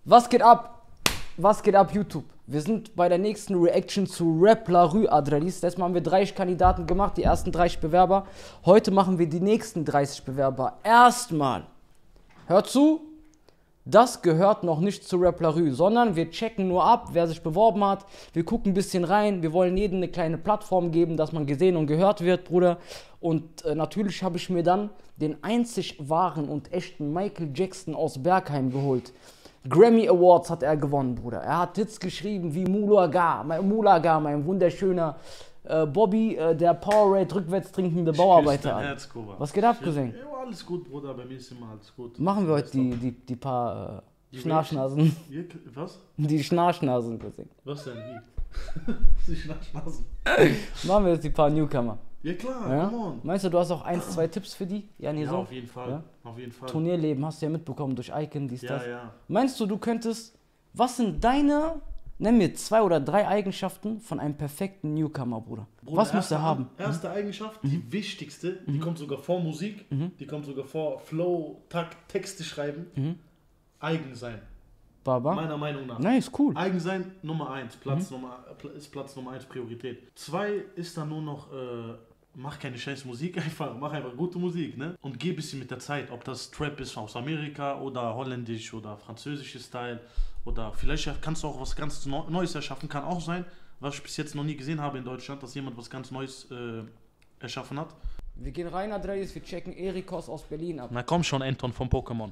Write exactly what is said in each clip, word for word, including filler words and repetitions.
Was geht ab? Was geht ab, YouTube? Wir sind bei der nächsten Reaction zu Rap La Rue Adrelis. Letztes Mal haben wir dreißig Kandidaten gemacht, die ersten dreißig Bewerber. Heute machen wir die nächsten dreißig Bewerber. Erstmal, hört zu, das gehört noch nicht zu Rap La Rue, sondern wir checken nur ab, wer sich beworben hat. Wir gucken ein bisschen rein. Wir wollen jedem eine kleine Plattform geben, dass man gesehen und gehört wird, Bruder. Und äh, natürlich habe ich mir dann den einzig wahren und echten Michael Jackson aus Bergheim geholt. Grammy Awards hat er gewonnen, Bruder. Er hat Hits geschrieben wie Mulaga, mein Mulaga, mein wunderschöner äh, Bobby, äh, der Powerade rückwärts trinkende Bauarbeiter. Herz, was geht ab, Cousin? Ja, alles gut, Bruder, bei mir ist immer alles gut. Machen wir heute die, die, die paar äh, Schnarchnasen. Was? Die Schnarchnasen, Cousin. Was denn? Wie? Die Schnarchnasen. Machen wir jetzt die paar Newcomer. Ja klar, Ja? come on. Meinst du, du hast auch ein, zwei Tipps für die? Ja, nee, Ja, so? auf jeden Fall. Ja? Auf jeden Fall. Turnierleben hast du ja mitbekommen durch Icon, dies, Ja, das. ja. Meinst du, du könntest, was sind deine, nenn mir zwei oder drei Eigenschaften von einem perfekten Newcomer, Bruder? Bruder, was muss er haben? Erste Eigenschaft, die Mhm. wichtigste, die kommt sogar vor Musik, Mhm. die kommt sogar vor Flow, Takt, Texte schreiben. Mhm. Eigen sein. Baba? Meiner Meinung nach. Nice, cool. Eigen sein, Nummer eins. Platz Nummer, ist Platz Nummer eins Priorität. Zwei ist dann nur noch, äh, mach keine scheiß Musik einfach, mach einfach gute Musik, ne? Und geh ein bisschen mit der Zeit, ob das Trap ist aus Amerika oder holländisch oder französisches Style oder vielleicht kannst du auch was ganz Neues erschaffen, kann auch sein, was ich bis jetzt noch nie gesehen habe in Deutschland, dass jemand was ganz Neues äh, erschaffen hat. Wir gehen rein, Adrelis, wir checken Erikos aus Berlin ab. Na komm schon, Anton von Pokémon.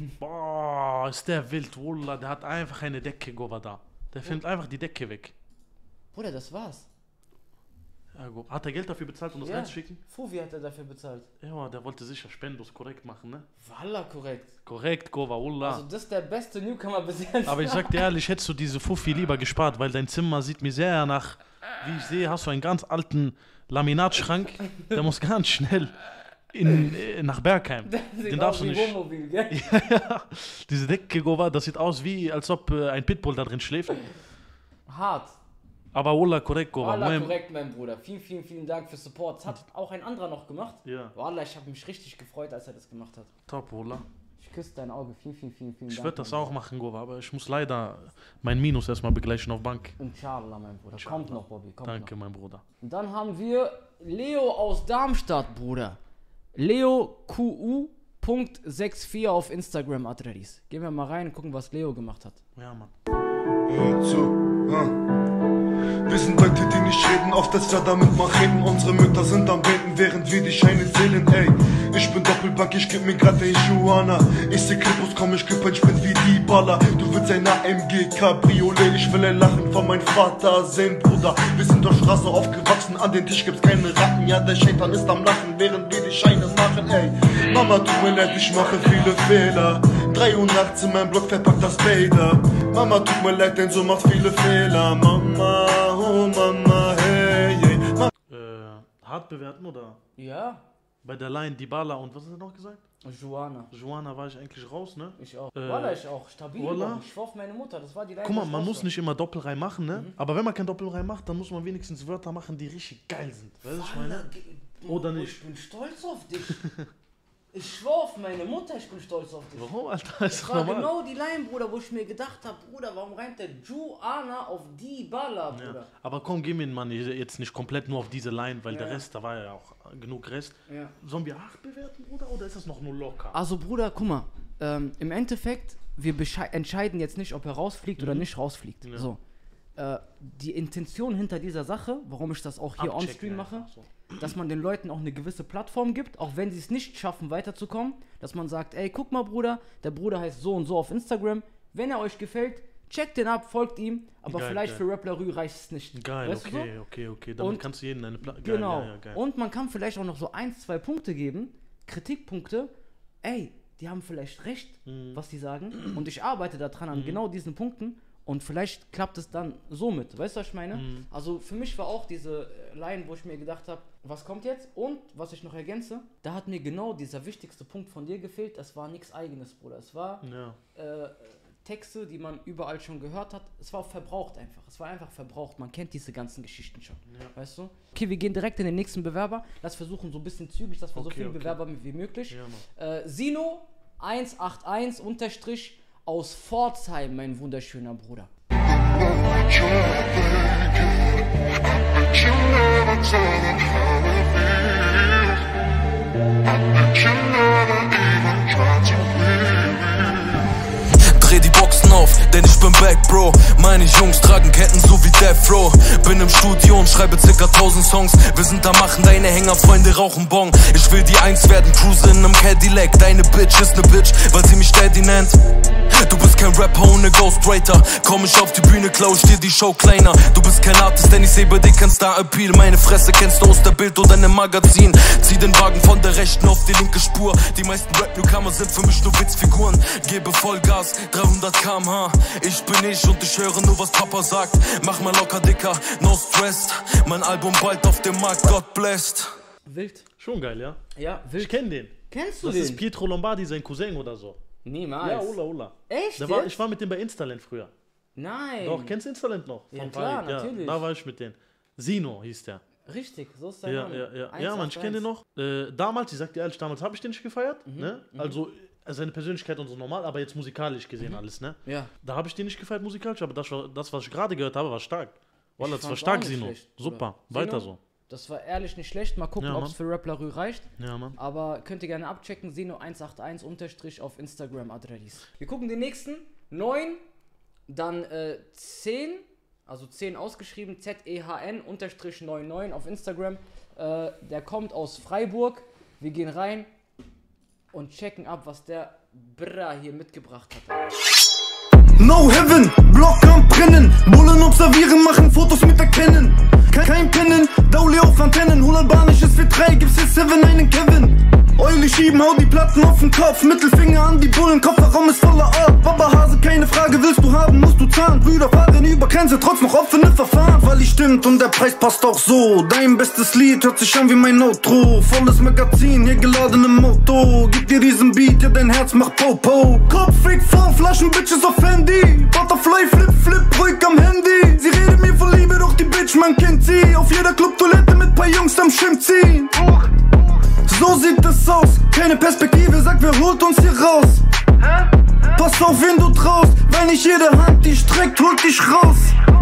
Boah, ist der wild, Wallah, der hat einfach eine Decke, Gova da. Der filmt einfach die Decke weg. Bruder, das war's. Ja, Go- hat er Geld dafür bezahlt, um das Ja. reinzuschicken? Fufi hat er dafür bezahlt. Ja, der wollte sicher Spendos korrekt machen, ne? Wallah, korrekt. Korrekt, Gova, Wallah. Also das ist der beste Newcomer bis jetzt. Aber ich sag dir ehrlich, hättest du diese Fuffi lieber gespart, weil dein Zimmer sieht mir sehr nach, wie ich sehe, hast du einen ganz alten Laminatschrank, der muss ganz schnell in, äh, nach Bergheim. Den darfst du nicht. Wohnmobil, gell? Ja, ja. Diese Decke, Gova, das sieht aus wie, als ob äh, ein Pitbull da drin schläft. Hart. Aber Wallah, korrekt, Gova. Wallah, Moin. korrekt, mein Bruder. Vielen, vielen, vielen Dank für Support. Das hat auch ein anderer noch gemacht. Ja, Wallah, ich habe mich richtig gefreut, als er das gemacht hat. top, Wallah. Ich küsse dein Auge. Vielen, vielen, vielen, vielen Ich Dank. würde das mein auch machen, Gova, aber ich muss leider mein Minus erstmal begleichen auf Bank. Bruder. Inshallah, mein Bruder. Inshallah. Kommt noch, Bobby. Kommt Danke, noch. mein Bruder. Und dann haben wir Leo aus Darmstadt, Bruder. Leo Q U Punkt vierundsechzig auf Instagram, Adrelis. Gehen wir mal rein und gucken, was Leo gemacht hat. Ja, Mann. Hört zu, hm. Wir sind Leute, die nicht reden, auf das Jahr damit mal reden. Unsere Mütter sind am Beten, während wir die Scheine zählen, ey. Ich bin Doppelbank, ich geb mir grad den Juana. Ich seh Clippos, komm, ich geb ein Sprint wie die Baller. Du willst ein A M G Cabriolet, ich will ein Lachen von meinem Vater sehen, Bruder. Wir sind auf Straße aufgewachsen, an den Tisch gibt's keine Ratten. Ja, der Shaitan ist am Lachen, während wir die Scheine machen, ey. Mama, tut mir leid, ich mache viele Fehler. drei Uhr nachts in meinem Block verpackt das Bader. Mama, tut mir leid, denn so macht viele Fehler. Mama, oh Mama, hey, hey. Ma Äh, hart bewerten oder? Ja, Bei der Line Dybala und was hat er noch gesagt? Joanna. Joanna war ich eigentlich raus, ne? Ich auch. Äh, Wallah, ich auch. Stabil. Wallah. Wallah. Ich schwör auf meine Mutter. Das war die Leine. Guck mal, was man ich muss wusste. nicht immer Doppelreim machen, ne? Aber wenn man kein Doppelreim macht, dann muss man wenigstens Wörter machen, die richtig geil sind. Weißt du, was ich meine? Wallah, ge- Oder Bro, nicht? Ich bin stolz auf dich. Ich schwör auf meine Mutter, ich bin stolz auf dich. Warum, Alter? Ist Das doch war normal. genau die Line, Bruder, wo ich mir gedacht habe, Bruder, warum reimt der Joanna auf Dybala, Bruder? Ja. Aber komm, geh mir Mann jetzt nicht komplett nur auf diese Line, weil Ja. der Rest, da war ja auch genug Rest. Ja. Sollen wir acht bewerten, Bruder, oder ist das noch nur locker? Also Bruder, guck mal, ähm, im Endeffekt, wir besche- entscheiden jetzt nicht, ob er rausfliegt oder nicht rausfliegt. Ja. So. Äh, die Intention hinter dieser Sache, warum ich das auch hier Abchecken on-stream mache, einfach so. dass man den Leuten auch eine gewisse Plattform gibt, auch wenn sie es nicht schaffen, weiterzukommen, dass man sagt, ey, guck mal, Bruder, der Bruder heißt so und so auf Instagram, wenn er euch gefällt, checkt den ab, folgt ihm, aber Geil, vielleicht geil. für Rap La Rue reicht es nicht. Geil, Weißt du so? okay, okay, okay. Damit Und- kannst du jeden eine Pla geil, Genau. Ja, ja, geil. Und man kann vielleicht auch noch so ein, zwei Punkte geben, Kritikpunkte. Ey, die haben vielleicht recht, Mhm. was die sagen. Und ich arbeite daran an genau diesen Punkten. Und vielleicht klappt es dann so mit. Weißt du, was ich meine? Mhm. Also für mich war auch diese äh, Line, wo ich mir gedacht habe, was kommt jetzt? Und was ich noch ergänze, da hat mir genau dieser wichtigste Punkt von dir gefehlt. Das war nichts Eigenes, Bruder. Es war Ja. äh, Texte, die man überall schon gehört hat. Es war verbraucht einfach. Es war einfach verbraucht. Man kennt diese ganzen Geschichten schon. Ja. Weißt du? Okay, wir gehen direkt in den nächsten Bewerber. Lass versuchen, so ein bisschen zügig, dass wir so Okay, viele okay. Bewerber wie möglich. Ja, Mann. Äh, Sino eins acht eins unterstrich aus Pforzheim, mein wunderschöner Bruder. Dreh die Boxen auf, denn ich bin back, Bro. Meine Jungs tragen Ketten so wie Death Row. Bin im Studio und schreibe circa tausend Songs. Wir sind da, machen deine Hängerfreunde, rauchen Bong. Ich will die Eins werden, cruise in nem Cadillac. Deine Bitch ist ne Bitch, weil sie mich Daddy nennt. Du bist kein Rapper ohne Ghostwriter. Komm ich auf die Bühne, klau ich dir die Show kleiner. Du bist kein Artist, denn ich seh bei dir kein Star-Appeal. Meine Fresse kennst du aus der Bild oder einem Magazin. Zieh den Wagen von der rechten auf die linke Spur. Die meisten Rap-Newcomer sind für mich nur Witzfiguren. Gebe Vollgas, dreihundert Kilometer pro Stunde. Ich bin ich und ich höre nur was Papa sagt. Mach mal locker, Dicker, no stress. Mein Album bald auf dem Markt, God blessed. Wild. Schon geil, ja? Ja, wild. Ich kenn den. Kennst du das den? Das ist Pietro Lombardi, sein Cousin oder so. Niemals. Ja, Ola, Ola. Echt? Der war, ich war mit dem bei Instalent früher. Nein. Doch, kennst du Instalent noch? Ja, Von klar, Farid, natürlich. Ja, da war ich mit denen. Sino hieß der. Richtig, so ist der Ja, Name. ja, ja. eins Ja, acht man, ich kenne den noch. Äh, damals, ich sag dir ehrlich, damals habe ich den nicht gefeiert. Mhm, Ne? mhm. Also, seine Persönlichkeit und so normal, aber jetzt musikalisch gesehen Mhm. alles, ne? Ja. Da habe ich den nicht gefeiert musikalisch, aber das, war, das was ich gerade gehört habe, war stark. Wallah, das war fand's stark, auch nicht Sino. schlecht, Super, Bruder. weiter Sino, so. Das war ehrlich nicht schlecht. Mal gucken, Ja, ob es Mann. für Rap La Rue reicht. Ja, Mann. Aber könnt ihr gerne abchecken. Sino eins acht eins unterstrich auf Instagram Adrelis. Wir gucken den nächsten. neun, dann äh, zehn, also zehn ausgeschrieben, Z E H N unterstrich neunundneunzig auf Instagram. Äh, der kommt aus Freiburg. Wir gehen rein und checken ab, was der Bra hier mitgebracht hat. No Heaven, Block am Brennen. Bullen observieren, machen Fotos mit Erkennen. Kein Pennen, Dauli auf Antennen. Hol albanisches für drei, gibt's jetzt Seven, einen Kevin. Eule schieben, hau die Platten auf den Kopf. Mittelfinger an die Bullen, Kofferraum ist voller Ort. Baba Hase, keine Frage, willst du haben, musst du zahlen. Brüder fahren über Grenze, trotz noch offene Verfahren. Weil ich stimmt und der Preis passt auch so. Dein bestes Lied hört sich an wie mein Outro. Volles Magazin, hier geladen im Motto. Gib dir diesen Beat, ja dein Herz macht Popo. Kopfweg vor Flaschen, Bitches auf Handy. Butterfly, Flip, Flip, ruhig am Handy. Sie redet mir von Liebe, doch die Bitch, man kennt sie. Auf jeder Clubtoilette mit paar Jungs am Schirm ziehen. So sieht es aus, keine Perspektive, sag wer holt uns hier raus. Pass auf, wen du traust, weil nicht jede Hand die streckt, holt dich raus.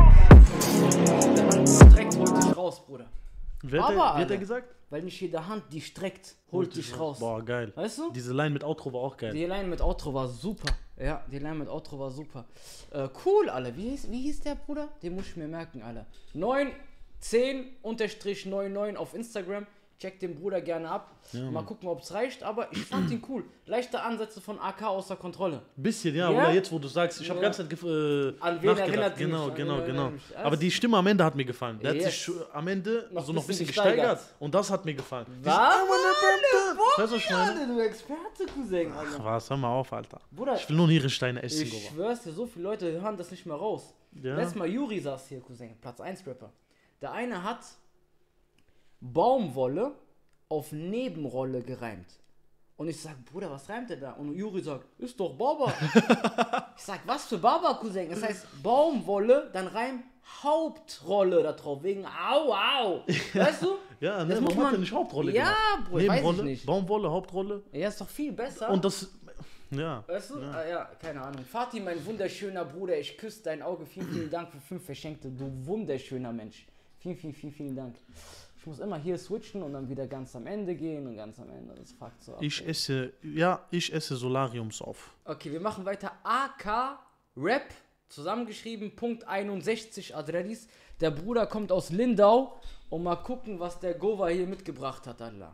Streckt, holt dich raus, Bruder. Wer hat, Aber, der, wie hat Alter, der gesagt? Weil nicht jede Hand, die streckt, holt dich raus. Boah, geil. Weißt du? Diese Line mit Outro war auch geil. Die Line mit Outro war super. Ja, die Line mit Outro war super. Äh, cool, Alter. Wie hieß, wie hieß der, Bruder? Den muss ich mir merken, Alter. neun zehn unterstrich neunundneunzig auf Instagram. Check den Bruder gerne ab. Ja, mal gucken, ob es reicht. Aber ich fand ihn cool. Leichte Ansätze von A K außer Kontrolle. Bisschen, ja, Ja? oder jetzt, wo du sagst, ich habe Ja. ganz Zeit äh, An wen nachgedacht. erinnert die Genau, mich? genau, An wen genau. erinnert mich? Aber die Stimme am Ende hat mir gefallen. Der Yes. hat sich am Ende Noch so noch ein bisschen bisschen gesteigert. gesteigert. Und das hat mir gefallen. Was? Weißt du, was ich meine? Du Experte, Cousin, Alter. Was, hör mal auf, Alter. Bruder, Ich will nur Nierensteine essen, ich Goba. schwör's dir, so viele Leute hören das nicht mehr raus. Ja. Letztes Mal Juri saß hier, Cousin, Platz eins Rapper. Der eine hat Baumwolle auf Nebenrolle gereimt. Und ich sag, Bruder, was reimt der da? Und Juri sagt, ist doch Baba. Ich sag, was für Baba, Cousin? Das heißt Baumwolle, dann reimt Hauptrolle da drauf, wegen au, au. Weißt du? Ja, ne, Das man muss hat man- ja nicht Hauptrolle Ja, gemacht. Bruder, weiß ich Nebenrolle, nicht. Baumwolle, Hauptrolle. Ja, ist doch viel besser. Und das, ja. Weißt du? Ja. Ah, ja, keine Ahnung. Fatih, mein wunderschöner Bruder, ich küsse dein Auge. Vielen, vielen Dank für fünf Verschenkte. Du wunderschöner Mensch. Vielen, vielen, vielen, vielen Dank. Ich muss immer hier switchen und dann wieder ganz am Ende gehen und ganz am Ende. Das fuckt so ab. Ich esse, ja, ich esse Solariums auf. Okay, wir machen weiter. A K Rap, zusammengeschrieben, Punkt einundsechzig Adrelis. Der Bruder kommt aus Lindau und mal gucken, was der Gova hier mitgebracht hat, Allah.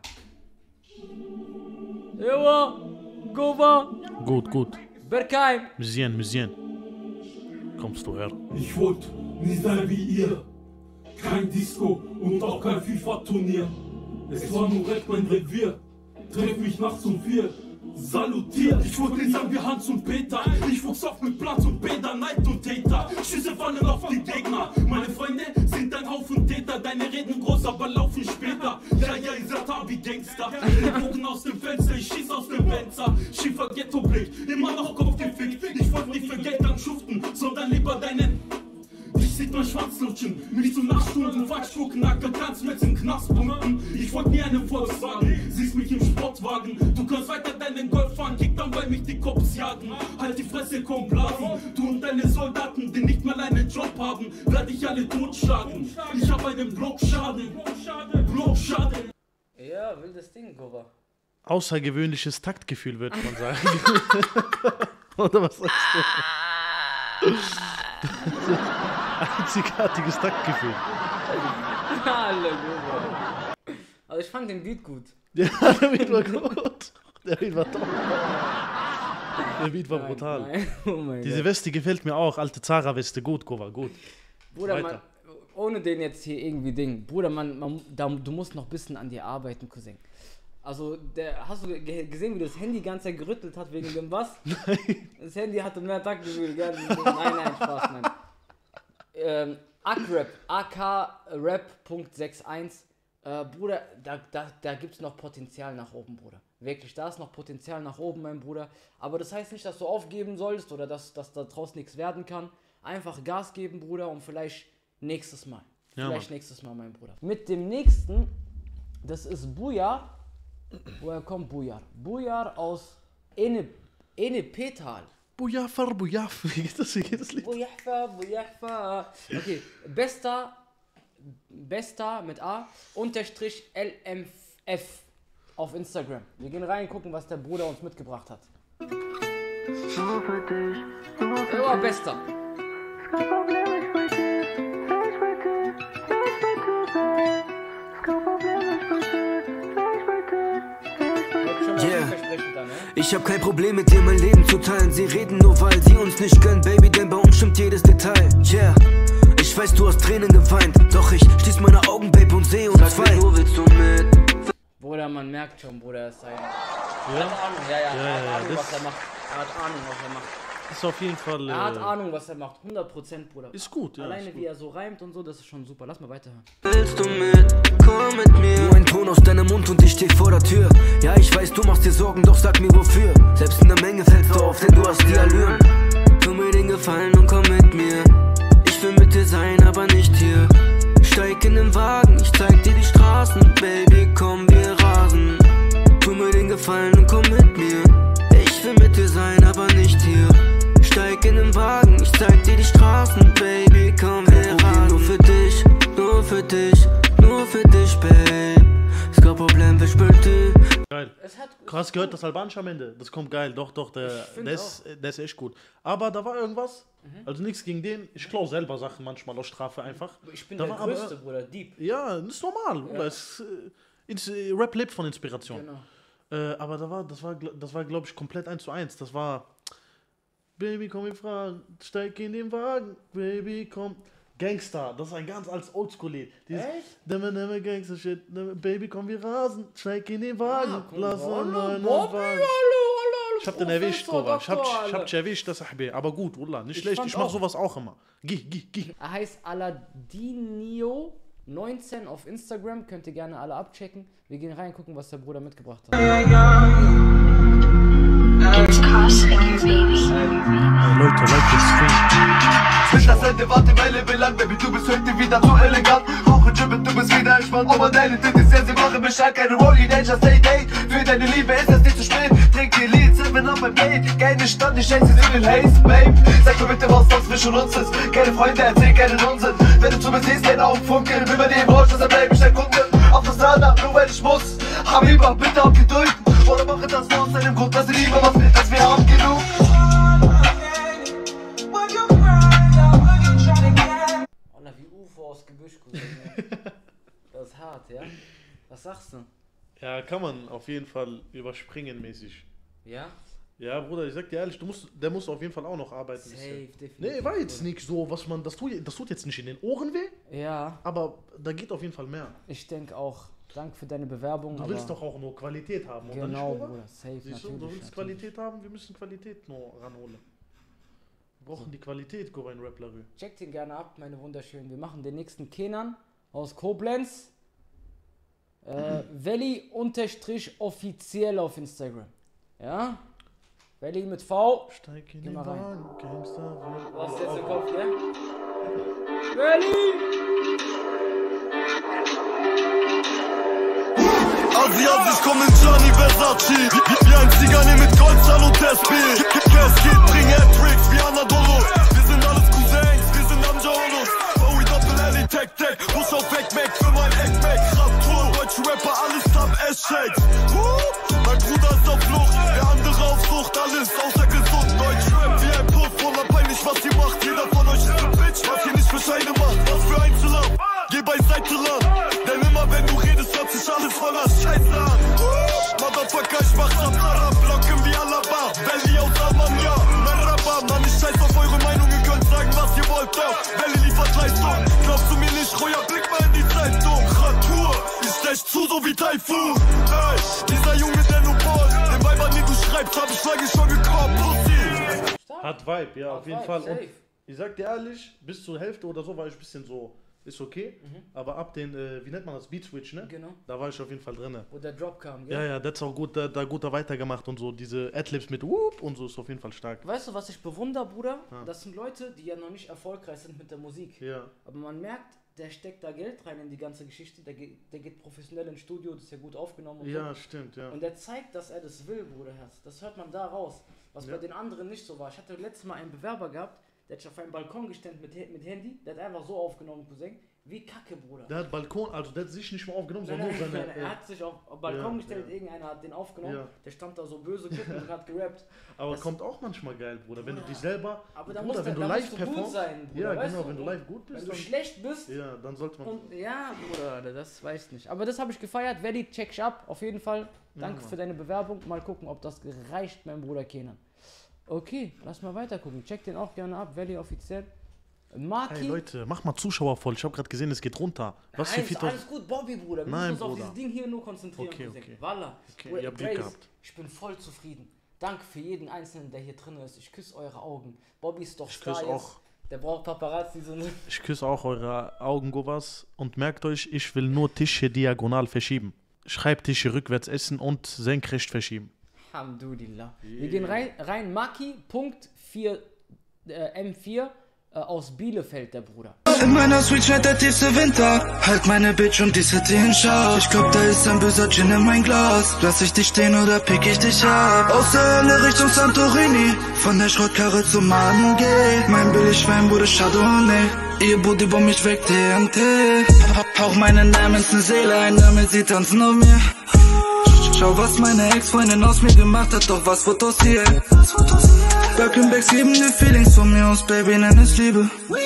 Ewa, Gova, Gut, gut. Berkheim. Müsien, Müsien. Kommst du her? Ich wollte nie sein wie ihr. Kein Disco und auch kein FIFA-Turnier. Es war nur Rap mein Revier. Treff mich nachts um vier. Salutiert, ich wollte nicht sagen wie Hans und Peter. Ich wuchs auf mit Platz und Bäder, Neid und Täter. Schüsse fallen auf die Gegner. Meine Freunde sind ein Haufen Täter. Deine reden groß, aber laufen später. Ja, ja, ihr seid wie Gangster. Wir gucken aus dem Fenster, ich schieß aus dem Benzer. Schiefer Ghetto-Blick, immer noch Kopf gefickt. Ich wollte nicht für Geld dann schuften, sondern lieber deinen. Ich sieht mein Schwanz lutschen, mich zum Nachtstunden falsch gucken, Acker kannst mit im Knast pumpen. Ich wollte nie einen Volkswagen, siehst mich im Sportwagen. Du kannst weiter deinen Golf fahren, kick dann, weil mich die Cops jagen. Halt die Fresse. Fresse komm Blasi. Du und deine Soldaten, die nicht mal einen Job haben, werde ich alle totschlagen. Ich hab einen Blockschaden. Blockschaden. Ja, wildes Ding, Goba. Außergewöhnliches Taktgefühl, würde man sagen. Oder was sagst du? Einzigartiges Taktgefühl. Alle Goba. Also ich fand den Beat gut. Ja, der Beat war gut. Der Beat war top. Der Beat war Nein, brutal. nein. Oh mein Diese Gott. Weste gefällt mir auch. Alte Zara-Weste. Gut, Goba, gut. Bruder, Weiter. man, ohne den jetzt hier irgendwie Ding. Bruder, man, man, da, du musst noch ein bisschen an dir arbeiten, Cousin. Also, der, hast du ge- gesehen, wie das Handy die ganze Zeit gerüttelt hat wegen dem was? Nein. Das Handy hatte mehr Taktgefühl. Gell? Nein, nein, Spaß, nein. Ähm, Akrap, A K Rap Punkt einundsechzig. Äh, Bruder, da, da, da gibt es noch Potenzial nach oben, Bruder. Wirklich, da ist noch Potenzial nach oben, mein Bruder. Aber das heißt nicht, dass du aufgeben sollst oder dass, dass da draus nichts werden kann. Einfach Gas geben, Bruder, und vielleicht nächstes Mal. Ja, vielleicht Mann. nächstes Mal, mein Bruder. Mit dem nächsten, das ist Bujar. Woher kommt Bujar? Bujar aus Ene, Enepetal. Bujafar, Bujaf. Wie geht das? Wie geht das Lied? Bujahfa, Bujahfa. Okay, bester, bester mit A, unterstrich L M F auf Instagram. Wir gehen rein, gucken, was der Bruder uns mitgebracht hat. Ja, bester. Yeah. Ich hab kein Problem mit dir mein Leben zu teilen. Sie reden nur, weil sie uns nicht gönnen, Baby, denn bei uns stimmt jedes Detail. Yeah. Ich weiß, du hast Tränen geweint, doch ich schließ meine Augen, Babe, und sehe uns zwei. Sag mir, wo willst du mit? Bruder, man merkt schon, Bruder, er ist ein... Ja? Er hat Ahnung, ja, ja, Ja, er hat ja, Ahnung, das- was er macht. Er hat Ahnung, was er macht. Ist auf jeden Fall. Er hat Äh, Ahnung, was er macht. hundert Prozent, Bruder. ist gut, ja. Alleine ist wie gut. er so reimt und so, das ist schon super. Lass mal weiterhören. Willst du mit? Komm mit mir. Nur ein Ton aus deinem Mund und ich steh vor der Tür. Ja, ich weiß, du machst dir Sorgen, doch sag mir wofür. Selbst in der Menge fällst du auf, denn du hast die Allüren. Tu mir den Gefallen und komm mit mir. Ich will mit dir sein, aber nicht hier. Steig in den Wagen, ich zeig dir die Straßen. Baby, komm, wir rasen. Tu mir den Gefallen und komm mit mir. Ich will mit dir sein, aber nicht hier. Steig in den Wagen, ich zeig dir die Straßen. Baby, komm, wir rasen. Nur für dich, nur für dich, nur für dich, babe. C'est kein Problem, wer spielt du? Geil. Es hat... Krass gehört, das Albanisch am Ende. Das kommt geil. Doch, doch, der, find der, ist, der ist echt gut. Aber da war irgendwas. Mhm. Also nichts gegen den. Ich klaue selber Sachen manchmal aus Strafe einfach. Ich bin da der war Größte, aber, Bruder, Deep. Ja, das ist normal. Bruder. Es, äh, ins, äh, Rap lebt von Inspiration. Genau. Äh, aber da war, das war, gl- das war glaube ich, komplett eins zu eins. Das war Baby, komm in Fragen, steig in den Wagen, Baby, komm. Gangster, das ist ein ganz altes Oldschool-Lied. Dieses Echt? Demme, demme, Gangster-Shit, demme, Baby, komm, wir rasen, steig in den Wagen, Ah, komm, lass hallo, einen neuen Bobby, Wagen. hallo, hallo, Ich hab den erwischt, Professor, Bruder. Ich hab, Doktor, ich hab dich erwischt, das Sahbi. Aber gut, Wallah, nicht Ich schlecht. fand Ich mach auch- sowas auch immer. Geh, geh, geh. Er heißt Aladinio neunzehn auf Instagram. Könnt ihr gerne alle abchecken. Wir gehen rein, gucken, was der Bruder mitgebracht hat. It's crossing your baby. Leute, like the stream. Bis das Ende warte, Welle belangt, Baby, du bist heute wieder so elegant. Rauche Jibbet, du bist wieder entspannt. Aber deine Tinte ist sehr, sie machen Bescheid. Keine Rolli, Danger, stay date. Für deine Liebe ist es nicht zu spät. Trink die Lied, Seven up beim Date. Keine Stand, ich schenk sie in den Haze, Babe. Sag mir bitte, was das zwischen uns ist. Keine Freunde, erzähl keinen Unsinn. Wenn du zu mir siehst, deine Augen funkeln. Über die Branche, dann bleib ich dein Kunde. Auf der Strada, nur weil ich muss. Habiba, bitte hab Geduld. Oder mache das nur aus deinem Grund, dass die Liebe was will, dass wir haben genug. Alter, wie U F O aus Gebüsch, Cousin. Das ist hart, ja? Was sagst du? Ja, kann man auf jeden Fall überspringen mäßig. Ja? Ja, Bruder, ich sag dir ehrlich, du musst, der muss auf jeden Fall auch noch arbeiten. Safe, bisschen. definitiv. Nee, war jetzt nicht so, was man, das tut, das tut jetzt nicht in den Ohren weh, Ja, aber da geht auf jeden Fall mehr. ich denke auch. Danke für deine Bewerbung. Du aber willst doch auch nur Qualität haben, oder Genau, nicht, Bruder? Bruder. Safe, Siehst du, natürlich. du willst natürlich. Qualität haben, wir müssen Qualität nur ranholen. Wir brauchen die Qualität, Gorain Raplerü. Checkt ihn gerne ab, meine Wunderschönen. Wir machen den nächsten Kenan aus Koblenz. Äh, Veli unterstrich offiziell auf Instagram. Ja? Veli mit V. Steig in Geh den mal rein. Wagen, Gangster. Was ist jetzt im Kopf, ne? Veli! Asiatisch kommen Gianni Versace. Wie ein Zigane mit Goldstahl und S P. Casket, Ring, Ad, TikTok, Welle liefert Leistung. Glaubst du mir nicht, ruhiger Blick mal in die Zeitung. Ratur, ich stech zu, so wie Taifun. Ey, dieser Junge, der nur ballt, den Weiber nie du schreibst, hab ich Flagge schon gekauft, Pussy. Hat Vibe, ja, Hat auf jeden Vibe, Fall. Und safe. ich sag dir ehrlich, bis zur Hälfte oder so war ich ein bisschen so, ist okay. Mhm. Aber ab den, äh, wie nennt man das, Beat Switch, ne? Genau. Da war ich auf jeden Fall drin. Wo der Drop kam, gell? Ja, ja, das ist auch gut, da, da gut da weitergemacht und so. Diese Adlibs mit Whoop und so ist auf jeden Fall stark. Weißt du, was ich bewundere, Bruder? Ja. Das sind Leute, die ja noch nicht erfolgreich sind mit der Musik. Ja. Aber man merkt, der steckt da Geld rein in die ganze Geschichte. Der geht, der geht professionell ins Studio, das ist ja gut aufgenommen und Ja, so. stimmt, ja. Und der zeigt, dass er das will, Bruderherz. Das hört man da raus. Was Ja. bei den anderen nicht so war. Ich hatte letztes Mal einen Bewerber gehabt, der hat sich auf einen Balkon gestellt mit, mit Handy. Der hat einfach so aufgenommen, Cousin. Wie Kacke, Bruder. Der hat Balkon, also der hat sich nicht mal aufgenommen, Nein, sondern nein, nur seine. nein, er hat sich auf auf Balkon Ja, gestellt, ja. irgendeiner hat den aufgenommen, Ja. der stand da so böse gucken und hat gerappt. Aber das kommt auch manchmal geil, Bruder. Wenn Bruder, du dich selber. aber da Bruder, musst wenn du- du da live musst du gut performst. sein, Bruder, Ja, weißt genau, du? wenn du live gut bist. Wenn du dann, schlecht bist, ja, dann sollte man. und ja, Bruder, das weiß ich nicht. Aber das habe ich gefeiert. Verdi, check ich ab, auf jeden Fall. Danke Mann. für deine Bewerbung. Mal gucken, ob das reicht, mein Bruder Kenan. Okay, lass mal weiter gucken. Check den auch gerne ab. Verdi offiziell. Maki. Hey Leute, mach mal Zuschauer voll. Ich habe gerade gesehen, es geht runter. Was für Nein, ist viertausend. alles gut, Bobby, Bruder. Wir Nein, müssen uns Bruder. auf dieses Ding hier nur konzentrieren. Okay, Cousin. okay. Voila. Okay, Bruder, ihr habt Glück Grace, gehabt. ich bin voll zufrieden. Danke für jeden Einzelnen, der hier drin ist. Ich küsse eure Augen. Bobby ist doch Ich Star küsse jetzt. auch. Der braucht Paparazzi. So eine Ich küsse auch eure Augen, Govas. Und merkt euch, ich will nur Tische diagonal verschieben. Schreibtische rückwärts essen und senkrecht verschieben. Alhamdulillah. Wir gehen rein, rein. Maki, Punkt vier, äh, M vier äh, aus Bielefeld, der Bruder. In meiner Switch hat der tiefste Winter. Halt meine Bitch und die City in Schau. Ich glaub, da ist ein böser Gin in mein Glas. Lass ich dich stehen oder pick ich dich ab? Aus der Hölle Richtung Santorini. Von der Schrottkarre zum Maden G. Mein Billigwein wurde Chardonnay. Ihr Booty bomb mich weg, T N T. Hauch meinen Diamonds ne Seele ein, damit sie tanzen auf mir. Schau, was meine Ex-Freundin aus mir gemacht hat, doch was Fotos hier. Birkenbacks geben dir Feelings von mir aus, Baby, nenn es Liebe.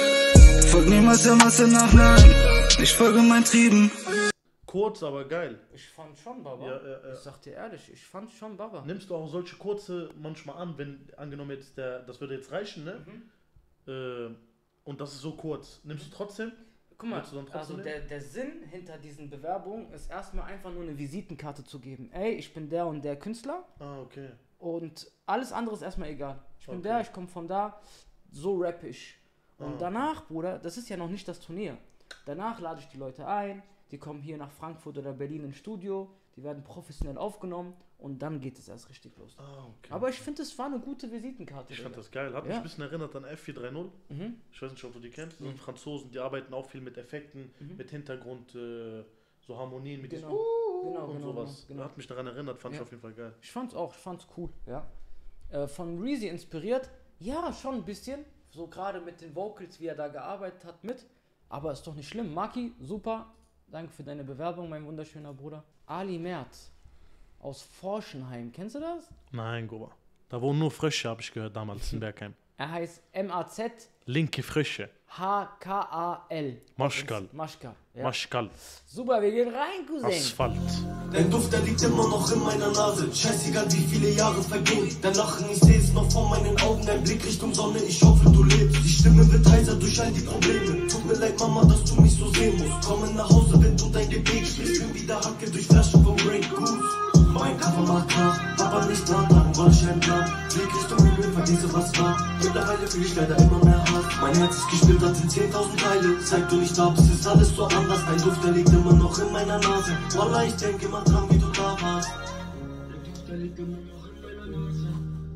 Folg niemals der Masse nach, nein, ich folge meinen Trieben. Kurz, aber geil. Ich fand schon, Baba. Ja, ja, ja. Ich sag dir ehrlich, ich fand schon, Baba. Nimmst du auch solche kurze manchmal an, wenn angenommen jetzt der, das würde jetzt reichen, ne? Mhm. Äh, und das ist so kurz. Nimmst du trotzdem? Guck mal, Willst du dann trotzdem also der, der Sinn hinter diesen Bewerbungen ist erstmal einfach nur eine Visitenkarte zu geben. Ey, ich bin der und der Künstler Ah, okay. und alles andere ist erstmal egal. Ich bin Okay. der, ich komme von da, so rapp ich. Und Ah. danach, Bruder, das ist ja noch nicht das Turnier. Danach lade ich die Leute ein, die kommen hier nach Frankfurt oder Berlin ins Studio, die werden professionell aufgenommen und dann geht es erst richtig los. Ah, okay. Aber ich finde, es war eine gute Visitenkarte. Ich Digga. fand das geil. Hat mich Ja. ein bisschen erinnert an F vier drei null. Mhm. Ich weiß nicht, ob du die kennst. Das sind Franzosen, die arbeiten auch viel mit Effekten, mit Hintergrund, äh, so Harmonien, mit Genau. diesem uh, Genau, und genau, sowas. genau. Hat mich daran erinnert, fand Ja. ich auf jeden Fall geil. Ich fand's auch, ich fand's cool, ja. Äh, von Reezy inspiriert, ja, schon ein bisschen. So gerade mit den Vocals, wie er da gearbeitet hat, mit. Aber ist doch nicht schlimm. Maki, super. Danke für deine Bewerbung, mein wunderschöner Bruder. Ali Merz aus Forschenheim. Kennst du das? Nein, Goba. Da wohnen nur Frösche, habe ich gehört damals in Bergheim. Er heißt M A Z Linke Frösche. H K A L. Maschkal. Maschkal. Ja. Maschkal. Super, wir gehen rein, Cousin. Asphalt. Dein Duft, der liegt immer noch in meiner Nase. Scheißegal, wie viele Jahre vergehen. Dein Lachen, ich seh es noch vor meinen Augen. Dein Blick Richtung Sonne, ich hoffe, du lebst. Die Stimme wird heiser durch all die Probleme. Tut mir leid, Mama, dass du mich so sehen musst. Komme nach Hause, wenn du dein Gebet sprichst. Bin wieder Hacke durch Flaschen vom Grey Goose. Mein Cover macht klar, Papa nicht da, darum war ich ein Plan. Blick Richtung Himmel, vergesse was war. Mittlerweile fühl ich leider immer mehr Hass. Mein Herz ist gesplittert in zehntausend Teile. Seit du nicht da bist, ist alles so anders. Dein Duft, der liegt immer noch in meiner Nase. Wallah, ich denke mal dran, wie du da warst. Dein Duft, der liegt immer noch in meiner Nase.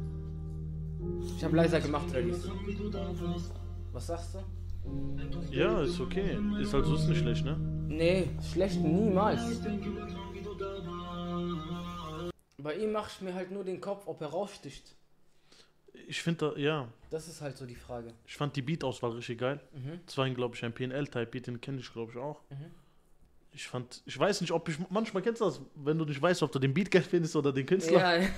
Ich hab leiser gemacht, Release. Was sagst du? Ja, ist okay. Ist halt so ist nicht schlecht, ne? Nee, schlecht niemals. Bei ihm mache ich mir halt nur den Kopf, ob er raussticht. Ich finde, ja, Das ist halt so die Frage. ich fand die Beat-Auswahl richtig geil. Mhm. Das war, glaube ich, ein P N L-Type-Beat, den kenne ich, glaube ich, auch. Ich fand, ich weiß nicht, ob ich, manchmal kennst du das, wenn du nicht weißt, ob du den Beat geil findest oder den Künstler. Ja.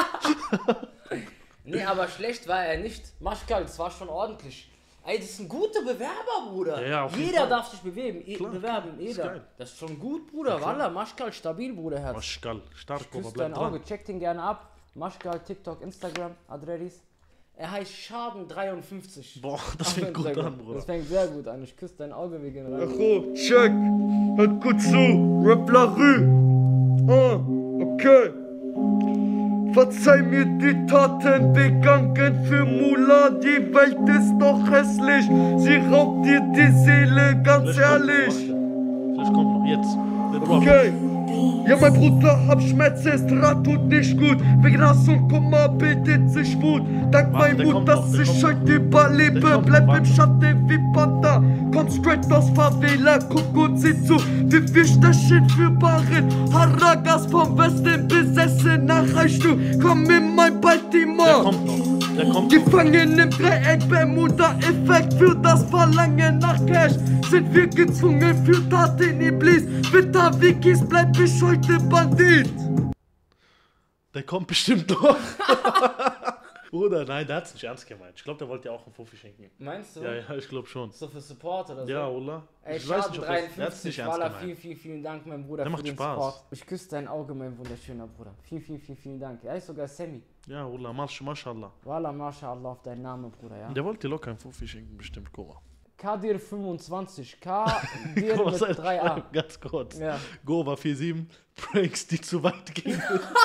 Nee, aber schlecht war er nicht. Maschkal, das war schon ordentlich. Ey, das sind gute Bewerber, Bruder. Ja, ja, auf jeden jeder Fall. darf sich bewegen, e Klar, bewerben, ist jeder. geil. Das ist schon gut, Bruder. Wallah, Maschkal, stabil, Bruder, Herz. Maschkal, stark, aber Küsst bleib dein Auge, dran. check den gerne ab. Maschkal, TikTok, Instagram, Adredis. Er heißt Schaden dreiundfünfzig. Boah, das fängt gut an, Bruder. Das fängt sehr gut an. Ich küsse dein Auge, wir gehen rein. Echo, check. Hört gut zu. Rap La Rue. Ah, okay. Verzeih mir die Taten begangen für Mula. Die Welt ist doch hässlich. Sie raubt dir die Seele, ganz ehrlich. Vielleicht kommt noch jetzt. Okay. Ja, mein Bruder, hab Schmerzen, es trat tut nicht gut. Wegen Hass und Kummer bildet sich Wut. Dank mein Mut, dass ich heute überlebe. Bleib im Schatten wie Panda. Komm straight aus Favela, guck und sieh zu, wie wir stechen für Barren. Haragas vom Westen besessen, erreichst du. Komm in mein Baltimore. Der kommt noch. Der kommt Gefangen im Dreieck, Bermuda-Effekt für das Verlangen nach Cash. Sind wir gezwungen für Taten, Iblis. Bitter Wikis, bleib ich heute Bandit. Der kommt bestimmt noch. Bruder, nein, der hat's nicht ernst gemeint. Ich glaube, der wollte dir auch einen Fuffi schenken. Meinst du? Ja, ja, ich glaube schon. So für Support oder so? Ja, oder? Ey, ich weiß nicht, ob dreiundfünfzig, der hat's nicht ernst Walla, gemeint. vielen, vielen, vielen Dank, mein Bruder, Der für macht den Spaß. Support. Ich küsse dein Auge, mein wunderschöner Bruder. Vielen, vielen, vielen, vielen Dank. Er ist sogar Sammy. Ja, Wallah, Masch, Mashallah. Wallah, Mashallah auf deinen Namen, Bruder, ja. Der wollte dir locker einen Fuffi schenken, bestimmt, Gova. Kadir fünfundzwanzig, Kadir mit drei A. Ganz kurz. Ja. Gova vier sieben, Pranks, die zu weit gehen.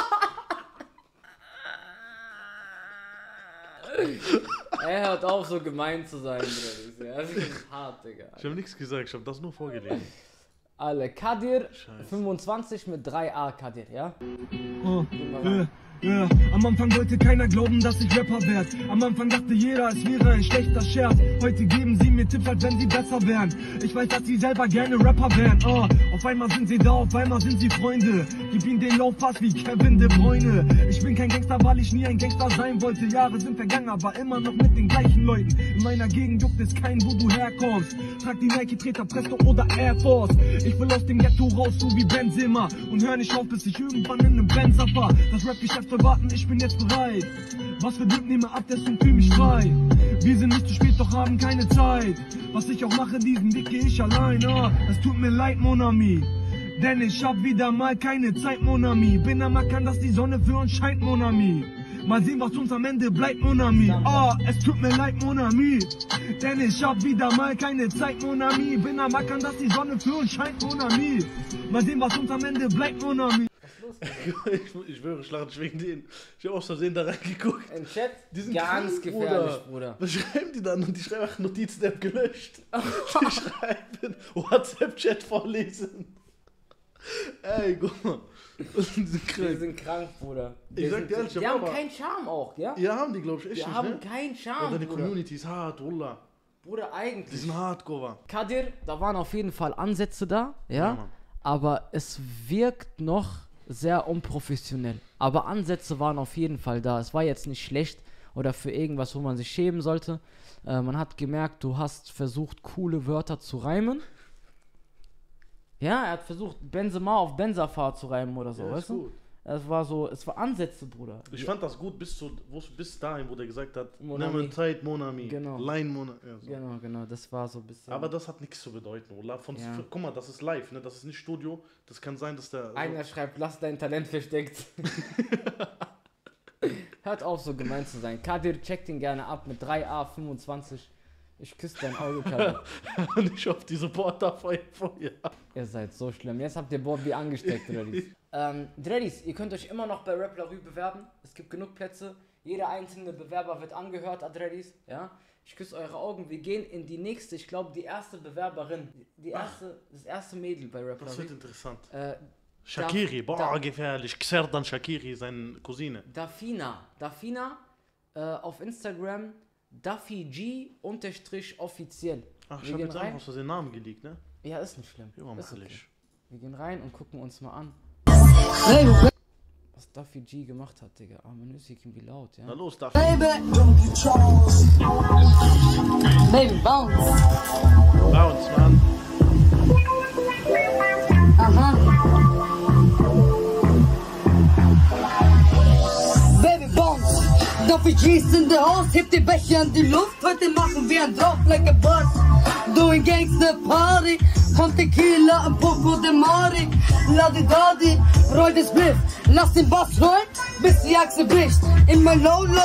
Er hört auf, so gemein zu sein, Bruder. Das ist hart, Digga. Ich habe nichts gesagt, ich habe das nur vorgelesen. Alle, Kadir Scheiße. fünfundzwanzig mit drei A, Kadir, ja? Oh, ja, ja. Am Anfang wollte keiner glauben, dass ich Rapper werd. Am Anfang dachte jeder, es wäre ein schlechter Scherz. Heute geben sie mir Tipps, als wenn sie besser wären. Ich weiß, dass sie selber gerne Rapper wären. Oh, auf einmal sind sie da, auf einmal sind sie Freunde. Gib ihnen den Laufpass wie Kevin De Bruyne. Ich bin kein Gangster, weil ich nie ein Gangster sein wollte. Jahre sind vergangen, aber immer noch mit den gleichen Leuten. In meiner Gegend juckt es kein, wo du herkommst. Trag die Nike-Treter, Presto oder Air Force. Ich will aus dem Ghetto raus, so wie Benzema. Und hör nicht auf, bis ich irgendwann in einem Benzer fahr. Das Rap-Geschäft soll warten, ich bin jetzt bereit. Was für Glück, nehme ab, deswegen fühl mich frei. Wir sind nicht zu spät, doch haben keine Zeit. Was ich auch mache, diesen Weg geh ich allein. Oh, es tut mir leid, Mon Ami. Denn ich hab wieder mal keine Zeit, Mon Ami. Bin am Ackern, dass die Sonne für uns scheint, Mon Ami. Mal sehen, was uns am Ende bleibt, Mon Ami. Oh, es tut mir leid, Mon Ami. Denn ich hab wieder mal keine Zeit, Mon Ami. Bin am Ackern, dass die Sonne für uns scheint, Mon Ami. Mal sehen, was uns am Ende bleibt, Mon Ami. ich, ich schwöre, ich lache nicht wegen denen. Ich habe aus Versehen da reingeguckt. Im Chat? Die sind ganz krank, gefährlich, Bruder. Bruder. Was schreiben die dann? Und die schreiben einfach Notizen-App gelöscht. Die schreiben WhatsApp-Chat vorlesen. Ey, guck mal. Die sind krank. Die sind krank, Bruder. Die, Ich sag sind, dir ehrlich, die aber- haben keinen Charme auch, ja? Ja, haben die, glaube ich, echt Die nicht, haben ne? keinen Ja, Charme, deine Bruder. Community ist hart, Wallah. Bruder, eigentlich. Die sind hart, Gova. Kadir, da waren auf jeden Fall Ansätze da, ja, Ja, Mann. aber es wirkt noch sehr unprofessionell. Aber Ansätze waren auf jeden Fall da. Es war jetzt nicht schlecht oder für irgendwas, wo man sich schämen sollte. Äh, man hat gemerkt, du hast versucht, coole Wörter zu reimen. Ja, er hat versucht, Benzema auf Benzafahrt zu reimen oder so, Ja, ist weißt du? gut. Es war so, es war Ansätze, Bruder. Ich fand das gut bis, zu, wo, bis dahin, wo der gesagt hat, Mon nimm Ami. mir Zeit, Monami. Genau. Line, Monami. Ja, so. Genau, genau, das war so ein bisschen. Aber das hat nichts zu bedeuten, Wallah. Von, Ja. Guck mal, das ist live, ne? Das ist nicht Studio. Das kann sein, dass der... Einer schreibt, lass dein Talent versteckt. Hört auf, so gemein zu sein. Kadir, check den gerne ab mit drei A fünfundzwanzig. Ich küsse dein Auge, Kadir. Und ich auf die Supporter vor Feuer. Ihr seid so schlimm. Jetzt habt ihr Bobby angesteckt, Dreadies. ähm, Dreadies, ihr könnt euch immer noch bei Rap La Rue bewerben. Es gibt genug Plätze. Jeder einzelne Bewerber wird angehört, Dreadies. Ja? Ich küsse eure Augen. Wir gehen in die nächste, ich glaube, die erste Bewerberin. Die erste, das erste Mädel bei Rap La Das Rue. wird interessant. Äh, Shakiri, Da- boah, da- gefährlich. Xerdan Shakiri, seine Cousine. Dafina. Dafina äh, auf Instagram. Daffy G unterstrich offiziell. Ach, ich Wir hab gehen jetzt auch rein. aus Versehen Namen geleakt, ne? Ja, ist nicht schlimm. Ja, Ist mach okay. ich. Wir gehen rein und gucken uns mal an. Was Daffy G gemacht hat, Digga. Ah, meine Musik irgendwie laut, ja. Na los, darf Baby, Baby, bounce. Bounce, Mann. Aha. Baby, bounce. Daffy G's in the house, heb die Becher in die Luft. Heute machen wir ein Drop like a Bus. Doing Gangster Party. Kommt Tequila, ein Poco de Mari. Ladi Dadi, roll das Bliff. Lass den Bass rollen, bis die Achse bricht. In mein Low-Low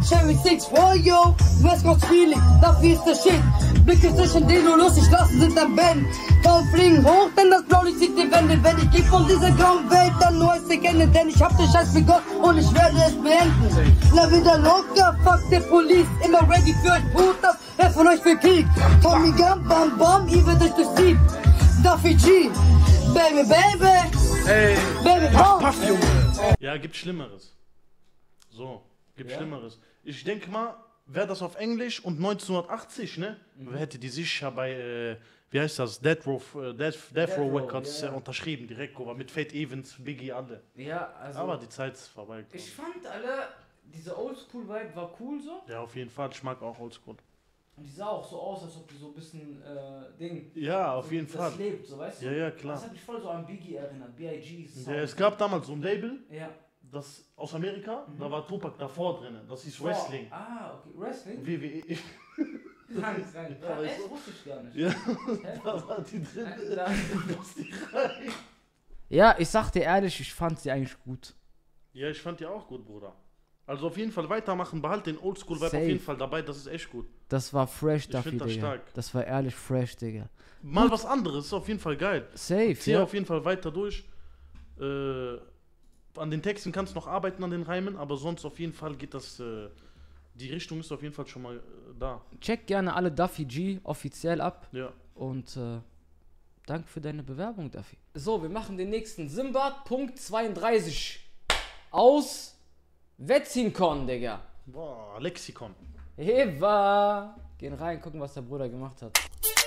Cherry six for you, West Coast Feeling, dafür ist der Shit. Blicke zwischen den nur lustig lassen sind am Ben. Kaum fliegen hoch, denn das Blaulicht sieht die Wände. Wenn ich geh von dieser grauen Welt, dann nur es erkennen. Denn ich hab den Scheiß begonnen und ich werde es beenden. La wieder locker, fuck der Police. Immer ready für euch Putas, wer von euch will Krieg? Tommy Gun, bam bam, ihr werdet euch durchziehen. Duffy G, baby baby, Ey, baby pass, bam. pass, Junge. Ja, gibt Schlimmeres. So, gibt Ja? Schlimmeres. Ich denke mal, wäre das auf Englisch und neunzehnhundertachtzig, ne? Mhm. Hätte die sicher bei, äh, wie heißt das, Death Row, äh, Death, Death Death Row Row, Records ja, ja. Äh, unterschrieben, direkt, aber mit Fate Evans, Biggie, alle. Ja, also. Aber die Zeit ist vorbei. glaub Ich fand alle, diese Oldschool-Vibe war cool so. Ja, auf jeden Fall, ich mag auch Oldschool. Und die sah auch so aus, als ob die so ein bisschen, äh, Ding. Ja, auf so, jeden das Fall. lebt, so weißt du? Ja, ja, klar. Das hat mich voll so an Biggie erinnert, B I G. Ja, es gab damals so ein Label, Ja. das aus Amerika, Mhm. da war Tupac davor drin, das hieß Oh, Wrestling. Ah, okay, Wrestling? W W E. Krank, krank. Ja, Ja, weißt das du? wusste ich gar nicht. Ja, Hä? da war die drin. Da- Was die rein. Ja, ich sag dir ehrlich, ich fand sie eigentlich gut. Ja, ich fand die auch gut, Bruder. Also auf jeden Fall weitermachen, behalt den Oldschool-Vibe auf Safe. jeden Fall dabei, das ist echt gut. Das war fresh Ich dafür, find das Digga. stark. Das war ehrlich fresh, Digga. Mal Gut. was anderes, ist auf jeden Fall geil. Safe, Zieh ja. auf jeden Fall weiter durch. Äh, an den Texten kannst du noch arbeiten, an den Reimen, aber sonst auf jeden Fall geht das, äh, die Richtung ist auf jeden Fall schon mal äh, da. Check gerne alle Duffy G offiziell ab. Ja. Und äh, danke für deine Bewerbung, Duffy. So, wir machen den nächsten. Simbad, Punkt zweiunddreißig. Aus Wetzinkon, Digga. Boah, Lexikon. Heva. Gehen rein, gucken, was der Bruder gemacht hat.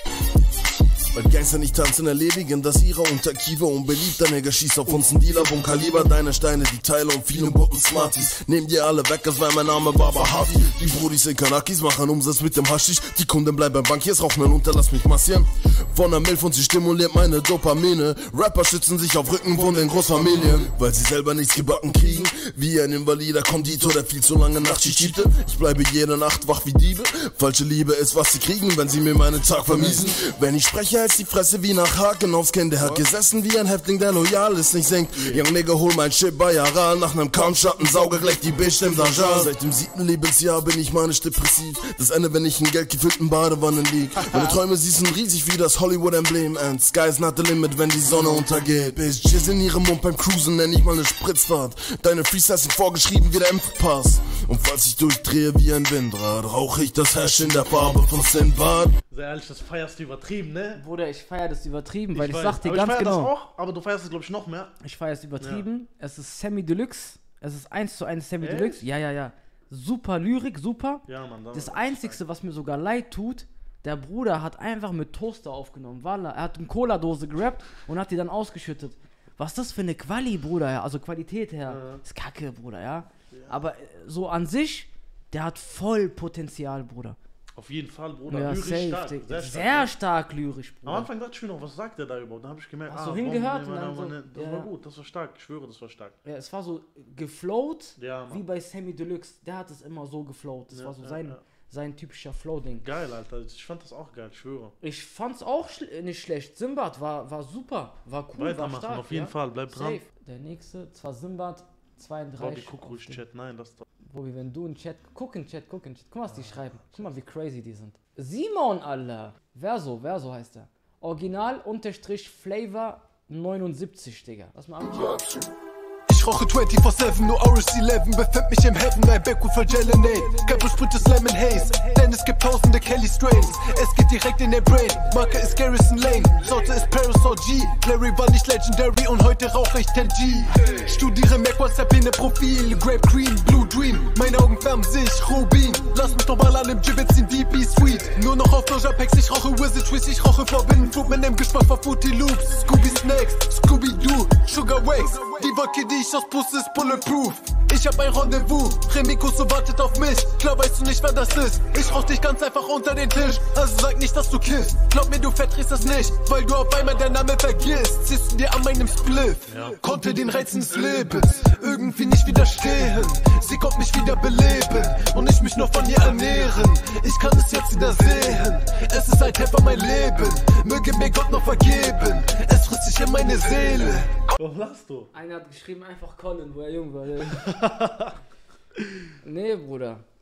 Weil Gangster nicht tanzen, erledigen das ihrer unter Kiefer. Unbeliebter Nigger schießt auf uns ein Dealer vom Kaliber. Deine Steine, die Teile und viele Botten Smarties. Nehmen dir alle weg, das war mein Name Baba Harvey. Die Brudis sind Kanakis, machen Umsatz mit dem Haschisch. Die Kunden bleiben beim Bankiers, rauchen einen unter, lass mich massieren. Von der Milf und sie stimuliert meine Dopamine. Rapper schützen sich auf Rücken von den Großfamilien, weil sie selber nichts gebacken kriegen. Wie ein invalider Konditor, der viel zu lange Nachtschicht schiebte. Ich bleibe jede Nacht wach wie Diebe. Falsche Liebe ist, was sie kriegen, wenn sie mir meinen Tag vermiesen. Wenn ich spreche, hältst die Fresse wie nach Haken aufs Kinn. Der hat gesessen wie ein Häftling, der loyal ist, nicht singt. Young Nigga, hol mein Shit bei Aral. Nach nem Kampfschatten sauge gleich die Bitch im Sajal. Seit dem siebten Lebensjahr bin ich manisch depressiv. Das Ende, wenn ich in geldgefüllten Badewannen lieg. Meine Träume, sie sind riesig wie das Hollywood-Emblem. And sky's not the limit, wenn die Sonne untergeht. Bitches in ihrem Mund beim Cruisen, nenn ich mal ne Spritzfahrt. Deine Freestyles sind vorgeschrieben wie der Impfpass. Und falls ich durchdrehe wie ein Windrad, rauche ich das Hash in der Farbe von Sinbad. Sehr ehrlich, das feierst du übertrieben, ne? Bruder, ich feier das übertrieben, weil ich, weiß. sag dir aber ganz ich feier genau. das auch, aber du feierst es, glaube ich, noch mehr. Ich feier es übertrieben. Es ist Semi Deluxe. Es ist eins zu eins Semi Echt? Deluxe. Ja, ja, ja. Super Lyrik, super. Ja, Mann. Das Einzigste, was mir sogar leid tut, der Bruder hat einfach mit Toaster aufgenommen. Wallah, er hat eine Cola-Dose gerappt und hat die dann ausgeschüttet. Was ist das für eine Quali, Bruder, ja? Also Qualität her. Ja. Ist kacke, Bruder, ja? Ja. Aber äh, so an sich, der hat voll Potenzial, Bruder. Auf jeden Fall, Bruder. Ja, lyrisch safe, stark. Digga. Sehr Sehr stark. ne? stark lyrisch, Bruder. Am Anfang dachte ich mir noch, was sagt der da überhaupt? Da habe ich gemerkt, Hast du ah, hingehört warum- und dann so- das ja. war gut, das war stark. Ich schwöre, das war stark. Ja, es war so geflowt, Ja, Mann. wie bei Semi Deluxe. Der hat es immer so geflowt. Das Ja, war so ja, sein, ja. sein typischer Flow-Ding. Geil, Alter. Ich fand das auch geil, ich schwöre. Ich fand's auch schl nicht schlecht. Simbad war, war super, war cool, war Weitermachen, stark. auf jeden ja? Fall, bleib dran. Safe. Der nächste, zwar Simbad Bobby, zweiunddreißig. guck ruhig Chat, nein, das doch. Bobby, wenn du in Chat, guck in Chat, guck in Chat. Guck mal, was die schreiben. Guck mal, wie crazy die sind. Simon, Alter. Verso, Verso heißt er. Original unterstrich Flavor neunundsiebzig, Digga. Lass mal anschauen. Ich rauche vierundzwanzig sieben, nur Orange elf, befind mich im Heaven, ein Backwood voll Gelinate. Kein Sprit ist Lemon Haze, denn es gibt tausende Kelly Strains. Es geht direkt in der Brain, Marke ist Garrison Lane, Sorte ist Paris O G. Larry war nicht Legendary und heute rauche ich zehn G. Studiere Mac WhatsApp in der Profil, Grape Green, Blue Dream. Meine Augen färben sich, Rubin. Lass mich doch mal an dem Gibbet ziehen, D P Sweet. Nur noch auf Doja Packs, ich rauche Wizard Twist, ich rauche Forbidden Fruit mit dem Geschmack von Fruity Loops. Scooby Snacks, Scooby Doo, Sugar Wax. Die Wolke, die ich aus Puss ist bulletproof. Ich hab ein Rendezvous, Remiko so wartet auf mich. Klar weißt du nicht, wer das ist. Ich rauch dich ganz einfach unter den Tisch. Also sag nicht, dass du kiffst. Glaub mir, du verdrehst das nicht, weil du auf einmal deinen Namen vergisst. Ziehst du dir an meinem Spliff, ja. Konnte den Reizen des Lebens irgendwie nicht widerstehen. Sie kommt mich wieder beleben und ich mich nur von ihr ernähren. Ich kann es jetzt wieder sehen. Es ist ein Temper mein Leben. Möge mir Gott noch vergeben. Es frisst sich in meine Seele. Warum lachst du? Einer hat geschrieben, einfach Colin, wo er jung war. Nee, Bruder.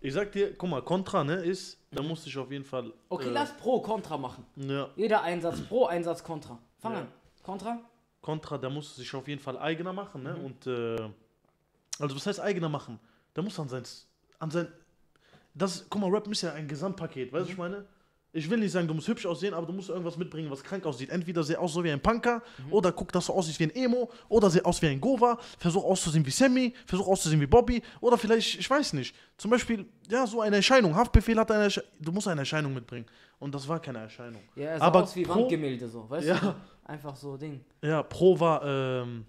Ich sag dir, guck mal, Contra, ne, ist, da musste ich auf jeden Fall... Okay, äh, lass Pro, Contra machen. Ja. Jeder Einsatz Pro, Einsatz Contra. Fang Ja. an. Contra? Contra, da musste sich auf jeden Fall eigener machen, ne, Mhm. und, äh, also was heißt eigener machen? Da muss an sein, an sein, das, guck mal, Rap ist ja ein Gesamtpaket, weißt du, Mhm. was ich meine? Ich will nicht sagen, du musst hübsch aussehen, aber du musst irgendwas mitbringen, was krank aussieht. Entweder seh aus so wie ein Punker, Mhm. oder guck, dass du aussiehst wie ein Emo, oder seh aus wie ein Gova, versuch auszusehen wie Sammy, versuch auszusehen wie Bobby, oder vielleicht, ich weiß nicht, zum Beispiel, ja, so eine Erscheinung. Haftbefehl hat eine Erscheinung, du musst eine Erscheinung mitbringen. Und das war keine Erscheinung. Ja, er sah aber aus wie Pro, Wandgemälde so, weißt ja, du? Einfach so Ding. Ja, Pro war, ähm,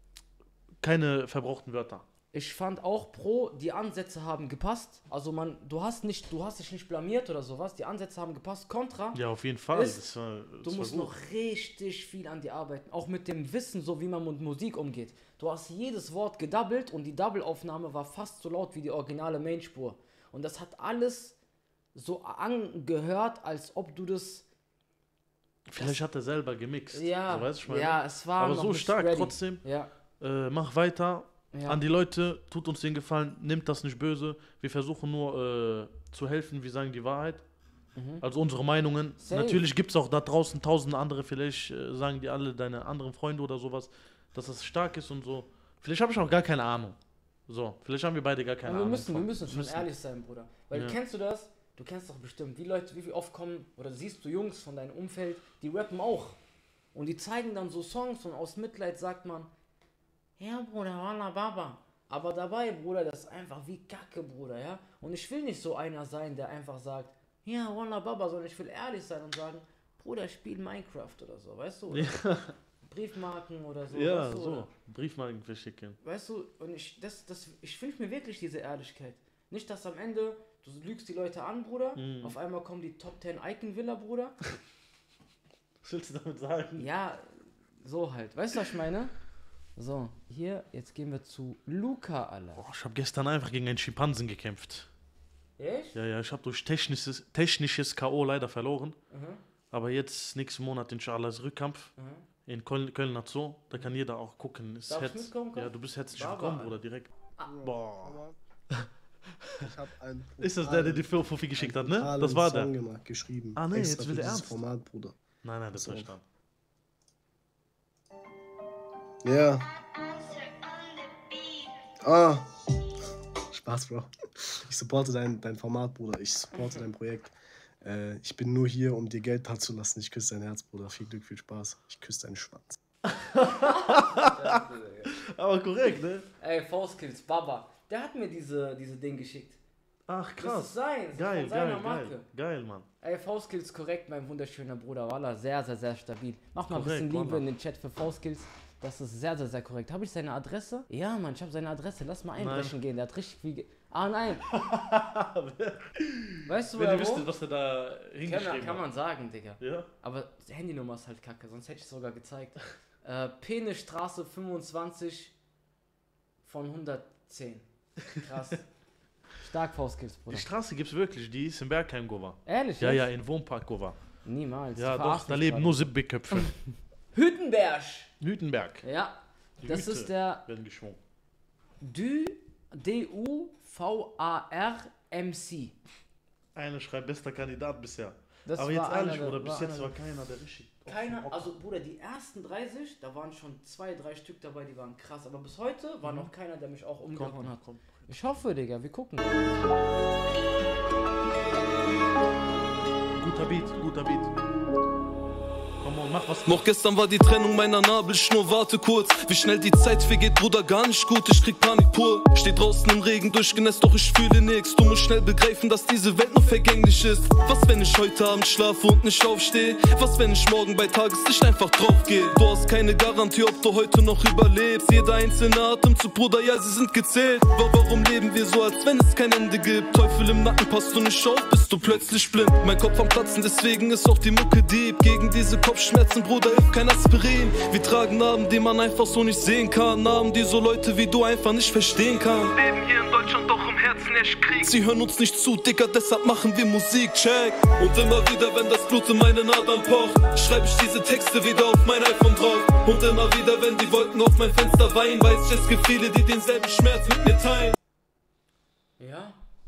keine verbrauchten Wörter. Ich fand auch Pro, die Ansätze haben gepasst. Also man, du hast nicht, du hast dich nicht blamiert oder sowas. Die Ansätze haben gepasst. Contra. Ja, auf jeden Fall. Ist, das war, das du war musst gut. noch richtig viel an dir arbeiten. Auch mit dem Wissen, so wie man mit Musik umgeht. Du hast jedes Wort gedoubled und die Double-Aufnahme war fast so laut wie die originale Mainspur. Und das hat alles so angehört, als ob du das. Vielleicht hat er selber gemixt. Ja, so, weißt du, ich meine? ja, es war aber noch so nicht stark ready. trotzdem. Ja. Äh, mach weiter. Ja. An die Leute, tut uns den Gefallen, nimmt das nicht böse. Wir versuchen nur äh, zu helfen, wir sagen die Wahrheit. Mhm. Also unsere Meinungen. Safe. Natürlich gibt es auch da draußen tausende andere, vielleicht äh, sagen die alle, deine anderen Freunde oder sowas, dass das stark ist und so. Vielleicht habe ich auch gar keine Ahnung. So, vielleicht haben wir beide gar keine Aber wir Ahnung. müssen, wir von- müssen schon ehrlich sein, Bruder. Weil Ja. kennst du das? Du kennst doch bestimmt, wie Leute, wie viel oft kommen, oder siehst du Jungs von deinem Umfeld, die rappen auch. Und die zeigen dann so Songs und aus Mitleid sagt man, ja Bruder, Walla Baba. Aber dabei, Bruder, das ist einfach wie Kacke, Bruder, ja. Und ich will nicht so einer sein, der einfach sagt, ja, Walla Baba, sondern ich will ehrlich sein und sagen, Bruder, spiel Minecraft oder so, weißt du? Oder Ja. Briefmarken oder so. Ja, weißt du, so. oder? Briefmarken verschicken. Weißt du, und ich, das, das, ich wünsche mir wirklich diese Ehrlichkeit. Nicht, dass am Ende, du lügst die Leute an, Bruder, Mhm. auf einmal kommen die Top zehn Icon Villa, Bruder. Was willst du damit sagen? Ja, so halt. Weißt du, was ich meine? So, hier, jetzt gehen wir zu Luca, Alter. Boah, ich habe gestern einfach gegen einen Schimpansen gekämpft. Echt? Ja, ja, ich habe durch technisches, technisches K O leider verloren. Mhm. Aber jetzt, nächsten Monat, inshallah, ist Rückkampf Mhm. in Köln, Kölner Zoo. Da kann jeder auch gucken. Ist Darf ich Herz, mitkommen, komm? ja, du bist herzlich Baba, willkommen, Alter. Bruder, direkt. Ah. Boah. Ich hab einen Ist das der, der die Fofi geschickt hat, ne? brutalen Das war der. Song gemacht, geschrieben. Ah, nee, Extra jetzt will für er dieses ernst. Format, Bruder. Nein, nein, das So. war verstanden. Ja. Ah. Spaß, Bro. Ich supporte dein, dein Format, Bruder. Ich supporte dein Projekt. Äh, ich bin nur hier, um dir Geld dazulassen. Ich küsse dein Herz, Bruder. Viel Glück, viel Spaß. Ich küsse deinen Schwanz. Aber korrekt, ne? Ey, Faustkills, Baba. Der hat mir diese, diese Ding geschickt. Ach, Das krass. ist sein. Das ist Geil, von seiner geil, Marke. geil. Geil, Mann. Ey, Faustkills korrekt, mein wunderschöner Bruder. Wallah, sehr, sehr, sehr stabil. Mach mal ein Korrekt, bisschen Liebe Wallah. in den Chat für Faustkills. Das ist sehr, sehr, sehr korrekt. Habe ich seine Adresse? Ja, Mann, ich habe seine Adresse. Lass mal einbrechen Nein. gehen. Der hat richtig viel. Ge ah, nein. Weißt du, Wenn wer ihr wo? wisst, was er da Kann, hingeschrieben man- kann hat. man sagen, Digga. Ja? Aber die Handynummer ist halt kacke, sonst hätte ich es sogar gezeigt. äh, Penestraße fünfundzwanzig von hundertzehn. Krass. Stark Faustkills, Bruder. Die Straße gibt's wirklich, die ist in Bergheim, Gova. Ehrlich, Ja, jetzt? ja, in Wohnpark, Gova. Niemals. Ja, Du doch, verarschst da mich leben gerade. nur Siebbeköpfe. Hüttenberg. Hütenberg. Ja, Die das Hüte ist der werden geschwungen. Du, D U V A R M C. Einer schreibt bester Kandidat bisher. Das Aber war jetzt ehrlich, einer der- Bruder, bis war jetzt einer war der- keiner, der richtig. Keiner, also Bruder, die ersten dreißig, da waren schon zwei, drei Stück dabei, die waren krass. Aber bis heute war Mhm. noch keiner, der mich auch umgehauen Kommt, hat. kommt. Ich hoffe, Digga, wir gucken. Guter Beat, guter Beat. Komm on, mach was. Noch gestern war die Trennung meiner Nabelschnur, warte kurz. Wie schnell die Zeit vergeht, Bruder, gar nicht gut, ich krieg Panik pur. Steh draußen im Regen durchgenässt, doch ich fühle nix. Du musst schnell begreifen, dass diese Welt noch vergänglich ist. Was, wenn ich heute Abend schlafe und nicht aufstehe? Was, wenn ich morgen bei Tageslicht einfach draufgehe? Du hast keine Garantie, ob du heute noch überlebst. Jeder einzelne Atemzug, Bruder, ja, sie sind gezählt. Aber warum leben wir so, als wenn es kein Ende gibt? Teufel im Nacken, passt du nicht auf, bist du plötzlich blind. Mein Kopf am Platzen, deswegen ist auch die Mucke deep. Gegen diese Kopfschmerzen, Bruder, hilft kein Aspirin. Wir tragen Narben, die man einfach so nicht sehen kann. Narben, die so Leute wie du einfach nicht verstehen kann. Leben hier in Deutschland, doch im Herzen herrscht Krieg. Sie hören uns nicht zu, Dicker, deshalb machen wir Musik, check. Und immer wieder, wenn das Blut in meine Adern pocht, schreibe ich diese Texte wieder auf mein iPhone drauf. Und immer wieder, wenn die Wolken auf mein Fenster weinen, weiß ich, es gibt viele, die denselben Schmerz mit mir teilen. Ja?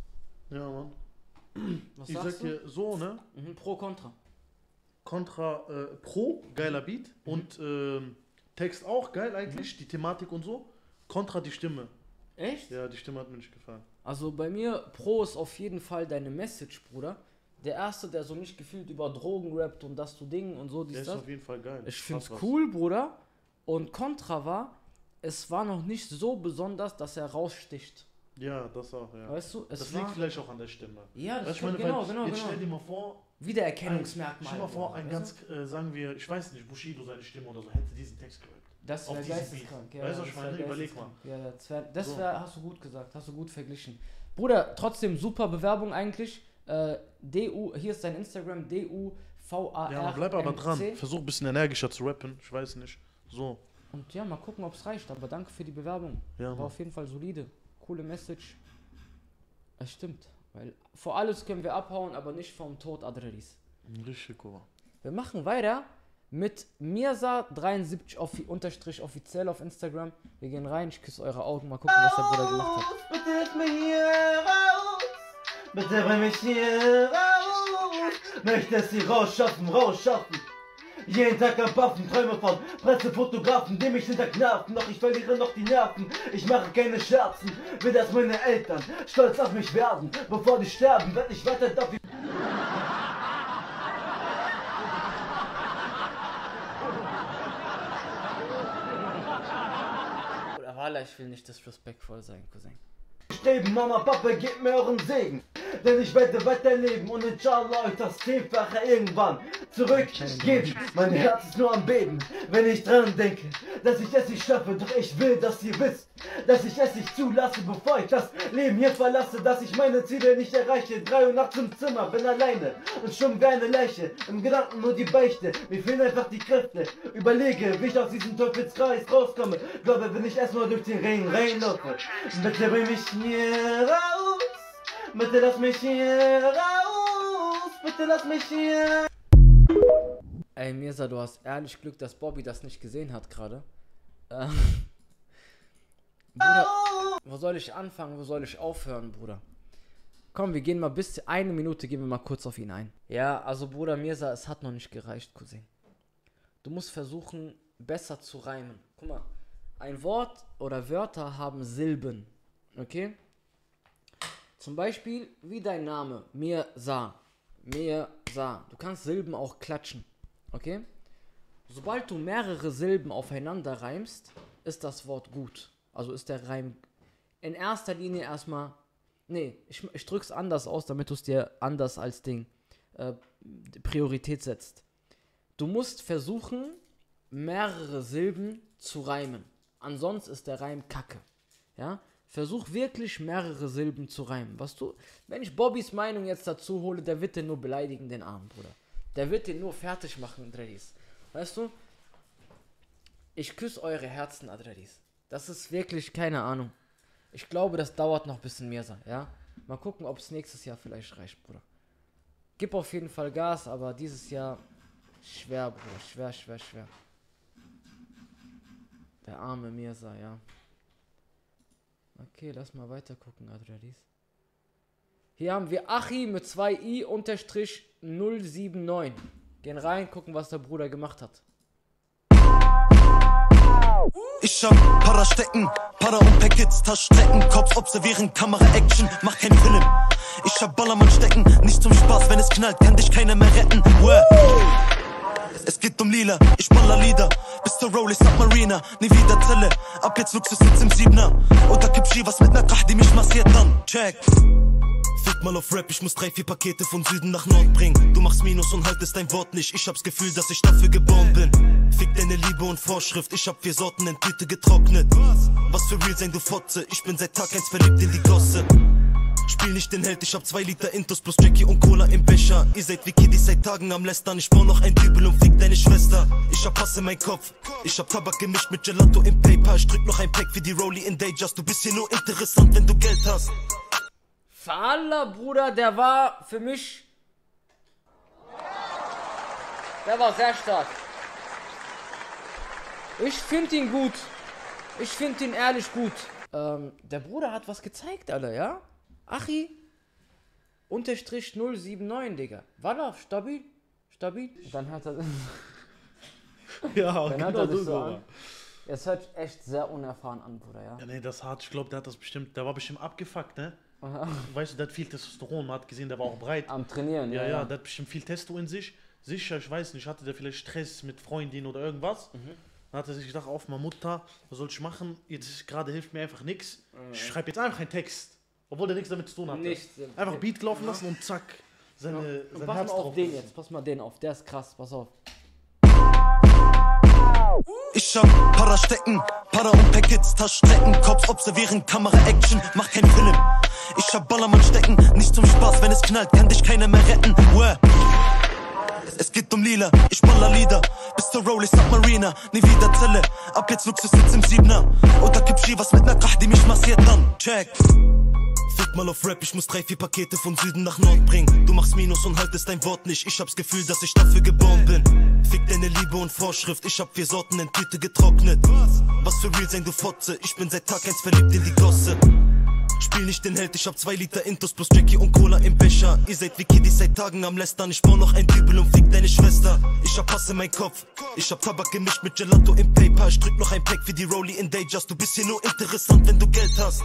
Ja, Mann. Was ich sagst sag dir so, ne? Mhm, Pro, Contra. Contra, äh, Pro, geiler Beat. Mhm. Und ähm, Text auch geil eigentlich, mhm. die Thematik und so. Contra die Stimme. Echt? Ja, die Stimme hat mir nicht gefallen. Also bei mir, Pro ist auf jeden Fall deine Message, Bruder. Der erste, der so nicht gefühlt über Drogen rappt und das du Ding und so, dies, Der ist das. auf jeden Fall geil. Ich find's cool, Bruder. Und Contra war, es war noch nicht so besonders, dass er raussticht. Ja, das auch, ja. Weißt du, es das war, liegt vielleicht auch an der Stimme. Ja, das weißt, stimmt, meine, genau, weil genau, jetzt genau. stell dir mal vor, Wiedererkennungsmerkmal. Stell dir mal vor, ein ganz, äh, sagen wir, ich weiß nicht, Bushido, seine Stimme oder so, hätte diesen Text gerappt. Das wäre geisteskrank. Ja, weißt du, was ich meine? Überleg mal. Ja, das wäre, das wär, so. Hast du gut gesagt, hast du gut verglichen. Bruder, trotzdem super Bewerbung eigentlich. Äh, D U, hier ist dein Instagram, D U V A R. Ja, bleib aber dran. Versuch ein bisschen energischer zu rappen, ich weiß nicht. So. Und ja, mal gucken, ob es reicht. Aber danke für die Bewerbung. Ja, war auf jeden Fall solide. Coole Message. Es stimmt. Weil vor alles können wir abhauen, aber nicht vom Tod Adrelis. Richtig, cool. Wir machen weiter mit Mirza dreiundsiebzig offi unterstrich offiziell auf Instagram. Wir gehen rein, ich küsse eure Augen, mal gucken, was der Bruder gemacht hat. Bitte hilf mir hier raus, bitte bring mich hier raus. Möchtest sie rausschaffen, rausschaffen. Jeden Tag am Paffen, Träume von Pressefotografen, die mich hinterknarfen, doch ich verliere noch die Nerven. Ich mache keine Scherzen, will dass meine Eltern stolz auf mich werden. Bevor die sterben, werd ich weiter dafür. Oder Walla, ich will nicht disrespektvoll sein, Cousin. Streben, Mama, Papa, gebt mir euren Segen. Denn ich werde weiterleben und inshallah euch das Zehnfache irgendwann zurückgeben. Mein Herz ist nur am Beben, wenn ich dran denke, dass ich es nicht schaffe. Doch ich will, dass ihr wisst, dass ich es nicht zulasse, bevor ich das Leben hier verlasse. Dass ich meine Ziele nicht erreiche. Drei Uhr nachts im Zimmer, bin alleine und stumm wie eine Leiche. Im Gedanken nur die Beichte, mir fehlen einfach die Kräfte. Überlege, wie ich aus diesem Teufelskreis rauskomme. Glaube, wenn ich erstmal durch den Regen reinlaufe. Bitte bring mich hier raus. Bitte lass mich hier raus. Bitte lass mich hier. Ey, Mirza, du hast ehrlich Glück, dass Bobby das nicht gesehen hat gerade. Ähm, Bruder, wo soll ich anfangen, wo soll ich aufhören, Bruder? Komm, wir gehen mal bis eine Minute, gehen wir mal kurz auf ihn ein. Ja, also Bruder Mirza, es hat noch nicht gereicht, Cousin. Du musst versuchen, besser zu reimen. Guck mal, ein Wort oder Wörter haben Silben, okay? Zum Beispiel, wie dein Name, Mirza. Mirza. Du kannst Silben auch klatschen, okay? Sobald du mehrere Silben aufeinander reimst, ist das Wort gut. Also ist der Reim in erster Linie erstmal... Nee, ich, ich drück's anders aus, damit du es dir anders als Ding äh, Priorität setzt. Du musst versuchen, mehrere Silben zu reimen. Ansonsten ist der Reim kacke. Ja? Versuch wirklich mehrere Silben zu reimen. Was du, wenn ich Bobbys Meinung jetzt dazu hole, der wird den nur beleidigen, den Armen, Bruder. Der wird den nur fertig machen, Adrelis. Weißt du? Ich küsse eure Herzen, Adrelis. Das ist wirklich keine Ahnung. Ich glaube, das dauert noch ein bisschen mehr, ja? Mal gucken, ob es nächstes Jahr vielleicht reicht, Bruder. Gib auf jeden Fall Gas, aber dieses Jahr schwer, Bruder. Schwer, schwer, schwer. Der arme Mirza, ja. Okay, lass mal weiter gucken, Adrelis. Hier haben wir Achi mit zwei i unterstrich null sieben neun. Gehen rein, gucken, was der Bruder gemacht hat. Ich hab Para stecken, Para und Packets, Taschendecken, Kopf observieren, Kamera Action, mach keinen Film. Ich hab Ballermann stecken, nicht zum Spaß, wenn es knallt, kann dich keiner mehr retten. Where? Es geht um Lila, ich baller Lieder, bis zur Rolling Submarina, nie wieder Zelle, ab jetzt Luxus sitzt im Siebener. Oder kipp was mit ner Kach, die mich massiert dann, check. Fick mal auf Rap, ich muss drei, vier Pakete von Süden nach Nord bringen. Du machst Minus und haltest dein Wort nicht, ich hab's Gefühl, dass ich dafür geboren bin. Fick deine Liebe und Vorschrift, ich hab vier Sorten in Tüte getrocknet. Was für real sein, du Fotze, ich bin seit Tag eins verliebt in die Gosse. Spiel nicht den Held, ich hab zwei Liter Intus plus Jackie und Cola im Becher. Ihr seid wie Kiddies seit Tagen am Lästern, ich baue noch ein Dübel und fick deine Schwester. Ich hab Hass in mein Kopf, ich hab Tabak gemischt mit Gelato im Paper. Ich drück noch ein Pack wie die Rollie in Dayjust. Du bist hier nur interessant, wenn du Geld hast. Für Allah, Bruder, der war für mich... Der war sehr stark. Ich find ihn gut. Ich find ihn ehrlich gut. Ähm, der Bruder hat was gezeigt, Alter, ja? Achi, Unterstrich null sieben neun, Digga. Walla, stabil. Stabil. Dann hat er. Ja, dann genau, hat er du das so so. an. Es hört sich echt sehr unerfahren an, Bruder, ja. Ja, nee, das hat, ich glaube, der hat das bestimmt, der war bestimmt abgefuckt, ne? Aha. Weißt du, der hat viel Testosteron, man hat gesehen, der war auch breit. Am Trainieren, ja. Ja, ja. ja, der hat bestimmt viel Testo in sich. Sicher, ich weiß nicht, hatte der vielleicht Stress mit Freundin oder irgendwas. Mhm. Dann hat er sich gedacht, auf meine Mutter, was soll ich machen? Jetzt gerade hilft mir einfach nichts. Mhm. Ich schreibe jetzt einfach einen Text, obwohl der nichts damit zu tun hatte. Nichts. Einfach Beat laufen lassen und zack, seine, ja. sein pass Herz mal auf drauf. den jetzt, pass mal den auf, der ist krass, pass auf. Ich hab Para stecken, Para und Packets, Taschenstrecken, Cops observieren, Kamera Action, mach keinen Film. Ich hab Ballermann stecken, nicht zum Spaß, wenn es knallt, kann dich keiner mehr retten. Uäh. Es geht um Lila, ich baller Lieder, bis zur Rollie Submarina, nie wieder Zelle, ab jetzt Luxus sitzt im Siebener. Oder gib was mit ner Krach, die mich massiert dann, check. Fick mal auf Rap, ich muss drei, vier Pakete von Süden nach Nord bringen. Du machst Minus und haltest dein Wort nicht, ich hab's Gefühl, dass ich dafür geboren bin. Fick deine Liebe und Vorschrift, ich hab vier Sorten in Tüte getrocknet. Was für real sein, du Fotze, ich bin seit Tag eins verliebt in die Gosse. Spiel nicht den Held, ich hab zwei Liter Intus plus Jackie und Cola im Becher. Ihr seid wie Kiddies seit Tagen am Lästern, ich bau noch ein Dübel und fick deine Schwester. Ich hab Hass in mein Kopf, ich hab Tabak gemischt mit Gelato im Paper. Ich drück noch ein Pack für die Rollie in Dayjust, du bist hier nur interessant, wenn du Geld hast.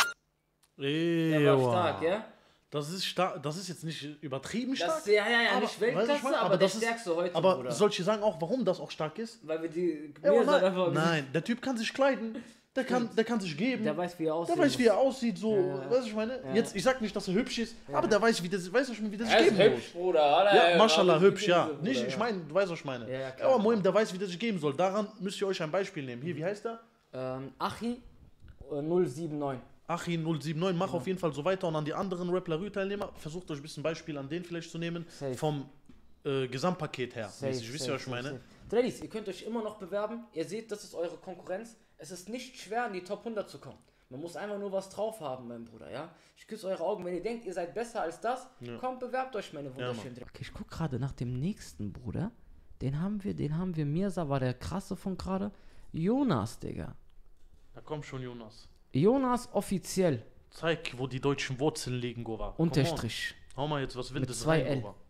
Der war stark, ja? Das ist stark, das ist jetzt nicht übertrieben stark. Das, ja, ja, ja, aber, nicht Weltklasse, ich mein, aber, aber der das stärkste ist, heute, aber Bruder. soll ich sagen auch, warum das auch stark ist? Weil wir die... Ja, mir nein, einfach nein, der Typ kann sich kleiden, der kann, der kann sich geben. Der weiß, wie er aussieht. Der weiß, wie er aussieht, so, ja, ja. weißt du, ich meine? Ja. Jetzt, ich sag nicht, dass er hübsch ist, ja. aber der weiß, wie der, weiß schon, wie der sich er ist geben hübsch, muss. Bruder, Alter, ja, ey, Maschallah, aber hübsch, ja. Bruder, Nicht, ja. ich meine, du weißt, was ich meine. Ja, ja, ja, klar. aber Moim, der weiß, wie der sich geben soll. Daran müsst ihr euch ein Beispiel nehmen. Hier, wie heißt der? Ähm, Achi äh, null sieben neun. Achi null sieben neun, mach ja. auf jeden Fall so weiter und an die anderen Rap La Rue Teilnehmer, versucht euch ein bisschen Beispiel an den vielleicht zu nehmen, safe. Vom äh, Gesamtpaket her. Safe, ich wisst ihr, was ich meine? Ladies, ihr könnt euch immer noch bewerben, ihr seht, das ist eure Konkurrenz, es ist nicht schwer, in die Top hundert zu kommen. Man muss einfach nur was drauf haben, mein Bruder, ja? Ich küsse eure Augen, wenn ihr denkt, ihr seid besser als das, ja. kommt, bewerbt euch, meine wunderschönen ja, okay, ich guck gerade nach dem nächsten, Bruder, den haben wir, den haben wir, Mirza war der krasse von gerade, Jonas, Digga. Da kommt schon Jonas. Jonas offiziell. Zeig, wo die deutschen Wurzeln liegen, Gova. Unterstrich. Hau mal jetzt was Wildes rein, L. Gova.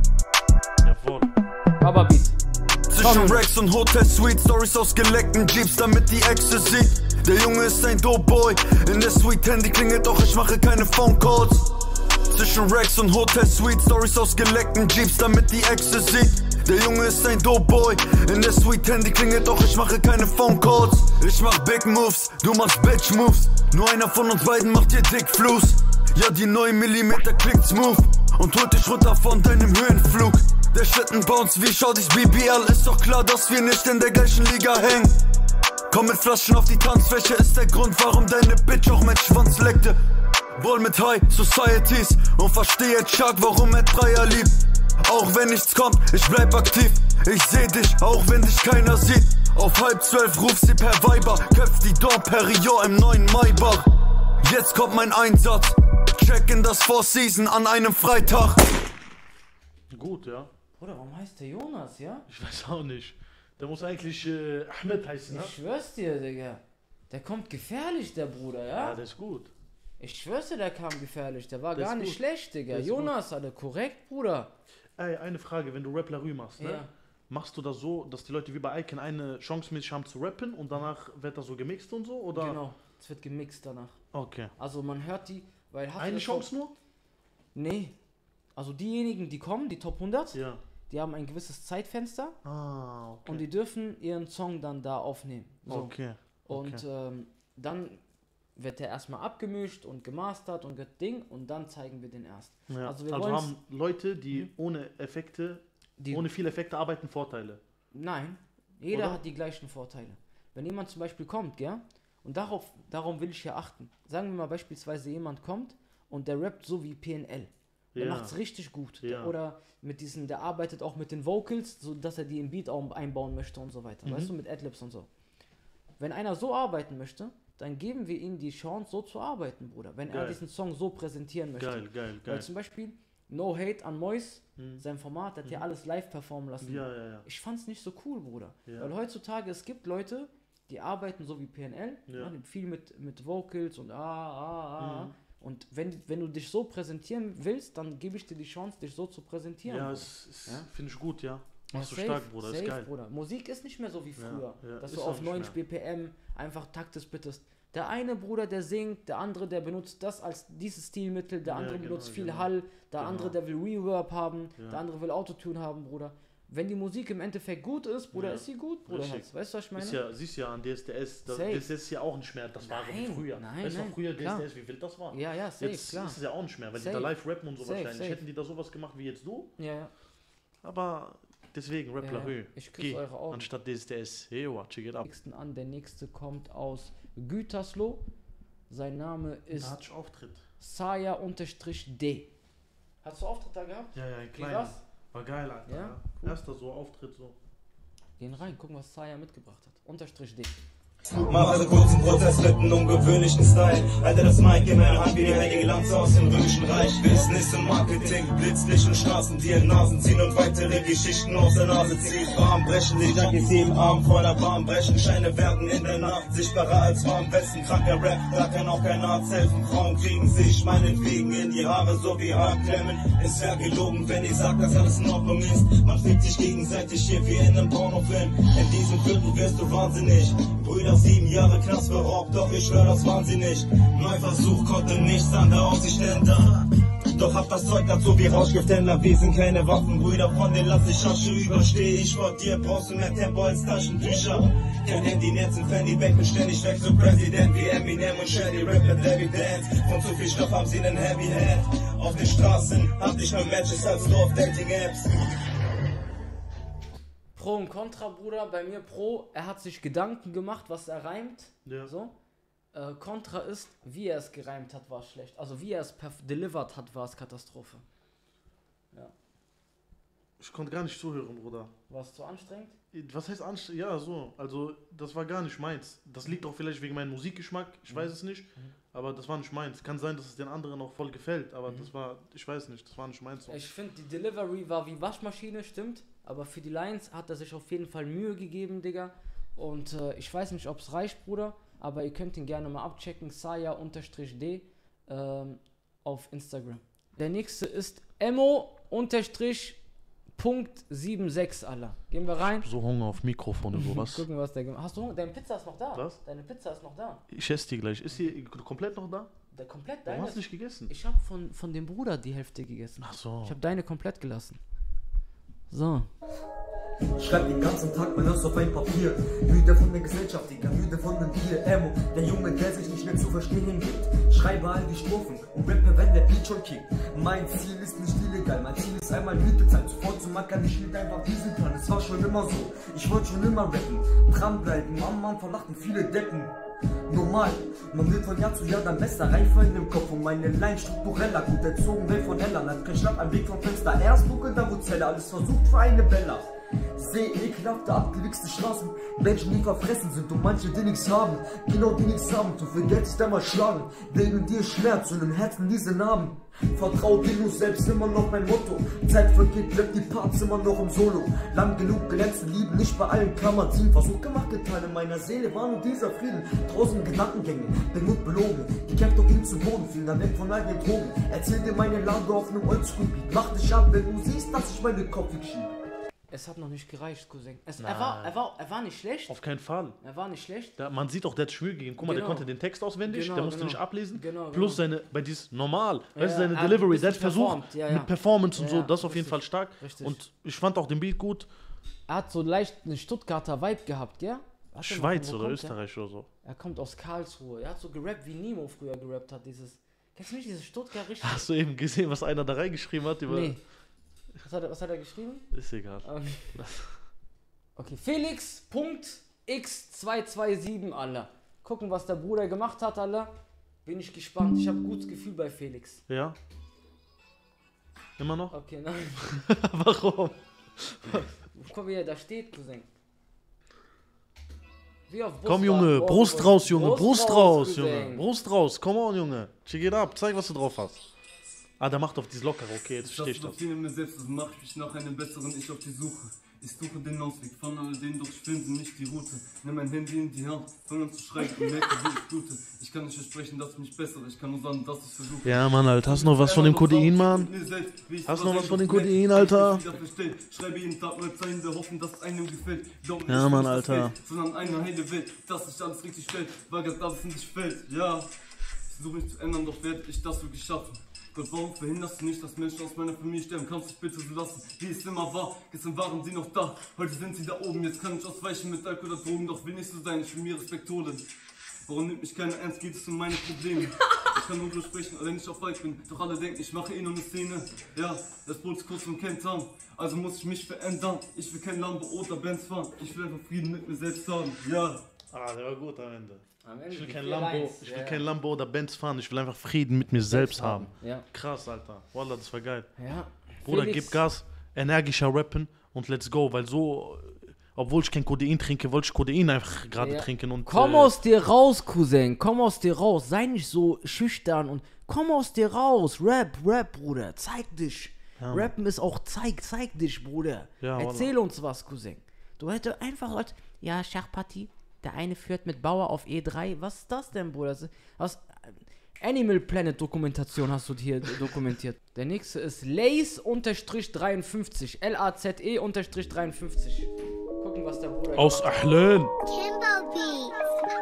Jawohl. Baba Beat. Zwischen Racks und Hotel Suite, Stories aus geleckten Jeeps, damit die Exe sieht. Der Junge ist ein Dope-Boy, in der Suite Handy klingelt, doch ich mache keine Phone Calls. Zwischen Racks und Hotel Suite, Stories aus geleckten Jeeps, damit die Exe sieht. Der Junge ist ein Dope-Boy, in der Suite Handy klingelt, doch ich mache keine Phone Calls. Ich mach Big Moves, du machst Bitch Moves. Nur einer von uns beiden macht dir Dick Fluss. Ja, die neun Millimeter klickt smooth und holt dich runter von deinem Höhenflug. Der Schlitten bounce wie schau dich B B L, ist doch klar, dass wir nicht in der gleichen Liga hängen. Komm mit Flaschen auf die Tanzfläche, ist der Grund, warum deine Bitch auch mein Schwanz leckte. Ball mit High Societies und verstehe jetzt stark, warum er Dreier liebt. Auch wenn nichts kommt, ich bleib aktiv. Ich seh dich, auch wenn dich keiner sieht. Auf halb zwölf ruf sie per Viber, köpft die Dom Perignon im neuen Maybach. Jetzt kommt mein Einsatz, checken das Four Season an einem Freitag. Gut, ja. Bruder, warum heißt der Jonas, ja? Ich weiß auch nicht. Der muss eigentlich äh, Ahmed heißen, ne? Ich schwör's dir, Digga. Der kommt gefährlich, der Bruder, ja? Ja, der ist gut. Ich schwör's dir, der kam gefährlich. Der war der gar nicht gut. schlecht, Digga. Jonas, alle korrekt, Bruder. Ey, eine Frage, wenn du Rap La Rue machst, ne? Ja. Machst du das so, dass die Leute wie bei Icon eine Chance mäßig haben zu rappen und danach wird das so gemixt und so, oder? Genau, es wird gemixt danach. Okay. Also man hört die, weil... Eine Chance nur? Nee. Also diejenigen, die kommen, die Top hundert, ja. die haben ein gewisses Zeitfenster. Ah, okay. Und die dürfen ihren Song dann da aufnehmen. So. Okay. Und okay. Ähm, dann wird der erstmal abgemischt und gemastert und Ding und dann zeigen wir den erst. Ja. Also, wir also haben Leute, die hm? ohne Effekte, die ohne viele Effekte arbeiten, Vorteile? Nein, jeder Oder? hat die gleichen Vorteile. Wenn jemand zum Beispiel kommt, gell, und darauf, darum will ich hier achten. Sagen wir mal beispielsweise, jemand kommt und der rappt so wie P N L. Der ja. macht's richtig gut. Ja. Der, oder mit diesen, der arbeitet auch mit den Vocals, so dass er die im Beat auch einbauen möchte und so weiter. Mhm. Weißt du, mit Adlibs und so. Wenn einer so arbeiten möchte, dann geben wir ihm die Chance, so zu arbeiten, Bruder. Wenn geil. er diesen Song so präsentieren möchte. Geil, geil, geil. Weil zum Beispiel No Hate an Mois, mhm. sein Format, hat mhm. ja alles live performen lassen. Ja, ja, ja. Ich fand's nicht so cool, Bruder. Ja. Weil heutzutage, es gibt Leute, die arbeiten so wie P N L, ja. ja, viel mit, mit Vocals und ah, ah, ah. Mhm. Und wenn, wenn du dich so präsentieren willst, dann gebe ich dir die Chance, dich so zu präsentieren. Ja, es, es ja? finde ich gut, ja. Machst ja, du stark, Bruder, safe, ist geil. Bruder. Musik ist nicht mehr so wie früher, ja, ja, dass du auf neunzig B P M einfach Takt splittest. Der eine Bruder, der singt, der andere, der benutzt das als dieses Stilmittel, der andere ja, genau, benutzt viel genau. Hall, der genau. andere, der will Reverb haben, ja. der andere will Autotune haben, Bruder. Wenn die Musik im Endeffekt gut ist, Bruder, ja. ist sie gut, Bruder. Weißt du, was ich meine? Ist ja, siehst ja an D S D S, das, das ist ja auch nicht mehr, das war nein, wie früher. Nein, weißt du nein, früher klar. D S D S, wie wild das war? Ja, ja, safe, jetzt klar. ist es ja auch nicht mehr, weil safe. die da live rappen und so safe, wahrscheinlich. Safe. Hätten die da sowas gemacht wie jetzt du? Ja, ja. Aber deswegen, Rap La Rue. Ich küsse eure Augen. Anstatt D S D S. Hey, watch it up. An, der nächste kommt aus Gütersloh. Sein Name ist. Da hatte ich Auftritt. Saya-D. Hast du Auftritt da gehabt? Ja, ja, ein kleiner. War geil, Alter. Ja? Cool. Erster so Auftritt so. Gehen rein, gucken, was Saya mitgebracht hat. Unterstrich D. Mache kurzen Prozess mit einem ungewöhnlichen Style. Alter, das Mic in meiner Hand wie die heilige Lanze aus dem römischen Reich. Business und Marketing, Blitzlicht und Straßendiagnosen ziehen und weitere Geschichten aus der Nase ziehen. Warm brechen, die Jackies sieben Arm voller Warm brechen. Scheine werden in der Nacht sichtbarer als warm Westen. Kranker Rap, da kann auch kein Arzt helfen. Frauen kriegen sich meinetwegen in die Haare so wie Haarklemmen. Ist ja gelogen, wenn ich sag, dass alles in Ordnung ist. Man fickt sich gegenseitig hier wie in einem Pornofilm. In diesem Viertel wirst du wahnsinnig. Brüder sieben Jahre Knast für Raub, doch ich schwör, das waren sie nicht. Neuversuch konnte nichts an der Aussicht ändern. Doch hab das Zeug dazu wie Rauschgifthändler. Wir sind keine Waffenbrüder, von denen lass ich Asche übersteh ich vor dir. Brauchst du mehr Tempo als Taschentücher. Kein Handy, Netz und Fanny Back, bin ständig weg zu Präsident wie Eminem und Shady Rap mit David Dance. Von zu viel Stoff haben sie nen Heavy Head. Auf den Straßen hab ich mehr Matches als nur auf Dating-Apps. Pro und Contra, Bruder. Bei mir Pro, er hat sich Gedanken gemacht, was er reimt. Ja. So. Äh, Contra ist, wie er es gereimt hat, war es schlecht. Also wie er es delivered hat, war es Katastrophe. Ja. Ich konnte gar nicht zuhören, Bruder. War es zu anstrengend? Was heißt anstrengend? Ja, so. Also, das war gar nicht meins. Das liegt auch vielleicht wegen meinem Musikgeschmack. Ich mhm. weiß es nicht. Mhm. Aber das war nicht meins. Kann sein, dass es den anderen auch voll gefällt. Aber mhm. das war, ich weiß nicht, das war nicht meins. So. Ich finde, die Delivery war wie Waschmaschine, stimmt. Aber für die Lines hat er sich auf jeden Fall Mühe gegeben, Digga. Und äh, ich weiß nicht, ob es reicht, Bruder. Aber ihr könnt ihn gerne mal abchecken. Saya-D ähm, auf Instagram. Der nächste ist Emo-Punkt sieben sechs, Alter. Gehen wir rein. Ich hab so Hunger auf Mikrofon und sowas. Gucken, was der gemacht hat. Hast du Hunger? Deine Pizza ist noch da. Was? Deine Pizza ist noch da. Ich esse die gleich. Ist die komplett noch da? Der komplett Warum deine. hast du nicht gegessen? Ich habe von, von dem Bruder die Hälfte gegessen. Ach so. Ich habe deine komplett gelassen. So. Schreib den ganzen Tag mein Hass auf ein Papier. Müde von der Gesellschaft, Digga, müde von dem Bier. Emo, der Junge, der sich nicht mehr zu verstehen gibt. Schreibe all die Strophen und rappe, wenn der Beat schon kickt. Mein Ziel ist nicht illegal, mein Ziel ist einmal Miete zahlen. Sofort zu Mackern, ich hielt einfach diesen Plan. Es war schon immer so, ich wollte schon immer rappen. Dranbleiben, am Anfang lachten viele Deppen. Normal, man wird von Jahr zu Jahr dann besser reinfallen im Kopf. Und meine Line struktureller, gut erzogen, Welt von Ella. Hat kein Schlag am Weg vom Fenster, erst gucken, dann wo Zelle. Alles versucht für eine Bella. Seh ekelhafte, abgewichste Straßen. Menschen, die verfressen sind und manche, die nichts haben. Genau, die nichts haben, zu viel Geld sich da mal schlagen. Wegen dir Schmerz und im Herzen diese Namen. Vertrau dir nur selbst, immer noch mein Motto. Zeit vergeht, bleibt die Parts immer noch im Solo. Lang genug gelernt zu lieben, nicht bei allen kann man ziehen. Versuch gemacht, getan in meiner Seele war nur dieser Frieden. Tausend Gedankengänge, bin gut belogen. Die kämpft doch hin zu Boden, fielen dann weg von all den Drogen. Erzähl dir meine Lage auf nem Oldschool-Beat. Mach dich ab, wenn du siehst, dass ich meine Kopf schiebe. Es hat noch nicht gereicht, Cousin. Es, er, war, er, war, er war nicht schlecht. Auf keinen Fall. Er war nicht schlecht. Da, man sieht auch, der hat Schwür gegeben. Guck mal, genau. der konnte den Text auswendig, genau, der musste genau. nicht ablesen. Genau, Plus genau. seine, bei dieses normal, Ja, weißt du, seine ja, Delivery, der hat versucht ja, ja. mit Performance und ja, so, ja, das ist auf jeden richtig, Fall stark. Richtig. Und ich fand auch den Beat gut. Er hat so leicht einen Stuttgarter Vibe gehabt, gell? Hat Schweiz noch, oder kommt, Österreich ja? oder so. Er kommt aus Karlsruhe. Er hat so gerappt, wie Nemo früher gerappt hat. Dieses, kennst du nicht dieses Stuttgart richtig? Hast du eben gesehen, was einer da reingeschrieben hat? Über nee. Was hat, er, was hat er geschrieben? Ist egal. Okay. Okay, Felix X zwei zwei sieben, Alter. Gucken, was der Bruder gemacht hat, Alter. Bin ich gespannt. Ich habe ein gutes Gefühl bei Felix. Ja? Immer noch? Okay, nein. Warum? Guck, wie er da steht, Cousin. Wie auf Brust Komm, Junge, raus, Brust Brust raus, Junge, Brust Brust raus, raus, Cousin. Junge. Brust raus, come on, Junge. Check it up, zeig, was du drauf hast. Ah, der macht auf dieses Lockere, okay, jetzt verstehe ich das. Auf mir selbst, das macht mich nach einem besseren Ich auf die Suche. Ich suche den Ausweg von all denen, doch ich finde nicht die Route. Nimm mein Handy in die Hand, fang an zu schreiben und merke, wie ich blute. Ich kann nicht versprechen, dass ich mich bessere, ich kann nur sagen, dass ich versuche. Ja, Mann, Alter, hast du noch was von dem Codein, Mann? Hast du noch was von dem Codein, Alter? Schreibe jeden Tag neue Zeilen, wir hoffen, dass es einem gefällt. Ja, Mann, Alter. Sondern eine heile Welt, dass sich alles richtig stellt, weil ganz alles in sich fällt. Ja, ich versuche mich zu ändern, doch werde ich das wirklich schaffen. Gott, warum verhinderst du nicht, dass Menschen aus meiner Familie sterben? Kannst du dich bitte so lassen, wie es immer war? Gestern waren sie noch da, heute sind sie da oben. Jetzt kann ich ausweichen mit Alkohol oder Drogen, doch will nicht so sein, ich will mir Respekt holen. Warum nimmt mich keiner ernst, geht es um meine Probleme? Ich kann nur drüber sprechen, wenn ich auf Wald bin. Doch alle denken, ich mache eh nur eine Szene. Ja, das Brot ist kurz vom Kentern, also muss ich mich verändern. Ich will kein Lambo oder Benz fahren, ich will einfach Frieden mit mir selbst haben. Ja. Ah, der war gut am Ende. Am Ende Ich will die kein vier Lambo, Lines, ich will ja. kein Lambo oder Benz fahren, ich will einfach Frieden mit mir selbst, Selbst haben. haben, ja. Krass, Alter. Wallah, das war geil. Ja. Bruder, Felix. gib Gas, energischer rappen und let's go, weil so, obwohl ich kein Codein trinke, wollte ich Codein einfach gerade Ja. trinken und... Komm äh, aus dir raus, Cousin. Komm aus dir raus. Sei nicht so schüchtern und komm aus dir raus. Rap, Rap, Bruder. Zeig dich. Ja, Mann. Rappen ist auch zeig, zeig dich, Bruder. Ja, Erzähl uns was, Cousin. Du hättest einfach gesagt, ja, Schachpartie. Der eine führt mit Bauer auf E drei. Was ist das denn, Bruder? Aus Animal Planet Dokumentation hast du hier dokumentiert. Der nächste ist Laze dreiundfünfzig. L A Z E dreiundfünfzig. Gucken, was der Bruder Aus gemacht hat. Ahlen. Kimbo Beats.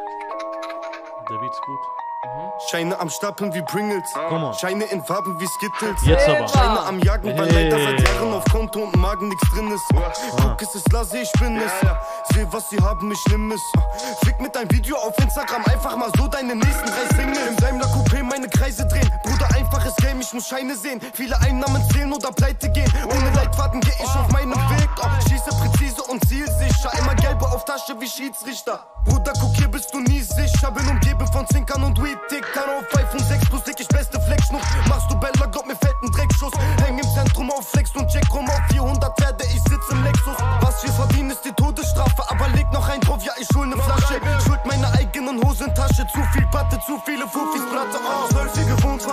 Der Beat ist gut. Scheine am Stapeln wie Pringles. Komm mal. Scheine in Farben wie Skittles. Jetzt aber. Scheine am Jagen, weil Hey. leider seit Jahren auf Konto und Magen nichts drin ist. Guck, es ist lasse, ich bin es. Seh, was sie haben, ich nimm es. Fick mit deinem Video auf Instagram einfach mal so deine nächsten drei Singles. Im Daimler Coupé meine Kreise drehen. Bruder, einfaches Game, ich muss Scheine sehen. Viele Einnahmen zählen oder pleite gehen. Ohne Leitfaden geh ich auf meinem Weg. Oh, schieße präzise und zielsicher. Immer gelbe auf Tasche wie Schiedsrichter. Bruder, guck, hier bist du nie sicher. Bin umgeben von Zinkern und Weed. Tick, kann auf fünf und sechs plus dick, ich beste Flexschnuff. Machst du Bella, glaub mir fällt ein Dreckschuss. Häng im Zentrum auf Flex und check rum auf vierhundert Pferde, ich sitz im Lexus. Was wir verdienen ist die Todesstrafe, aber leg noch ein drauf, ja ich hol ne Flasche. Schuld meine eigenen Hosentasche, zu viel Patte, zu viele Fufis, Platte, oh, zwölf hier gewohnt.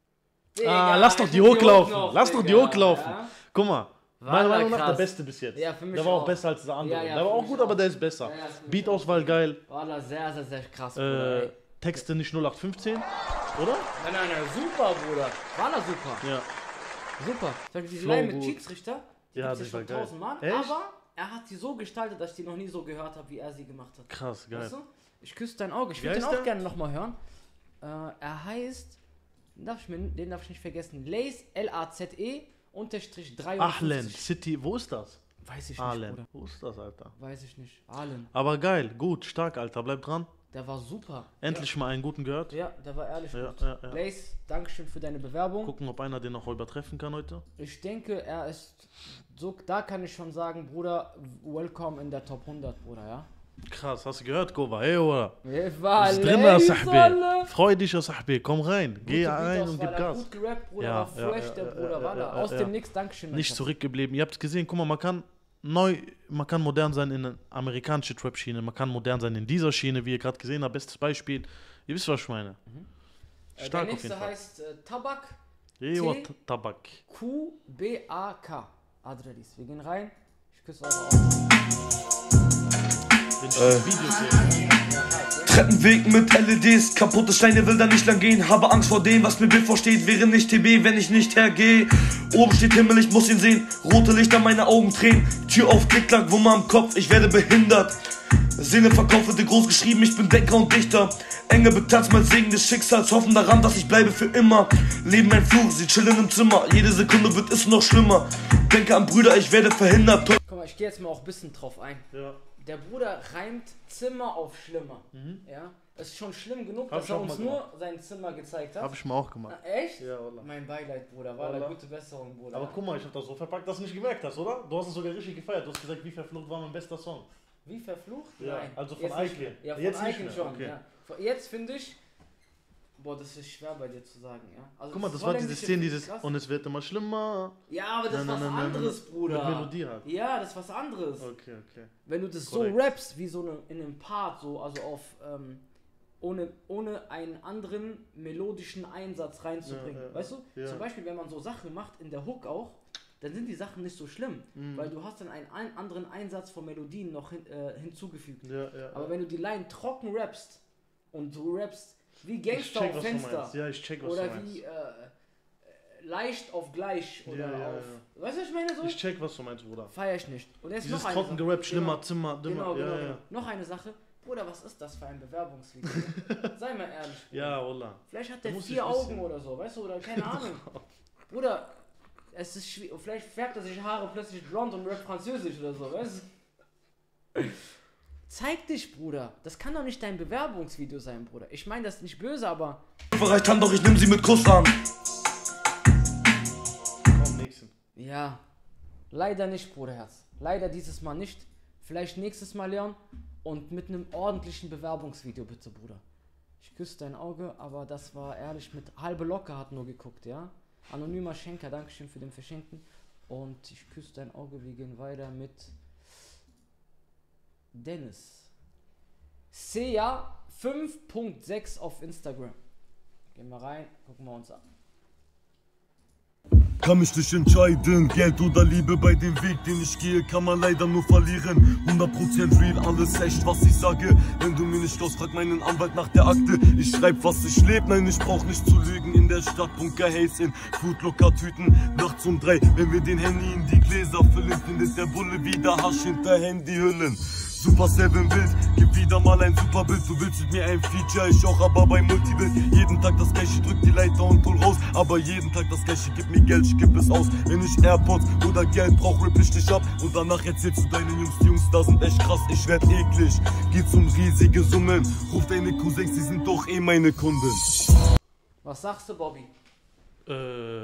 Ah, lass doch die hochlaufen. Lass doch die hochlaufen. Guck mal. Meiner Wallah, Meinung nach der krass. Beste bis jetzt. Ja, für mich der war auch auch. besser als der andere. Ja, ja, der war für auch mich gut, auch. aber der ist besser. Ja, ja, ist für mich Beatauswahl geil. Wallah, sehr, sehr, sehr krass, Bruder. Äh, ey. Texte nicht null acht fünfzehn, oder? Nein, nein, nein, super, Bruder. Wallah, super. Ja. Super. Zum Beispiel diese Flow Line mit gut. Schiedsrichter. Die Ja, gibt's das schon war geil. tausendmal. Echt? Aber er hat sie so gestaltet, dass ich die noch nie so gehört habe, wie er sie gemacht hat. Krass, geil. Weißt du? Ich küsse dein Auge. Ich Wie würde den heißt auch der? gerne nochmal hören. Äh, er heißt, den darf, ich mir, den darf ich nicht vergessen, Laze, L A Z E, unterstrich dreiundfünfzig. Ahlen City, wo ist das? Weiß ich nicht, Ahlen. Bruder. Wo ist das, Alter? Weiß ich nicht. Ahlen. Aber geil, gut, stark, Alter, bleib dran. Der war super. Endlich ja. mal einen guten gehört. Ja, der war ehrlich Ja, gut. ja, ja. Lace, Dankeschön für deine Bewerbung. Gucken, ob einer den noch übertreffen kann heute. Ich denke, er ist so, da kann ich schon sagen, Bruder, welcome in der Top hundert, Bruder, ja? Krass, hast du gehört, Gova? Hey, oder? Was ist drin, Sahbi. Freu dich, Sahbi, komm rein. Geh Gute rein und gib Beatauswahl, Gas. Gut gerappt, Bruder, Ja, war fresh, ja, der ja, Bruder, ja, war da. ja, Aus ja. dem Nix, Dankeschön. mein Nicht Schatz. zurückgeblieben. Ihr habt es gesehen, guck mal, man kann neu, man kann modern sein in der amerikanischen Trap-Schiene, man kann modern sein in dieser Schiene, wie ihr gerade gesehen habt, bestes Beispiel. Ihr wisst, was ich meine. Äh, Stark der auf jeden nächste Fall. heißt äh, Tabak. Ewa T Tabak. Q B A K. Adrelis. Wir gehen rein. Ich küsse eure Augen. Treppenweg mit L E Ds, kaputte Steine will da nicht lang gehen. Habe Angst vor dem, was mir bevorsteht, wäre nicht T B, wenn ich nicht hergehe. Oben steht Himmel, ich muss ihn sehen. Rote Lichter, meine Augen tränen. Tür auf, Klick-Klack, Wumme am Kopf, ich werde behindert. Seele verkauft wird groß geschrieben, ich bin Denker und Dichter. Engel betanzt mein Segen des Schicksals, hoffen daran, dass ich bleibe für immer. Leben ein Fluch, sie chillen im Zimmer. Jede Sekunde wird es noch schlimmer. Denke an Brüder, ich werde verhindert. Guck mal, ich gehe jetzt mal auch ein bisschen drauf ein. Ja. Der Bruder reimt Zimmer auf Schlimmer. Mhm. Ja? Es ist schon schlimm genug, Hab dass ich er auch uns mal nur gemacht. sein Zimmer gezeigt hat. Hab ich mal auch gemacht. Ah, echt? Ja, Wallah. Mein Beileid, Bruder. War Wallah. eine gute Besserung, Bruder. Aber guck mal, ich hab das so verpackt, dass du nicht gemerkt hast, oder? Du hast es sogar richtig gefeiert. Du hast gesagt, wie verflucht war mein bester Song. Wie verflucht? Ja, Nein. also von Jetzt nicht Icon. mehr. Ja, von Jetzt nicht Icon mehr, schon. okay. Ja. Von- Jetzt finde ich, boah, das ist schwer bei dir zu sagen, ja. Also Guck mal, das war diese Holländische Szene, finde ich dieses krass. und es wird immer schlimmer. Ja, aber das ist Na, was na, na, na, na. anderes, Bruder. Mit Melodie halt. Ja, das ist was anderes. Okay, okay. Wenn du das Korrekt. so rappst, wie so eine, in einem Part, so, also auf, ähm, ohne, ohne einen anderen melodischen Einsatz reinzubringen. Ja, ja, weißt du? ja. Zum Beispiel, wenn man so Sachen macht, in der Hook auch, dann sind die Sachen nicht so schlimm, Mhm. weil du hast dann einen, einen anderen Einsatz von Melodien noch hin, äh, hinzugefügt. Ja, ja, Aber ja. wenn du die Line trocken rappst und du rappst wie Ich Gangster check, auf was du Fenster meinst. Ja, ich check, was oder du meinst. wie äh, äh, leicht auf gleich oder Ja, ja, auf... ja. Weißt du, was ich meine so? Ich check, was du meinst, Bruder. Feier ich nicht. Und jetzt Dieses noch eine trocken Sache. gerappt, schlimmer, Genau. Zimmer, dimmer. Genau, Ja, genau, ja. genau. Noch eine Sache. Bruder, was ist das für ein Bewerbungsvideo? Sei mal ehrlich. Bruder. Ja, Wallah. Vielleicht hat Da der muss vier ich Augen wissen. oder so, weißt du, oder keine Ahnung. Bruder, es ist schwierig. Vielleicht färbt er sich Haare plötzlich blond und rappt Französisch oder so, weißt du? Zeig dich, Bruder. Das kann doch nicht dein Bewerbungsvideo sein, Bruder. Ich meine das nicht böse, aber... Bereit kann, doch ich nimm sie mit Kuss an. Komm, nächsten. Ja, leider nicht, Bruderherz. Leider dieses Mal nicht. Vielleicht nächstes Mal, Leon. Und mit einem ordentlichen Bewerbungsvideo, bitte, Bruder. Ich küsse dein Auge, aber das war ehrlich mit halbe Locke hat nur geguckt, ja? Anonymer Schenker, Dankeschön für den Verschenken. Und ich küsse dein Auge, wir gehen weiter mit Dennis. Seja fünf Punkt sechs auf Instagram. Gehen wir rein, gucken wir uns an. Kann mich nicht entscheiden, Geld oder Liebe, bei dem Weg, den ich gehe, kann man leider nur verlieren. hundert Prozent real, alles echt, was ich sage. Wenn du mir nicht glaubst, frag meinen Anwalt nach der Akte. Ich schreib, was ich leb, nein, ich brauch nicht zu lügen. In der Stadt Bunker Haze in Foodlocker-Tüten. Nachts um drei, wenn wir den Handy in die Gläser füllen, findet der Bulle wieder Hasch hinter Handyhüllen. Super Seven Bild, gib wieder mal ein super Bild. Du willst mit mir ein Feature, ich auch, aber bei Multibild. Jeden Tag das gleiche, drück die Leiter und hol raus. Aber jeden Tag das gleiche, gib mir Geld, ich geb es aus. Wenn ich Airpods oder Geld brauch, ripp ich dich ab. Und danach erzählst du deinen Jungs, die Jungs da sind echt krass, ich werd eklig. Geht um riesige Summen, ruf deine Cousins, die sind doch eh meine Kunden. Was sagst du, Bobby? Äh,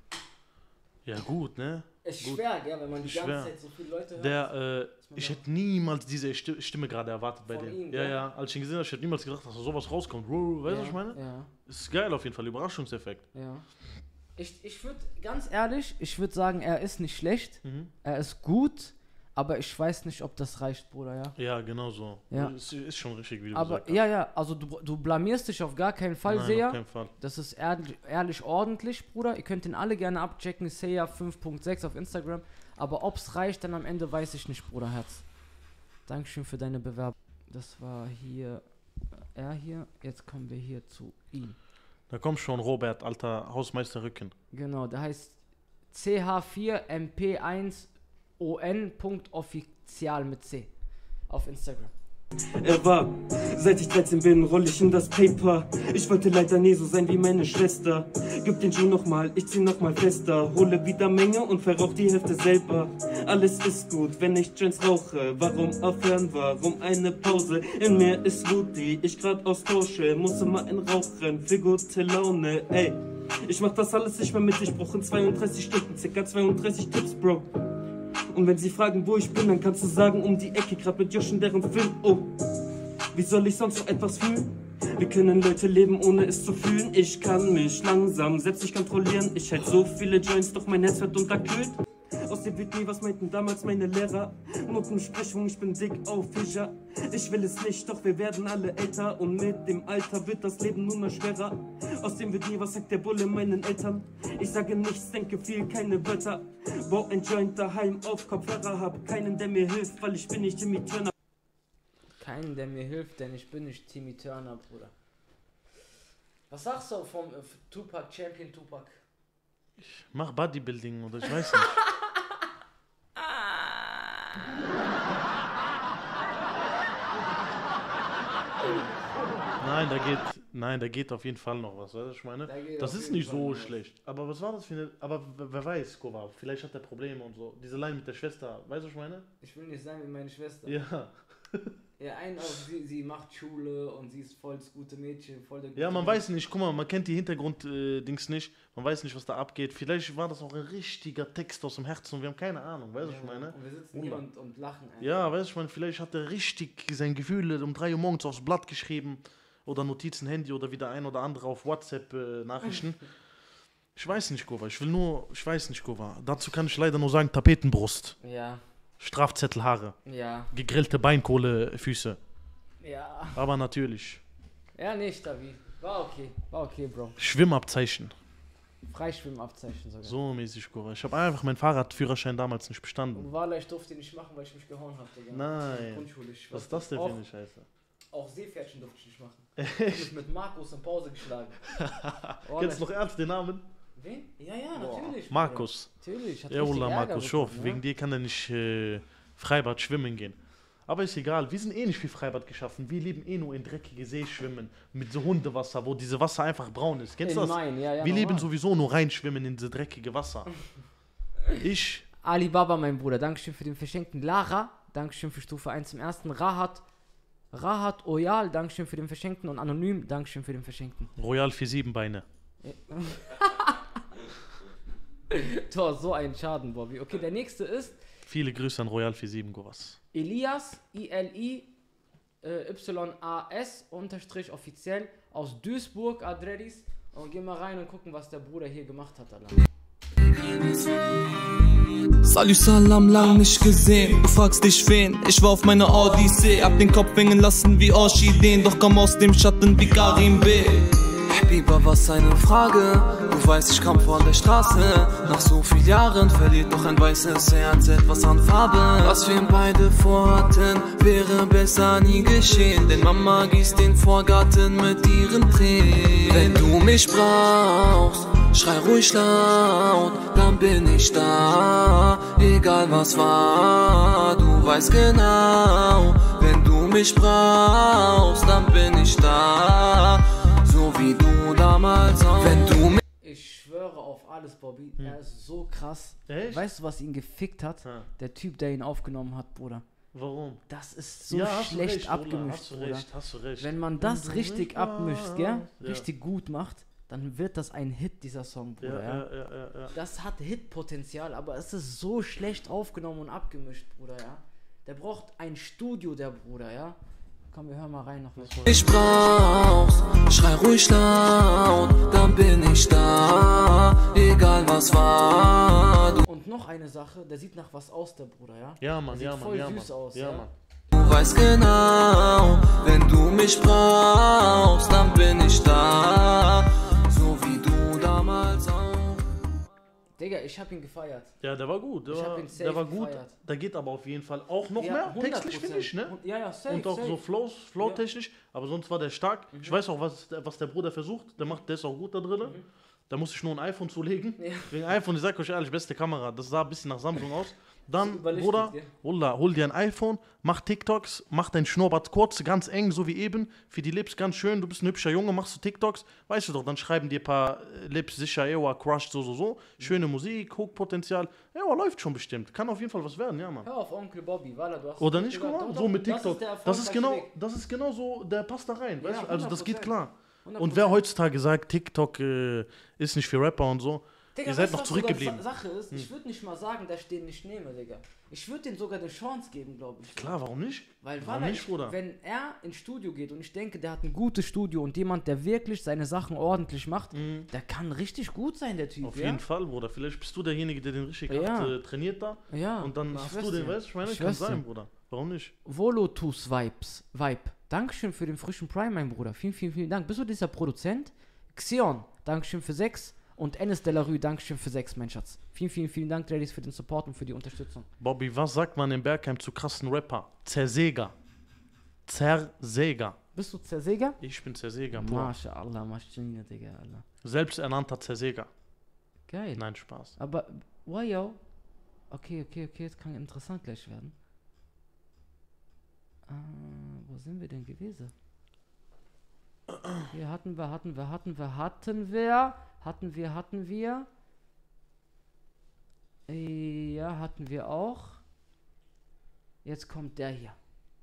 ja gut, ne? Es ist Gut. schwer, gell, wenn man die ganze Schwer. Zeit so viele Leute hört. Der, äh, dass man ich da- hätte niemals diese Sti- Stimme gerade erwartet bei Von dem. ihm, ja, gell? ja, als ich ihn gesehen habe, ich hätte niemals gedacht, dass da sowas rauskommt. Weißt du, Ja, was ich meine? ja. Ist geil auf jeden Fall, Überraschungseffekt. Ja. Ich, ich würde, ganz ehrlich, ich würde sagen, er ist nicht schlecht. Mhm. Er ist gut, aber ich weiß nicht, ob das reicht, Bruder, ja. Ja, genau so. Ja. Ist, ist schon richtig, wie du Aber gesagt hast. ja, ja, also du, du blamierst dich auf gar keinen Fall, Nein, Seja. auf keinen Fall. Das ist ehrlich, ehrlich ordentlich, Bruder. Ihr könnt ihn alle gerne abchecken, Seja fünf Punkt sechs auf Instagram. Aber ob es reicht, dann am Ende weiß ich nicht, Bruderherz. Dankeschön für deine Bewerbung. Das war hier äh, er hier. Jetzt kommen wir hier zu ihm. Da kommt schon Robert, alter Hausmeister Rücken. Genau, der heißt C H vier M P eins O N Punkt offizial mit C auf Instagram. Er war, seit ich dreizehn bin, roll ich in das Paper. Ich wollte leider nie so sein wie meine Schwester. Gib den Schuh nochmal, ich zieh nochmal fester. Hole wieder Menge und verrauch die Hälfte selber. Alles ist gut, wenn ich Joints rauche. Warum aufhören, warum eine Pause? In mir ist Wut, die ich grad austausche. Muss immer ein Rauchen für gute Laune, ey. Ich mach das alles nicht mehr mit, ich brauch in zweiunddreißig Stunden circa zweiunddreißig Tipps, Bro. Und wenn sie fragen, wo ich bin, dann kannst du sagen, um die Ecke, grad mit Josh in deren Film. Oh, wie soll ich sonst noch etwas fühlen? Wir können Leute leben, ohne es zu fühlen. Ich kann mich langsam selbst nicht kontrollieren. Ich hält so viele Joints, doch mein Herz wird unterkühlt. Aus dem wird nie, was meinten damals meine Lehrer? Notensprechung, ich bin dick auf Fischer. Ich will es nicht, doch wir werden alle älter. Und mit dem Alter wird das Leben nur noch schwerer. Aus dem wird nie, was sagt der Bulle meinen Eltern? Ich sage nichts, denke viel, keine Wörter. Bau ein Joint daheim auf Kopfhörer. Hab keinen, der mir hilft, weil ich bin nicht Timmy Turner. Keinen, der mir hilft, denn ich bin nicht Timmy Turner, Bruder. Was sagst du vom äh, Tupac, Champion Tupac? Ich mach Bodybuilding oder ich weiß nicht. Nein, da geht, nein, da geht auf jeden Fall noch was, weißt du, ich meine? Da geht Das auf ist jeden nicht Fall so noch was. schlecht. Aber was war das für eine, aber wer wer weiß, Kova, vielleicht hat er Probleme und so. Diese Line mit der Schwester, weißt du, was ich meine? Ich will nicht sein wie meine Schwester. Ja. Ja, ein auf sie, sie macht Schule und sie ist voll das gute Mädchen, voll der gute Ja, man Mädchen. weiß nicht, guck mal, man kennt die Hintergrund-Dings nicht, man weiß nicht, was da abgeht. Vielleicht war das auch ein richtiger Text aus dem Herzen und wir haben keine Ahnung, weißt du, Ja, was ich meine? und wir sitzen hier und, und lachen einfach. Ja, weißt du, ich meine, vielleicht hat er richtig seine Gefühle um drei Uhr morgens aufs Blatt geschrieben oder Notizen, Handy oder wieder ein oder andere auf WhatsApp-Nachrichten. Ich weiß nicht, Kova, ich will nur, ich weiß nicht, Kova. Dazu kann ich leider nur sagen, Tapetenbrust. Ja. Strafzettelhaare. Ja. Gegrillte Beinkohlefüße. Ja. Aber natürlich. Ja, nicht, David. War okay, war okay, Bro. Schwimmabzeichen. Freischwimmabzeichen sogar. So mäßig, Gura. Ich habe einfach meinen Fahrradführerschein damals nicht bestanden. Und Wala, ich durfte den nicht machen, weil ich mich gehauen habe, Digga. Nein. Grundschulisch. Was ist das denn für eine Scheiße? Auch Seepferdchen durfte ich nicht machen. Ich habe mich mit Markus in Pause geschlagen. Oh, kennst du noch ernst den Namen? Wen? Ja, ja, natürlich. Markus. Natürlich. Hat ja, Wallah, Ärger Markus, schau, bekommen, wegen ja? dir kann er nicht äh, Freibad schwimmen gehen. Aber ist egal, wir sind eh nicht für Freibad geschaffen. Wir lieben eh nur in dreckige See schwimmen. Mit so Hundewasser, wo diese Wasser einfach braun ist. Kennst du das? Nein, ja, ja, wir normal. lieben sowieso nur reinschwimmen in diese dreckige Wasser. Ich. Alibaba, mein Bruder, Dankeschön für den verschenkten Lara. Dankeschön für Stufe eins im ersten. Rahat. Rahat Oyal, Dankeschön für den verschenkten. Und Anonym, Dankeschön für den verschenkten. Royal für sieben Beine. Tor, so ein Schaden, Bobby. Okay, der nächste ist Viele Grüße an Royal für sieben, Goras. Elias, I L I Y A S unterstrich offiziell aus Duisburg, Adredis. Und gehen mal rein und gucken, was der Bruder hier gemacht hat, Alter. Salut Salam, lang nicht gesehen. Du fragst dich wen, ich war auf meiner Odyssee. Hab den Kopf hängen lassen wie Orchideen, doch komm aus dem Schatten wie Karim B. Biber, was eine Frage? Du weißt, ich kam von der Straße. Nach so vielen Jahren verliert doch ein weißes Herz etwas an Farbe. Was wir beide vorhatten, wäre besser nie geschehen. Denn Mama gießt den Vorgarten mit ihren Tränen. Wenn du mich brauchst, schrei ruhig laut, dann bin ich da. Egal was war, du weißt genau. Wenn du mich brauchst, dann bin ich da. So wie du damals auch. Wenn du Ich schwöre auf alles, Bobby. Hm. Er ist so krass. Echt? Weißt du, was ihn gefickt hat? Ja. Der Typ, der ihn aufgenommen hat, Bruder. Warum? Das ist so Ja, hast du schlecht recht, Bruder, abgemischt, hast du Bruder. recht, hast du recht. Wenn man das Wenn du richtig mich abmischt, gell? Ja. Richtig gut macht, dann wird das ein Hit, dieser Song, Bruder. Ja, Ja, ja, ja, ja, ja. Das hat Hitpotenzial, aber es ist so schlecht aufgenommen und abgemischt, Bruder, ja. Der braucht ein Studio, der Bruder, ja. Komm, wir hören mal rein noch mal. Ich brauchst, schrei ruhig laut, dann bin ich da. Egal was war. Du Und noch eine Sache, der sieht nach was aus, der Bruder, ja. Ja, Mann, der ja, sieht Mann, voll ja, süß Mann. aus, Ja, ja. Mann. Du weißt genau, wenn du mich brauchst, dann bin ich da. So wie du damals auch. Digga, ich hab ihn gefeiert. Ja, der war gut. Der, Ich hab war, ihn safe der war gut. gefeiert. Da geht aber auf jeden Fall auch noch Ja, mehr hundert textlich, finde ich, ne? Ja, ja, safe, Und auch safe. so Flows, Flow-technisch. Aber sonst war der stark. Ich weiß auch, was, was der Bruder versucht. Der macht, der ist auch gut da drin. Mhm. Da muss ich nur ein iPhone zulegen. Ja. Wegen iPhone, ich sag euch ehrlich, beste Kamera. Das sah ein bisschen nach Samsung aus. Dann, überlichtet, Bruder, gell? Wallah, hol dir ein iPhone, mach TikToks, mach dein Schnurrbart kurz, ganz eng, so wie eben. Für die Lips ganz schön, du bist ein hübscher Junge, machst du TikToks. Weißt du doch, dann schreiben dir ein paar äh, Lips sicher, ewa, crushed, so, so, so. Schöne Musik, Hochpotenzial. Ewa, läuft schon bestimmt. Kann auf jeden Fall was werden, ja, Mann. Hör auf Onkel Bobby, Walla, du hast Oder es nicht, gesagt. guck mal, Doch, so doch, mit das TikTok. ist der Das ist, genau, erfolgreiche Weg. das ist genau so, der passt da rein, Ja, weißt du? Also das geht hundert Prozent. klar. hundert Und wer heutzutage sagt, TikTok äh, ist nicht für Rapper und so, Digga, ihr seid weißt du, noch was sogar zurückgeblieben. Sa- Sache ist, ich Hm. würde nicht mal sagen, dass ich den nicht nehme, Digga. Ich würde den sogar eine Chance geben, glaube ich. Klar, warum nicht? Weil, warum Walla, nicht, ich, Bruder? wenn er ins Studio geht und ich denke, der hat ein gutes Studio und jemand, der wirklich seine Sachen ordentlich macht, der kann richtig gut sein, der Typ. Mhm. Auf ja? jeden Fall, Bruder. Vielleicht bist du derjenige, der den richtig Ja. hat, äh, trainiert da. Ja, Und dann ich hast schwör's du den, dir. weißt du, ich meine, Ich kann schwör's sein, dir. Bruder. Warum nicht? Volotus Vibes, Vibe. Dankeschön für den frischen Prime, mein Bruder. Vielen, vielen, vielen Dank. Bist du dieser Produzent? Xion, Dankeschön für sechs. Und Enes Delarue, Dankeschön für sechs, mein Schatz. Vielen, vielen, vielen Dank, Ladies, für den Support und für die Unterstützung. Bobby, was sagt man in Bergheim zu krassen Rapper? Zersäger. Zersäger. Bist du Zersäger? Ich bin Zersäger, Bruder. MashaAllah, Maschine, Digga, Alter. Selbsternannter Zersäger. Geil. Nein, Spaß. Aber, why yo? Okay, okay, okay, jetzt kann interessant gleich werden. Äh, wo sind wir denn gewesen? Hier hatten wir, hatten wir, hatten wir, hatten wir, hatten wir, hatten wir. Ja, hatten wir auch. Jetzt kommt der hier.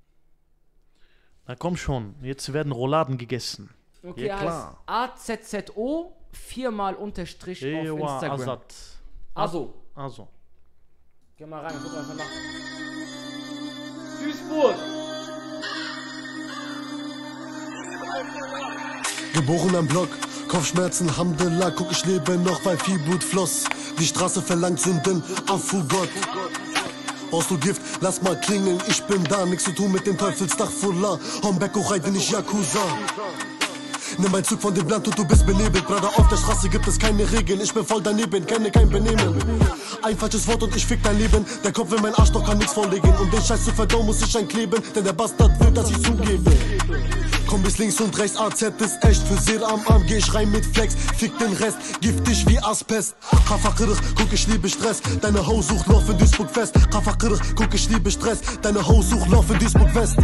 Na komm schon, jetzt werden Rouladen gegessen. Okay, ja, heißt klar. A Z Z O viermal Unterstrich auf Ewa, Instagram. Azad. Also. Also. Geh mal rein, guck einfach nach. Duisburg. Geboren am Block, Kopfschmerzen, Alhamdulillah, guck ich lebe noch, weil viel Blut floss. Die Straße verlangt Sünden, Afu Gott. Brauchst du Gift, lass mal klingeln, ich bin da, nix zu tun mit dem Teufelsdach Fullah. Hombeck hoch rein, bin ich Yakuza. Nimm ein Zug von dem Land und du bist benebelt. Bruder, auf der Straße gibt es keine Regeln. Ich bin voll daneben, kenne kein Benehmen. Ein falsches Wort und ich fick dein Leben. Der Kopf in mein Arsch, doch kann nichts vorlegen. Um den Scheiß zu verdauen, muss ich einkleben. Denn der Bastard will, dass ich zugebe. Komm bis links und rechts, A Z ist echt. Für sehr am Arm geh ich rein mit Flex. Fick den Rest, giftig wie Asbest. Kafakirch, guck ich liebe Stress. Deine Ho sucht Lauf in Duisburg Fest. Kafakirch, guck ich liebe Stress. Deine Ho sucht Lauf in Duisburg West.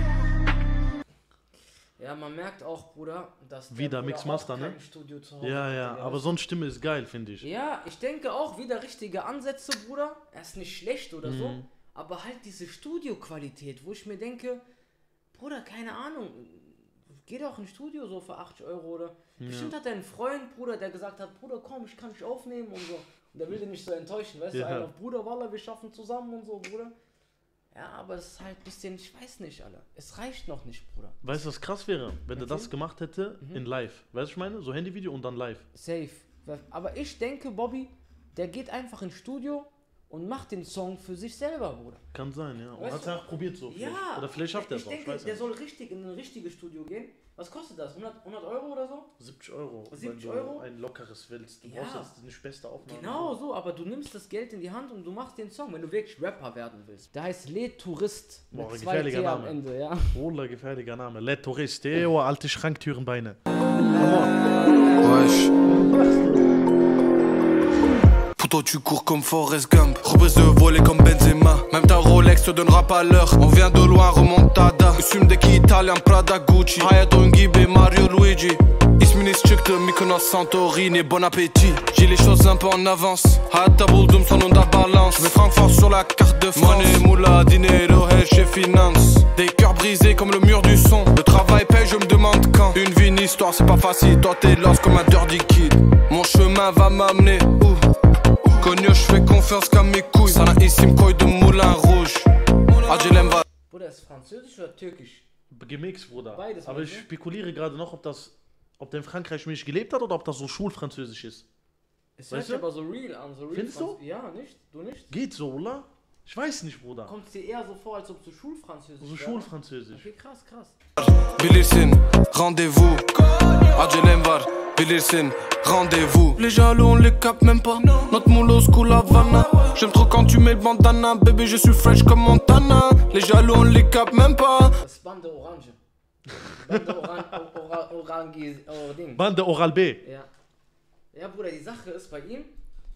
Ja, man merkt auch, Bruder, dass wieder Mixmaster, ne? Studio zu Hause ja, ja, aber so eine Stimme ist geil, finde ich. Ja, ich denke auch wieder richtige Ansätze, Bruder. Er ist nicht schlecht oder mhm. so, aber halt diese Studioqualität, wo ich mir denke, Bruder, keine Ahnung, geh doch ins Studio so für achtzig Euro oder. Ja. Bestimmt hat er einen Freund, Bruder, der gesagt hat, Bruder, komm, ich kann dich aufnehmen und so. Und der will den nicht so enttäuschen, weißt ja. du, einfach, Bruder, Wallah, wir schaffen zusammen und so, Bruder. Ja, aber es ist halt ein bisschen, ich weiß nicht, Alter. Es reicht noch nicht, Bruder. Weißt du, was krass wäre? Wenn okay. er das gemacht hätte mhm. in live. Weißt du, was ich meine? So Handyvideo und dann live. Safe. Aber ich denke, Bobby, der geht einfach ins Studio und macht den Song für sich selber, Bruder. Kann sein, ja. Und hat es auch probiert so. Ja. Vielleicht. Oder vielleicht schafft er es auch. Ich denke, der soll richtig in ein richtiges Studio gehen. Was kostet das? hundert, hundert Euro oder so? siebzig Euro. siebzig wenn Euro? Du ein lockeres willst. Du ja. brauchst jetzt nicht beste Aufnahme. Genau so, aber du nimmst das Geld in die Hand und du machst den Song, wenn du wirklich Rapper werden willst. Der heißt Le Tourist. Boah, mit zwei gefährlicher T Name. Am Ende, ja. Ola, gefährlicher Name. Le Tourist. Eo, alte Schranktürenbeine. Wesh. Puto, tu cours comme Forrest Gump. Reprise de voler comme Benzema. Même ta Rolex te donnera pas l'heure. On vient de loin, remontada. Üstümde Italien, Prada, Gucci. Hayatım gibi Mario Luigi. İsminiz çıktı Mykonos, Santorini, bon appétit. J'ai les choses un peu en avance. Hatta buldum sonunda balance. Mais Francfort sur la carte de France. Money, moula, dinero, her chez finance. Des cœurs brisés comme le mur du son. Le travail paye, je me demande quand. Une vie, une histoire, c'est pas facile. Toi t'es lost comme un dirty kid. Mon chemin va m'amener où? Connu, je fais confiance qu'à mes couilles. Sana isim koydum Moulin Rouge. Acelem var. Bruder, ist französisch oder türkisch? Gemixt, Bruder. Beides. Aber ich spekuliere gerade noch, ob das, ob der in Frankreich nicht gelebt hat oder ob das so Schulfranzösisch ist. Es hört sich aber so real an, so real. Findest du? Ja, nicht? Du nicht? Geht so, oder? Ich weiß nicht, Bruder. Kommt es dir eher so vor, als ob du Schulfranzösisch So Schulfranzösisch. Okay, krass, krass. Bilirsin, rendez-vous. Acelem var, bilirsin, rendez-vous. Les jaloux on les capte même pas. Notre moulot coule Havana. J'aime trop quand tu mets le bandana. Bébé, je suis fresh comme Montana. Les jaloux on les capte même pas. Das ist Bande Orange. Bande Oran Ora Orange oh, Ding. Bande Oral B. Ja. Ja, Bruder, die Sache ist bei ihm.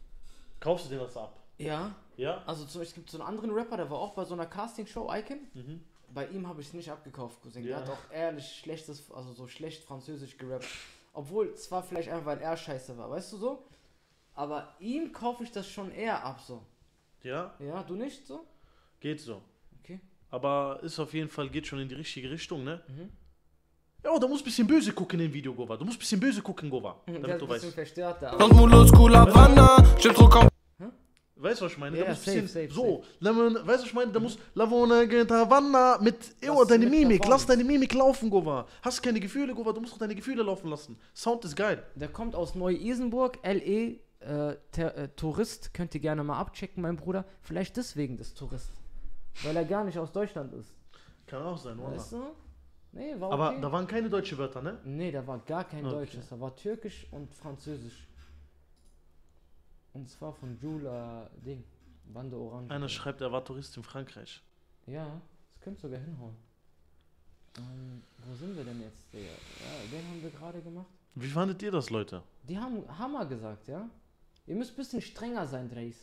Kaufst du dir das ab? Ja. Ja? Also zum Beispiel, es gibt so einen anderen Rapper, der war auch bei so einer Castingshow, Icon. Mhm. Bei ihm habe ich es nicht abgekauft, Cousin. Ja. Der hat auch ehrlich schlechtes, also so schlecht Französisch gerappt. Obwohl, es war vielleicht einfach, weil er scheiße war, weißt du so? Aber ihm kaufe ich das schon eher ab, so. Ja? Ja, du nicht so? Geht so. Okay. Aber ist auf jeden Fall, geht schon in die richtige Richtung, ne? Mhm. Ja, da musst ein bisschen böse gucken im Video, Gova. Du musst ein bisschen böse gucken, Gova. Damit der du ist ein bisschen weißt. verstört, der Notre moulot coule Havana. J'aime trop quand. Weißt du, was ich meine? Ja, da muss safe, bisschen safe, so, lemon, weißt du, was ich meine? Da muss Lavone Havanna mit, ewa, deine mit Mimik, davon? lass deine Mimik laufen, Gova. Hast keine Gefühle, Gova, du musst doch deine Gefühle laufen lassen. Sound ist geil. Der kommt aus Neu-Isenburg, L E, äh, ter, äh, Tourist, könnt ihr gerne mal abchecken, mein Bruder. Vielleicht deswegen das Tourist. Weil er gar nicht aus Deutschland ist. Kann auch sein, oder? Weißt du? Nee, war Aber okay. da waren keine deutschen Wörter, ne? Nee, da war gar kein Okay. Deutsches, da war Türkisch und Französisch. Und zwar von Jula Ding, Bande Orange. Einer schreibt, er war Tourist in Frankreich. Ja, das könnte sogar hinhauen. Ähm, wo sind wir denn jetzt, Digga? Ja, den haben wir gerade gemacht. Wie fandet ihr das, Leute? Die haben Hammer gesagt, ja? Ihr müsst ein bisschen strenger sein, Dreis.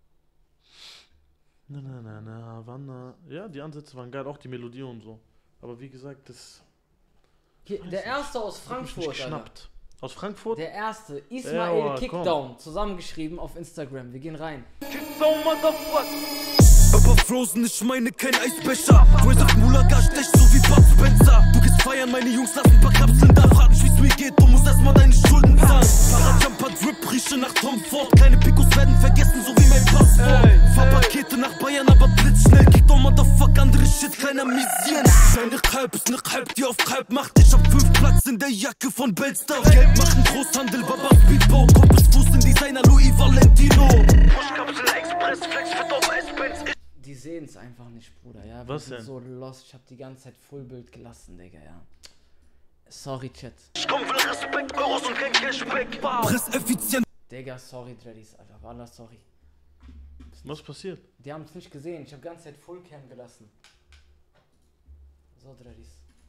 Na, na, na, na, Havanna. Ja, die Ansätze waren geil, auch die Melodie und so. Aber wie gesagt, das... Hier, der erste aus Hat mich Frankfurt, nicht geschnappt. Aus Frankfurt? Der erste, Ismail Ja, Kickdown, zusammengeschrieben auf Instagram. Wir gehen rein. Aber Frozen, ich meine kein Eisbecher. Wo er sagt Mulaga stech so wie Bud Spencer. Du gehst feiern, meine Jungs lassen paar Kapseln da. Frag nicht wie's mir geht, du musst erstmal deine Schulden zahlen. Parajumper Drip, rieche nach Tom Ford. Kleine Picos werden vergessen, so wie mein Passwort. Fahr Pakete nach Bayern, aber blitzschnell. Kick doch Motherfuck, andere Shit, kleiner Misien. Deine Kalb ist ne Kalb, die auf Kalb macht. Ich hab fünf Platz in der Jacke von Bellstar. Geld machen Großhandel, Baba Speedboat. Kompass Fuß in Designer, Louis Valentino. Pushkapsel Express, Flex, Fit auf S-Benz. Die sehen es einfach nicht, Bruder, ja. Wir Was sind denn? so lost. Ich hab die ganze Zeit Fullbild gelassen, Digga, ja. Sorry, Chat. Ich komm, will Respekt, Euros und kein Cashback. Presseffizient. Digga, sorry, Dreadies, Alter. Wallah, sorry. Was passiert? Die haben es nicht gesehen. Ich habe die ganze Zeit Fullcam gelassen. So, Dreadies.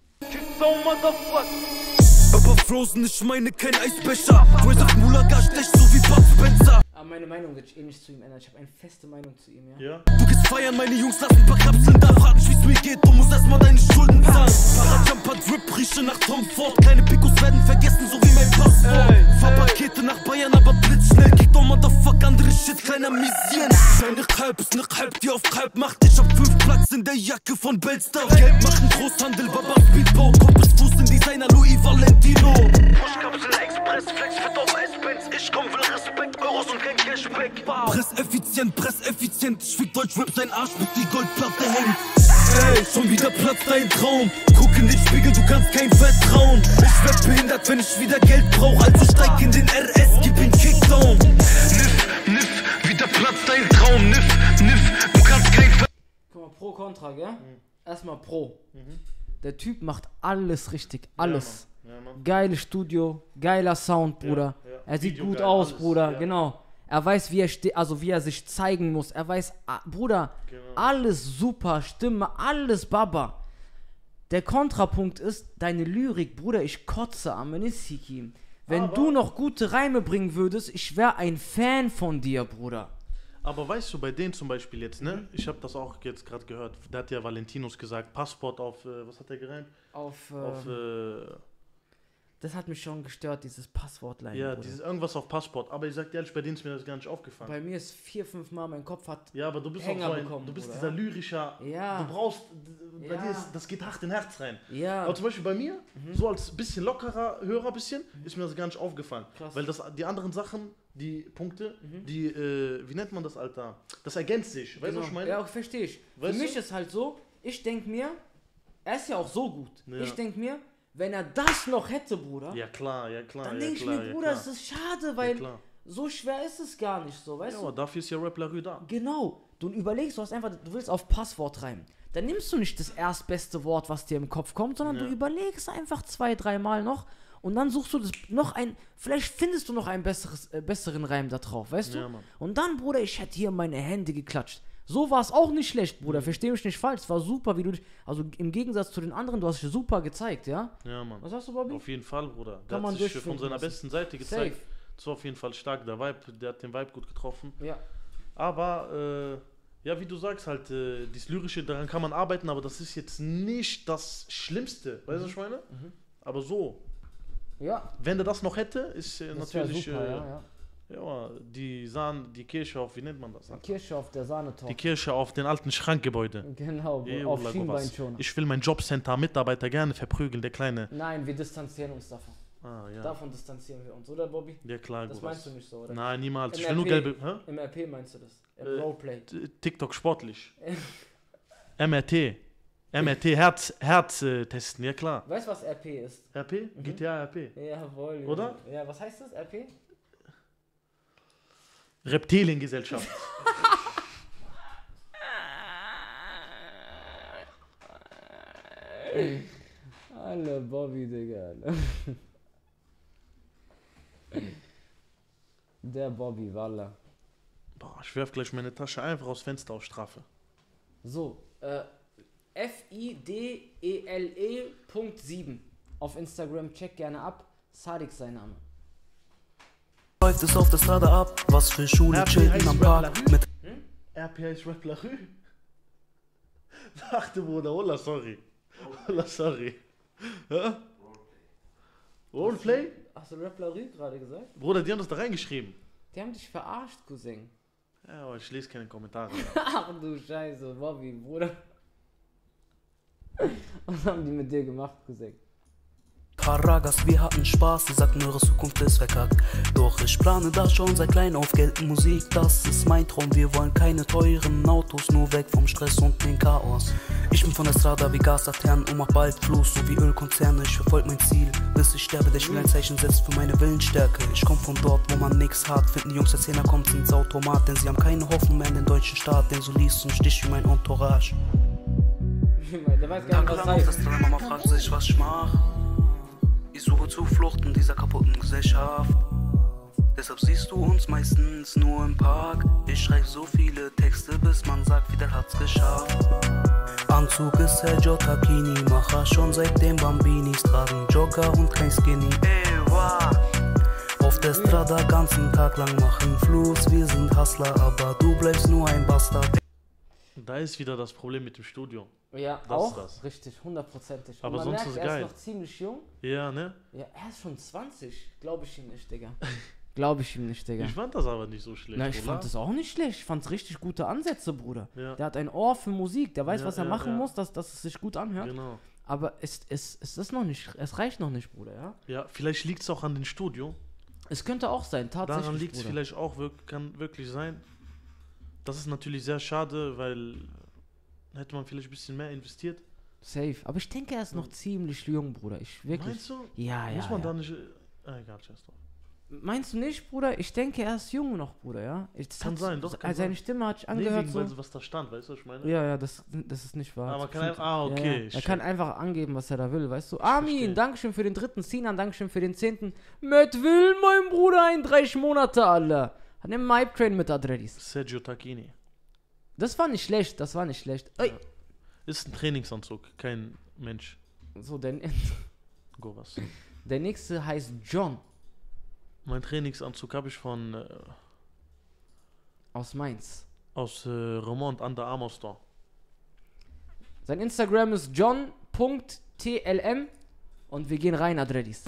Aber Frozen, ich meine kein Eisbecher. Raise auf Mulaga, stech so wie Bud Spencer. Aber meine Meinung wird sich eh nicht zu ihm ändern. Ich habe eine feste Meinung zu ihm, ja? Ja. Du gehst feiern, meine Jungs lassen ein paar Kapseln da. Fragen, wie's mir geht, du musst erstmal deine Schulden zahlen. Parajumper, Drip, rieche nach Tom Ford. Kleine Picos werden vergessen, so wie mein Passport. Fahr Pakete nach Bayern, aber blitzschnell. Kick doch Motherfuck, andere Shit, kleiner Misien. Deine Kalb ist ne Kalb, die auf Kalb macht. Ich hab fünf Platz in der Jacke von Bellstar. Geld machen Großhandel, Baba Speedboat. Kopf bis Fuß in Designer, Louis Valentino. Pushkapsel, Express, Flex, fit auf S-Benz. Ich komm, will Respekt, Euros und kein Cashback. Presseffizient, presseffizient. Ich fick Deutschrap sein Arsch, bis die Goldplatte hängt. Ey, schon wieder platzt dein Traum. Guck in den Spiegel, du kannst kein vertrauen. Ich werd behindert, wenn ich wieder Geld brauch. Also steig in den R S, gib ihn Kickdown. Niff, niff, wieder platzt dein Traum. Niff, niff, du kannst kein Ver... Guck mal, Pro, Contra, gell? Mhm. Erstmal Pro. Mhm. Der Typ macht alles richtig, alles. Ja, Mann. Ja, Mann. Geiles Studio, geiler Sound, Bruder. Ja, ja. Er sieht Video gut geil, aus, alles, Bruder, ja. Genau. Er weiß, wie er steht, also wie er sich zeigen muss. Er weiß, ah, Bruder, genau. Alles super, Stimme, alles Baba. Der Kontrapunkt ist, deine Lyrik, Bruder, ich kotze am Menisikim. Wenn aber du noch gute Reime bringen würdest, ich wäre ein Fan von dir, Bruder. Aber weißt du, bei denen zum Beispiel jetzt, ne? Mhm. Ich habe das auch jetzt gerade gehört. Da hat ja Valentinos gesagt, Passport auf, äh, was hat er gereimt? Auf, äh, auf äh, das hat mich schon gestört, dieses Passwortlein. Ja, dieses irgendwas auf Passport. Aber ich sag dir ehrlich, bei denen ist mir das gar nicht aufgefallen. Bei mir ist vier, fünf Mal mein Kopf hat Ja, aber du bist Hänger auch so ein, bekommen, du bist Bruder. dieser lyrischer, ja. Du brauchst, bei ja. dir ist, das geht hart in Herz rein. Ja. Aber zum Beispiel bei mir, mhm. so als bisschen lockerer Hörer bisschen, mhm. ist mir das gar nicht aufgefallen. Krass. Weil das, die anderen Sachen, die Punkte, mhm. die, äh, wie nennt man das, Alter? Das ergänzt sich. Weißt du, genau. was ich meine? Ja, verstehe ich. Weißt Für mich du? ist halt so, ich denke mir, er ist ja auch so gut. Ja. Ich denke mir, wenn er das noch hätte, Bruder, ja klar, ja klar, dann ja, denke ich klar, mir, ja, Bruder, klar. es ist schade, weil ja, so schwer ist es gar nicht so, weißt ja, du? aber dafür ist ja Rap La Rue da. Genau, du überlegst, du hast einfach, du willst auf Passwort reimen. Dann nimmst du nicht das erstbeste Wort, was dir im Kopf kommt, sondern ja. du überlegst einfach zwei, dreimal noch und dann suchst du das noch ein, vielleicht findest du noch einen besseres, äh, besseren Reim da drauf, weißt du? Ja, Mann. Und dann, Bruder, ich hätte hier meine Hände geklatscht. So war es auch nicht schlecht, Bruder. Versteh mich nicht falsch. Es war super, wie du dich. Also im Gegensatz zu den anderen, du hast dich super gezeigt, ja? Ja, Mann. Was hast du, Bobby? Auf jeden Fall, Bruder. Der Kann man hat sich von seiner lassen. besten Seite gezeigt. Safe. Das war auf jeden Fall stark. Der Vibe, der hat den Vibe gut getroffen. Ja. Aber, äh, ja, wie du sagst, halt, äh, dieses Lyrische, daran kann man arbeiten, aber das ist jetzt nicht das Schlimmste. Weißt du, was ich meine? Mhm. Aber so. Ja. Wenn er das noch hätte, ist äh, Das natürlich. super, äh, ja, ja. Ja, die Sahne, die Kirsche auf, wie nennt man das? Die Kirsche auf der Sahnetorte. Die Kirsche auf den alten Schrankgebäude. Genau, Ey, auf Ola, Schienbein was. schon. Ich will meinen Jobcenter-Mitarbeiter gerne verprügeln, der kleine. Nein, wir distanzieren uns davon. Ah, ja. Davon distanzieren wir uns, oder Bobby? Ja klar, Das gut, meinst was. du nicht so, oder? Nein, niemals. Im Ich will nur R P, gelbe. Hä? Im R P meinst du das? Im Äh, Roleplay. TikTok sportlich. M R T. M R T, Herz, Herz äh, testen, ja klar. Weißt du, was R P ist? R P? Mhm. G T A R P. Jawohl. Oder? Ja, was heißt das, R P? Reptiliengesellschaft. Alle Bobby, Digga. Der Bobby, Walla. Boah, ich werf gleich meine Tasche einfach aus Fenster auf Strafe. So, äh, F I D E L E Punkt sieben auf Instagram, check gerne ab. Sadik sein Name. Läuft es auf der Strada ab, was für Schule chillen am Park mit hm? R P heißt Rap La Rue. Dachte Bruder, Ola, sorry. Ola, sorry. Ja? Roleplay? Hast du Rap La Rue gerade gesagt? Bruder, die haben das da reingeschrieben. Die haben dich verarscht, Cousin. Ja, aber ich lese keine Kommentare. Ach du Scheiße, Bobby, Bruder. Was haben die mit dir gemacht, Cousin? Karagas, wir hatten Spaß, sie sagten, eure Zukunft ist verkackt. Doch ich plane das schon seit klein auf Geld und Musik, das ist mein Traum. Wir wollen keine teuren Autos, nur weg vom Stress und den Chaos. Ich bin von der Strada wie Gaslaternen und mach bald Fluss, so wie Ölkonzerne. Ich verfolg mein Ziel, bis ich sterbe, der Spiel ein Zeichen setzt für meine Willensstärke. Ich komm von dort, wo man nix hat, finden die Jungs der Zehner kommt ins Automat, denn sie haben keine Hoffnung mehr in den deutschen Staat, denn so liest und stich wie mein Entourage. Der weiß gar nicht, was das heißt. Mama fragt sich, was ich mach. Ich suche Zuflucht in dieser kaputten Gesellschaft. Deshalb siehst du uns meistens nur im Park. Ich schreibe so viele Texte, bis man sagt, Fidel hat's geschafft. Anzug ist Sergio Tacchini, Macher schon seitdem Bambinis tragen Jogger und kein Skinny. Ey, wow. Auf der Strada ganzen Tag lang machen Fluss, wir sind Hustler, aber du bleibst nur ein Bastard. Da ist wieder das Problem mit dem Studio. Ja, das auch ist das. Richtig, hundertprozentig. Aber man sonst merkt, ist er geil. ist noch ziemlich jung. Ja, ne? Ja, er ist schon zwanzig. Glaube ich ihm nicht, Digga. Glaube ich ihm nicht, Digga. Ich fand das aber nicht so schlecht. Na, ich oder? fand das auch nicht schlecht. Ich fand richtig gute Ansätze, Bruder. Ja. Der hat ein Ohr für Musik. Der weiß, Ja, was er ja, machen ja. muss, dass, dass es sich gut anhört. Genau. Aber es, es, es ist noch nicht, es reicht noch nicht, Bruder, ja? Ja, vielleicht liegt es auch an dem Studio. Es könnte auch sein, tatsächlich, Daran liegt es Bruder. vielleicht auch, wirk- kann wirklich sein. Das ist natürlich sehr schade, weil hätte man vielleicht ein bisschen mehr investiert. Safe. Aber ich denke, er ist noch ziemlich jung, Bruder. Ich wirklich. Meinst du? Ja, ja. Muss man ja. da nicht... Ah, egal, scheiß drauf. Meinst du nicht, Bruder? Ich denke, er ist jung noch, Bruder, ja? Ich, das Kann hat- sein, doch. Kann Seine sein. Stimme hat sich Nee, angehört wegen, so. weil was da stand, weißt du, was ich meine? Ja, ja, das, das ist nicht wahr. Ah, man Das kann stimmt. einfach- ah, okay, Ja, ja. Er shit. kann einfach angeben, was er da will, weißt du? Armin, Dankeschön für den dritten. Sinan, Dankeschön für den zehnten. Mit will, mein Bruder, einunddreißig Monate, Alter. Hat den Hype Train mit Adredis. Sergio Tacchini. Das war nicht schlecht, das war nicht schlecht. Ey. Ist ein Trainingsanzug, kein Mensch. So, der, Go was. der nächste heißt John. Mein Trainingsanzug habe ich von... Äh, aus Mainz. Aus äh, Remont an der Armour Store. Sein Instagram ist john punkt t l m und wir gehen rein, Adredis.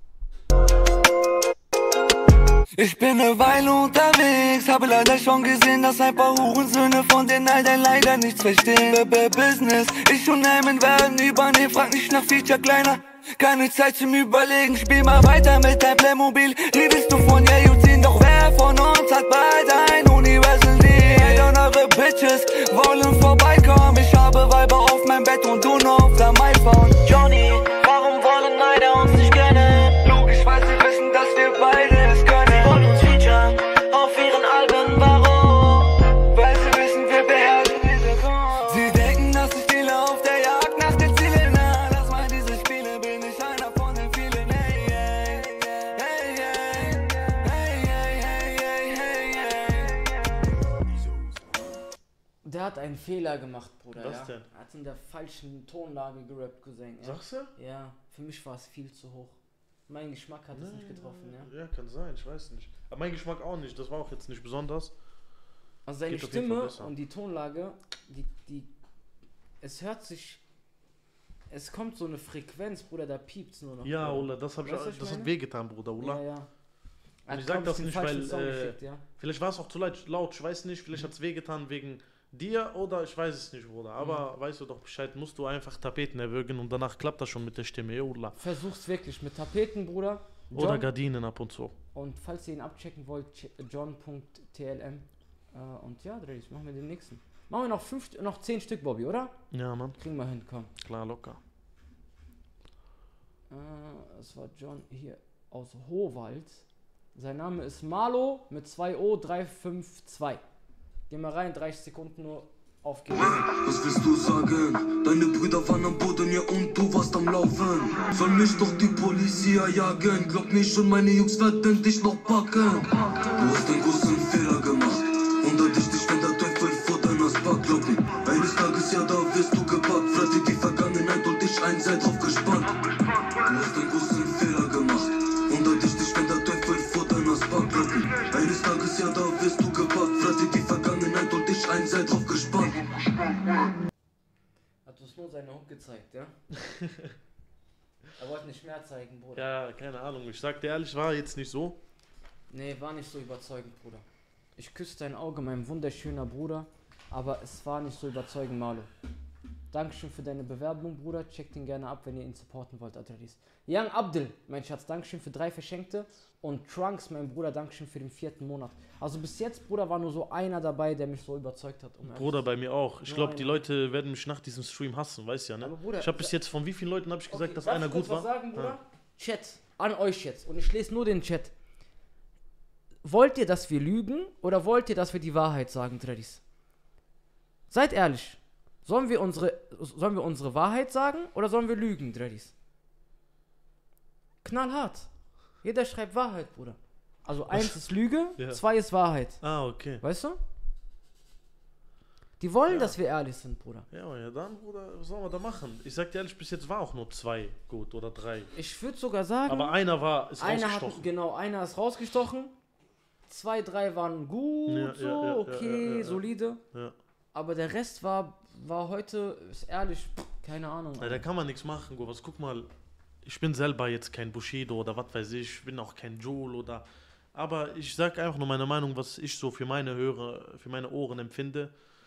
Ich bin eine Weile unterwegs, habe leider schon gesehen, dass ein paar Hurensöhne von den Neidern leider nichts verstehen. B-B-Business, ich und Namen werden übernehmen, frag nicht nach Feature kleiner. Keine Zeit zum Überlegen, spiel mal weiter mit deinem Playmobil. Redest du von Yajutin, doch wer von uns hat beide ein Universal Deal? Hey, und eure Bitches wollen vorbeikommen. Ich habe Weiber auf meinem Bett und du nur auf deinem iPhone. Johnny, warum wollen Neider uns nicht kennen? Logisch, weil sie wissen, dass wir beide es können. Sie wollen uns featuren auf ihren Alben, warum? Weil sie wissen, wir beherrschen diese Kunst. Sie denken, dass ich stehle auf der Jagd nach den Zielen. Na, lass mal diese Spiele, bin ich einer von den vielen. Hey, hey, hey, hey, hey, hey, hey, hey, hey. Der hat einen Fehler gemacht, Bruder. Was ja? denn? Er hat in der falschen Tonlage gerappt, Cousin. Ja? Sagst du? Ja, für mich war es viel zu hoch. Mein Geschmack hat es nicht getroffen, ja. Ja, kann sein, ich weiß nicht. Aber mein Geschmack auch nicht, das war auch jetzt nicht besonders. Also seine Geht auf jeden Fall Stimme besser. und die Tonlage, die, die, es hört sich, es kommt so eine Frequenz, Bruder, da piept's nur noch. Ja, Bruder. Ulla, das, hab ich, Weißt du, was das hat meine? wehgetan, Bruder, Ulla. Ja, ja. Er Und hat, ich sag glaub das den nicht, falschen weil, Song äh, geschickt, ja. vielleicht war es auch zu laut, laut, ich weiß nicht, vielleicht hat es wehgetan wegen dir oder ich weiß es nicht, Bruder. Aber weißt du doch Bescheid, musst du einfach Tapeten erwürgen und danach klappt das schon mit der Stimme, ja, Ulla. Versuch's wirklich mit Tapeten, Bruder. Oder John. Gardinen ab und zu. Und falls ihr ihn abchecken wollt, john punkt t l m. Äh, und ja, Dredis, machen wir den nächsten. Machen wir noch fünf, noch zehn Stück, Bobby, oder? Ja, Mann. Kriegen wir hin, komm. Klar, locker. Äh, es war John hier aus Howald. Sein Name ist Marlo mit zwei O drei fünf zwei. Gehen wir rein, dreißig Sekunden nur auf geht's. Was willst du sagen? Deine Brüder waren am Boden, ja und du warst am Laufen. Soll mich doch die Polizei jagen. Glaub nicht schon, meine Jungs werden dich noch packen. Du hast einen großen Fehler gemacht. Wunder dich nicht, wenn der Teufel vor deiner Spark glaubt mir. Eines Tages, ja, da wirst du gepackt. Frag dir die Vergangenheit und dich ein, sei drauf gespannt. Du hast einen großen Fehler gemacht. Wunder dich nicht, wenn der Teufel vor deiner Spark glaubt mir. Eines Tages, ja, da wirst du gepackt. Frag dir die Vergangenheit und dich ein, sei drauf gespannt. Hat uns nur seine Hook gezeigt, ja? Er wollte nicht mehr zeigen, Bruder. Ja, keine Ahnung. Ich sag dir ehrlich, war jetzt nicht so. Nee, war nicht so überzeugend, Bruder. Ich küsse dein Auge, mein wunderschöner Bruder, aber es war nicht so überzeugend, Marlo. Dankeschön für deine Bewerbung, Bruder. Checkt ihn gerne ab, wenn ihr ihn supporten wollt, Adredis. Young Abdel, mein Schatz, Dankeschön für drei Verschenkte. Und Trunks, mein Bruder, Dankeschön für den vierten Monat. Also bis jetzt, Bruder, war nur so einer dabei, der mich so überzeugt hat. Um Bruder, bei mir auch. Ich Nur glaube, die einer. Leute werden mich nach diesem Stream hassen, weißt ja, ne? Aber Bruder, ich habe bis jetzt von wie vielen Leuten habe ich gesagt, Okay, dass darf einer ich gut kurz war? was sagen, Bruder? Ja. Chat, an euch jetzt. Und ich lese nur den Chat. Wollt ihr, dass wir lügen oder wollt ihr, dass wir die Wahrheit sagen, Dredis? Seid ehrlich. Sollen wir unsere, sollen wir unsere Wahrheit sagen oder sollen wir lügen, Dredis? Knallhart. Jeder schreibt Wahrheit, Bruder. Also eins ist Lüge, Ja. zwei ist Wahrheit. Ah, okay. Weißt du? Die wollen, Ja. dass wir ehrlich sind, Bruder. Ja, ja, dann, Bruder, was sollen wir da machen? Ich sag dir ehrlich, bis jetzt war auch nur zwei gut oder drei. Ich würde sogar sagen... Aber einer war, ist einer rausgestochen. Hat, genau, einer ist rausgestochen. Zwei, drei waren gut, Ja, so, ja, ja, okay, ja, ja, ja. solide. Ja. Aber der Rest war, war heute, ist ehrlich, pff, keine Ahnung. Ja, da kann man nichts machen, was guck mal, ich bin selber jetzt kein Bushido oder was weiß ich, ich bin auch kein Joel oder, aber ich sag einfach nur meine Meinung, was ich so für meine Hörer, für meine Ohren empfinde.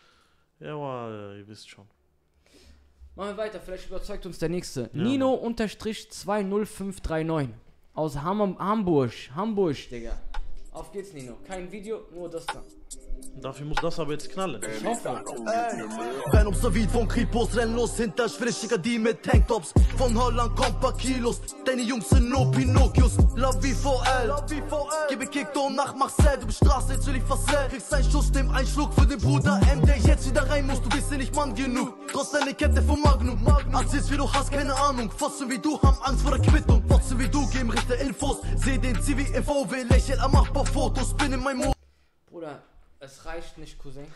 Ja, aber, ihr wisst schon. Machen wir weiter, vielleicht überzeugt uns der nächste. Ja, Nino zwei null fünf drei neun aus Ham Hamburg, Hamburg, Digga. Auf geht's, Nino. Kein Video, nur das da. Dafür muss das aber jetzt knallen. Ich hoffe. Wenn ums David von Kripos renn los, hinter schwierig die mit Tanktops. Von Holland kommt paar Kilos, deine Jungs sind nur Pinocchios. Love wie V L, gebe Kickdown nach Marcel. Du bist Straße, jetzt will ich versell. Kriegst einen Schuss, dem einen Schluck für den Bruder M, der jetzt wieder rein muss. Du bist ja nicht Mann genug, trotz deine Kette von Magnum. Erzählst wie du hast keine Ahnung, Fotzen wie du haben Angst vor der Quittung. Fotzen wie du geben Richter Infos, seh den C V im V W, lächel, er macht paar Fotos, bin in meinem Mo. Bruder, es reicht nicht, Cousin.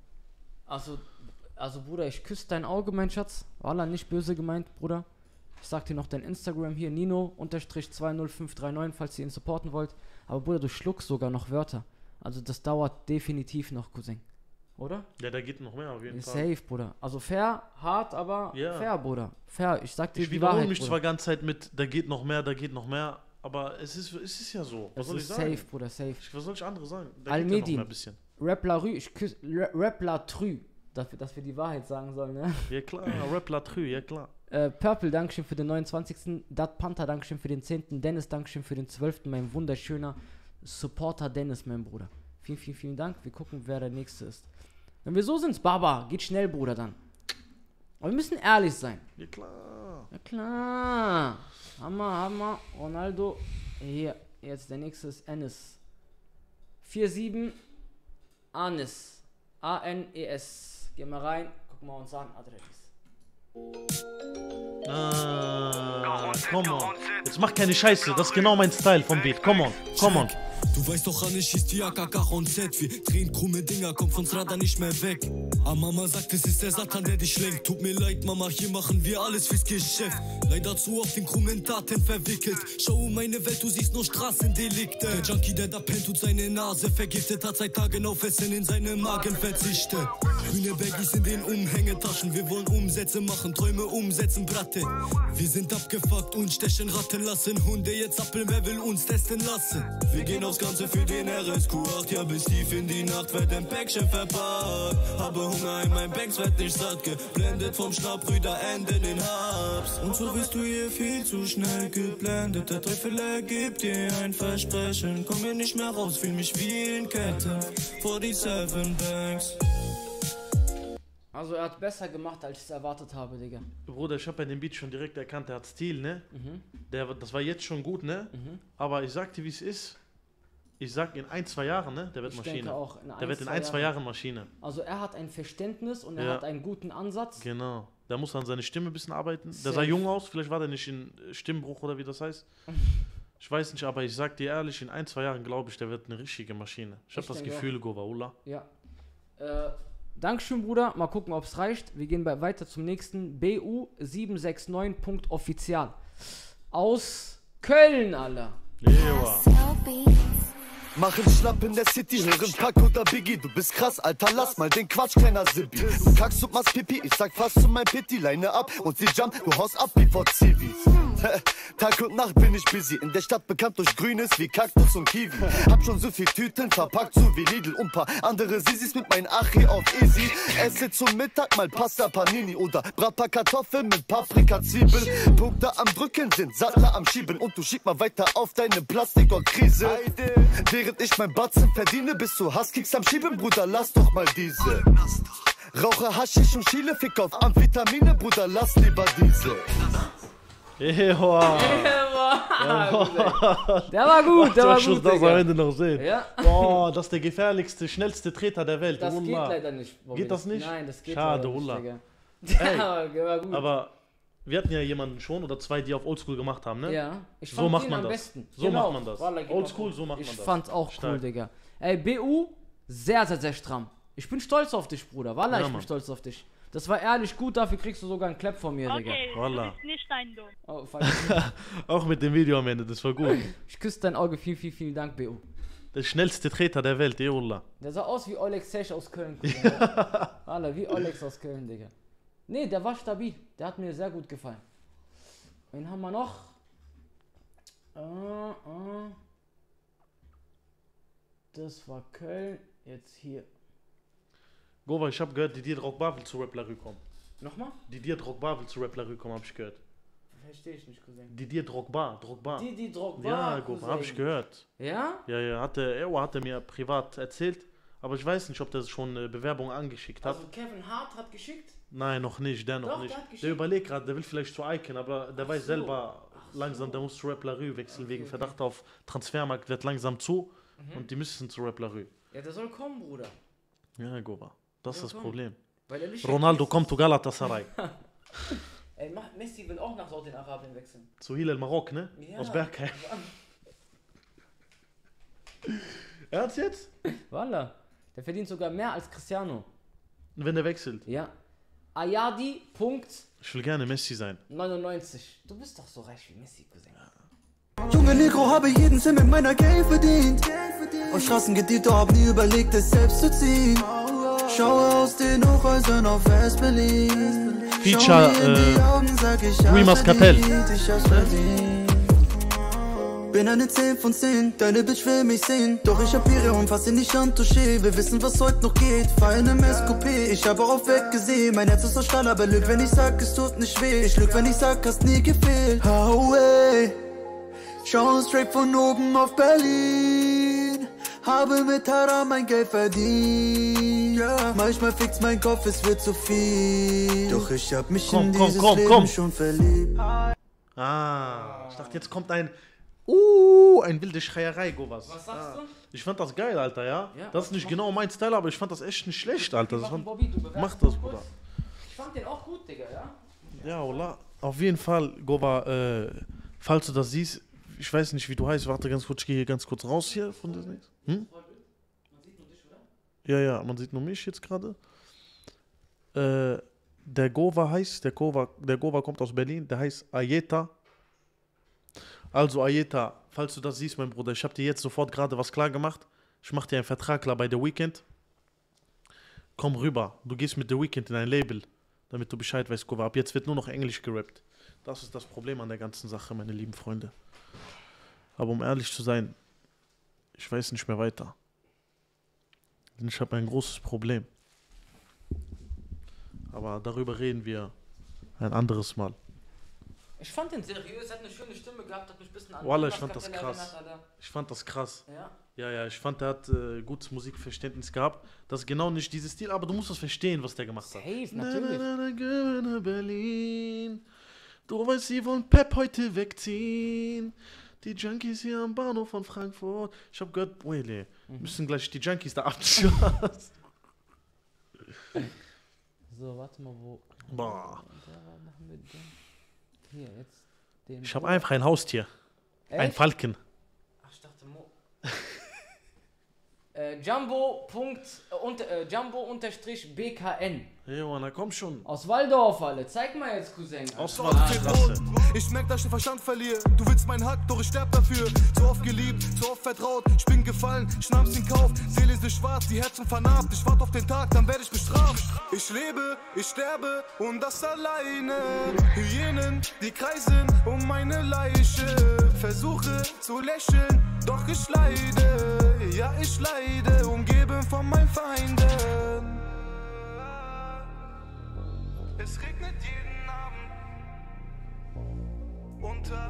Also, also Bruder, ich küsse dein Auge, mein Schatz. Wallah, nicht böse gemeint, Bruder. Ich sag dir noch dein Instagram hier, Nino zwei null fünf drei neun, falls ihr ihn supporten wollt. Aber Bruder, du schluckst sogar noch Wörter. Also das dauert definitiv noch, Cousin. Oder? Ja, da geht noch mehr auf jeden Fall. Safe, Bruder. Also fair, hart, aber Ja. fair, Bruder. Fair, ich sag dir Ich die wiederhole Wahrheit, mich Bruder. zwar ganze Zeit mit, da geht noch mehr, da geht noch mehr, aber es ist, es ist ja so. Was Es soll ich ist sagen? safe, Bruder, safe. Was soll ich andere sagen? Da geht ja noch Almedin, mehr ein bisschen. Rap La Rue, ich küsse, Rap La True, dafür, dass wir die Wahrheit sagen sollen, ne? Ja klar, Rap La True, ja klar. Äh, Purple, Dankeschön für den neunundzwanzigsten Dat Panther, Dankeschön für den zehnten Dennis, Dankeschön für den zwölften Mein wunderschöner Supporter Dennis, mein Bruder. Vielen, vielen, vielen Dank. Wir gucken, wer der Nächste ist. Wenn wir so sind, Baba, geht schnell, Bruder, dann. Aber wir müssen ehrlich sein. Ja klar. Ja klar. Hammer, Hammer. Ronaldo. Hier, jetzt der Nächste ist Enes. vier sieben Anis. A N E S. Geh mal rein, gucken wir uns an, Adrelis. Ah, komm on. Jetzt mach keine Scheiße, das ist genau mein Style vom Beat. Komm on, komm on. Du weißt doch, Anne schießt die A K K und Z. Wir drehen krumme Dinger, kommt von's Radar nicht mehr weg. Aber Mama sagt, es ist der Satan, der dich lenkt. Tut mir leid, Mama, hier machen wir alles fürs Geschäft. Leider zu oft in krummen Taten verwickelt. Schau meine Welt, du siehst nur Straßendelikte. Der Junkie, der da pennt, tut seine Nase vergiftet. Hat seit Tagen auf Essen in seinem Magen verzichtet. Grüne Baggies in den Umhängetaschen. Wir wollen Umsätze machen, Träume umsetzen, Bratte. Wir sind abgefuckt und stechen Ratten lassen. Hunde jetzt appeln, wer will uns testen lassen? Wir gehen aufs Ganze für den R S Q acht. Ja, bis tief in die Nacht wird ein Päckchen verpackt. Habe Hunger in mein Banks, werd nicht satt. Geblendet vom Schnappbrüder, enden in Hubs. Und so bist du hier viel zu schnell geblendet. Der Teufel ergibt dir ein Versprechen. Komm hier nicht mehr raus, fühl mich wie in Kette. Vor die Seven Banks. Also er hat besser gemacht, als ich es erwartet habe, Digga. Bruder, ich hab bei dem Beat schon direkt erkannt, der hat Stil, ne? Mhm. Der, das war jetzt schon gut, ne? Mhm. Aber ich sag dir, wie es ist. Ich sag, in ein, zwei Jahren, ne? Der wird Ich Maschine. denke auch, in der ein, wird in zwei ein, zwei Jahren. Jahren Maschine. Also er hat ein Verständnis und er Ja. hat einen guten Ansatz. Genau. Der muss an seine Stimme ein bisschen arbeiten. Der Safe. sah jung aus, vielleicht war der nicht in Stimmbruch oder wie das heißt. Ich weiß nicht, aber ich sag dir ehrlich, in ein, zwei Jahren glaube ich, der wird eine richtige Maschine. Ich hab Ich das denke Gefühl, Govaula. Ja. Äh, Dankeschön, Bruder. Mal gucken, ob es reicht. Wir gehen bei, weiter zum nächsten. B U sieben sechs neun Punkt offizial. Aus Köln, Alter. Lewa. Machen Schlapp in der City, hören Pack oder Biggie. Du bist krass, Alter, lass mal den Quatsch, kleiner Sippi. Du kackst und machst Pipi, ich sag fast zu mein Pitti. Leine ab und sie jump, du haust ab wie vor Zivis. Tag und Nacht bin ich busy, in der Stadt bekannt durch Grünes wie Kaktus und Kiwi. Hab schon so viel Tüten verpackt, so wie Lidl und paar andere Sisis mit meinen Achi auf Easy. Esse zum Mittag mal Pasta Panini oder Bratpa Kartoffeln mit Paprika, Zwiebeln. Punkte am Drücken sind Sattler am Schieben und du schieb mal weiter auf deine Plastik-Krise. Während ich mein Batzen verdiene, bist du Husskicks am Schieben, Bruder, lass doch mal diese. Rauche Haschisch und Schiele, Fick auf Amphetamine, Bruder, lass lieber diese. Ewa. Der war gut, der war gut, Ich das Digga. am Ende noch sehen. Ja. Boah, das ist der gefährlichste, schnellste Treter der Welt. Das Wallah. geht leider nicht. Bobby. Geht das nicht? Nein, das geht Schade, leider nicht, Wallah. Digga. Ey, Ja, der war gut. aber wir hatten ja jemanden schon oder zwei, die auf Oldschool gemacht haben, ne? Ja, ich so fand macht den man am das. besten. So Genau. macht man das. Wallah, genau. Oldschool, so macht ich man das. Ich fand's auch Stark. cool, Digga. Ey, B U, sehr, sehr, sehr stramm. Ich bin stolz auf dich, Bruder. Wallah, Ja, ich bin Mann. stolz auf dich. Das war ehrlich gut, dafür kriegst du sogar einen Clap von mir, Digga. Okay, Wallah. du bist nicht ein Dumm. Oh, falsch. Auch mit dem Video am Ende, das war gut. Ich küsse dein Auge, vielen, vielen, vielen Dank, B U. Der schnellste Treter der Welt, Eullah. Der sah aus wie Oleg Sech aus Köln. Wallah, wie Olex aus Köln, Digga. Nee, der war stabil. Der hat mir sehr gut gefallen. Wen haben wir noch? Äh, äh. Das war Köln. Jetzt hier. Gova, ich hab gehört, Didier Drogba will zu Rap La Rue kommen. Nochmal? Didier Drogba will zu Rap La Rue kommen, hab ich gehört. Verstehe ich nicht, Cousin. Didier Drogba, Drogba. Didi Drogba, Ja, Gova, hab ich Cousin. gehört. Ja? Ja, ja, hatte, er hatte mir privat erzählt, aber ich weiß nicht, ob der schon eine Bewerbung angeschickt hat. Also Kevin Hart hat geschickt? Nein, noch nicht, der noch Doch, nicht. der hat Der, geschickt. überlegt gerade, der will vielleicht zu Icon, aber der weiß so. selber langsam, der muss zu Rap La Rue wechseln, Okay, wegen okay. Verdacht auf Transfermarkt wird langsam zu Mhm. und die müssen zu Rap La Rue. Ja, der soll kommen, Bruder. Ja, Gova, das ist Ja, das komm. Problem. Weil er nicht Ronaldo kommt zu Galatasaray. Ey, Ma- Messi will auch nach Saudi-Arabien wechseln. Zu Hilal Marok, ne? Ja. Aus Bergheim. Ernst jetzt? Wallah. Der verdient sogar mehr als Cristiano. Wenn er wechselt. Ja. Ayadi, Punkt Ich will gerne Messi sein. neunundneunzig. Du bist doch so reich wie Messi, Cousin. Junge Negro, habe jeden Cent mit meiner Geld verdient. Auf Straßen gedient, doch hab nie überlegt, es selbst zu ziehen. Schaue aus den Hochhäusern auf West-Berlin. Feature, Schau mir in die äh, Augen, sag ich hab's Rimas Kartell. verdient, ich hab's verdient. Bin eine zehn von zehn, deine Bitch will mich sehen. Doch ich hab ihre und fass in die Chantouché. Wir wissen, was heute noch geht, fahr in einem S Q P. Ich hab auch auf weggesehen, mein Herz ist aus Stahl, aber lüg, wenn ich sag, es tut nicht weh. Ich lüg, wenn ich sag, hast nie gefehlt. Highway, schau straight von oben auf Berlin. Habe mit Haram mein Geld verdient. Ja. Manchmal fickt's mein Kopf, es wird zu viel. Doch ich hab mich Komm, in komm, dieses komm, Leben komm. schon verliebt. Ah, ich dachte, jetzt kommt ein. Uh, ein wilde Schreierei, Govas. Was sagst du? Ich fand das geil, Alter, ja? Ja, das ist nicht mach- genau mein Style, aber ich fand das echt nicht schlecht, Alter. Das Machen fand, Bobby, du bewertest mach das, mal kurz. Bruder. Ich fand den auch gut, Digga, ja? Ja, Ola. Auf jeden Fall, Gova, äh, falls du das siehst, ich weiß nicht, wie du heißt, warte ganz kurz, ich gehe hier ganz kurz raus hier von der Dings. Hm? Ja, ja, man sieht nur mich jetzt gerade. Äh, der Gova heißt, der Gova, der Gova kommt aus Berlin, der heißt Ayeta. Also Ayeta, falls du das siehst, mein Bruder, ich habe dir jetzt sofort gerade was klar gemacht. Ich mache dir einen Vertrag klar bei The Weeknd. Komm rüber, du gehst mit The Weeknd in ein Label, damit du Bescheid weißt, Gova. Ab jetzt wird nur noch Englisch gerappt. Das ist das Problem an der ganzen Sache, meine lieben Freunde. Aber um ehrlich zu sein, ich weiß nicht mehr weiter. Denn ich habe ein großes Problem. Aber darüber reden wir ein anderes Mal. Ich fand den seriös, hat eine schöne Stimme gehabt, hat mich ein bisschen an Wallah, ich Rimas fand das Kartell krass. erinnert, Alter. Ich fand das krass. Ja? Ja, ja, ich fand, der hat äh, gutes Musikverständnis gehabt. Das ist genau nicht dieses Stil, aber du musst das verstehen, was der gemacht hat. Safe, Na, natürlich. na, na, na, na, Berlin. Du weißt, sie wollen Pep heute wegziehen. Die Junkies hier am Bahnhof von Frankfurt. Ich hab gehört, Wele, Mhm. müssen gleich die Junkies da abschauen. So, warte mal, wo. Boah. Da machen wir den. Hier, jetzt. Den Ich habe einfach ein Haustier. Ein Echt? Falken. Ach, ich dachte Mo. äh, Jumbo. Punkt, äh, unter, äh, Jumbo unterstrich B K N. Hey, Mann, komm schon. Aus Waldorf, alle. Zeig mal jetzt, Cousin. Aus Waldorf. Ich merk, dass ich den Verstand verliere. Du willst meinen Hack, doch ich sterb dafür. So oft geliebt, so oft vertraut. Ich bin gefallen, ich nahm's in Kauf. Seele ist schwarz, die Herzen vernarbt. Ich warte auf den Tag, dann werde ich bestraft. Ich lebe, ich sterbe und das alleine. Hyänen, die kreisen um meine Leiche. Versuche zu lächeln, doch ich leide. Ja, ich leide, umgeben von meinen Feinden. Es regnet jeden Abend unter,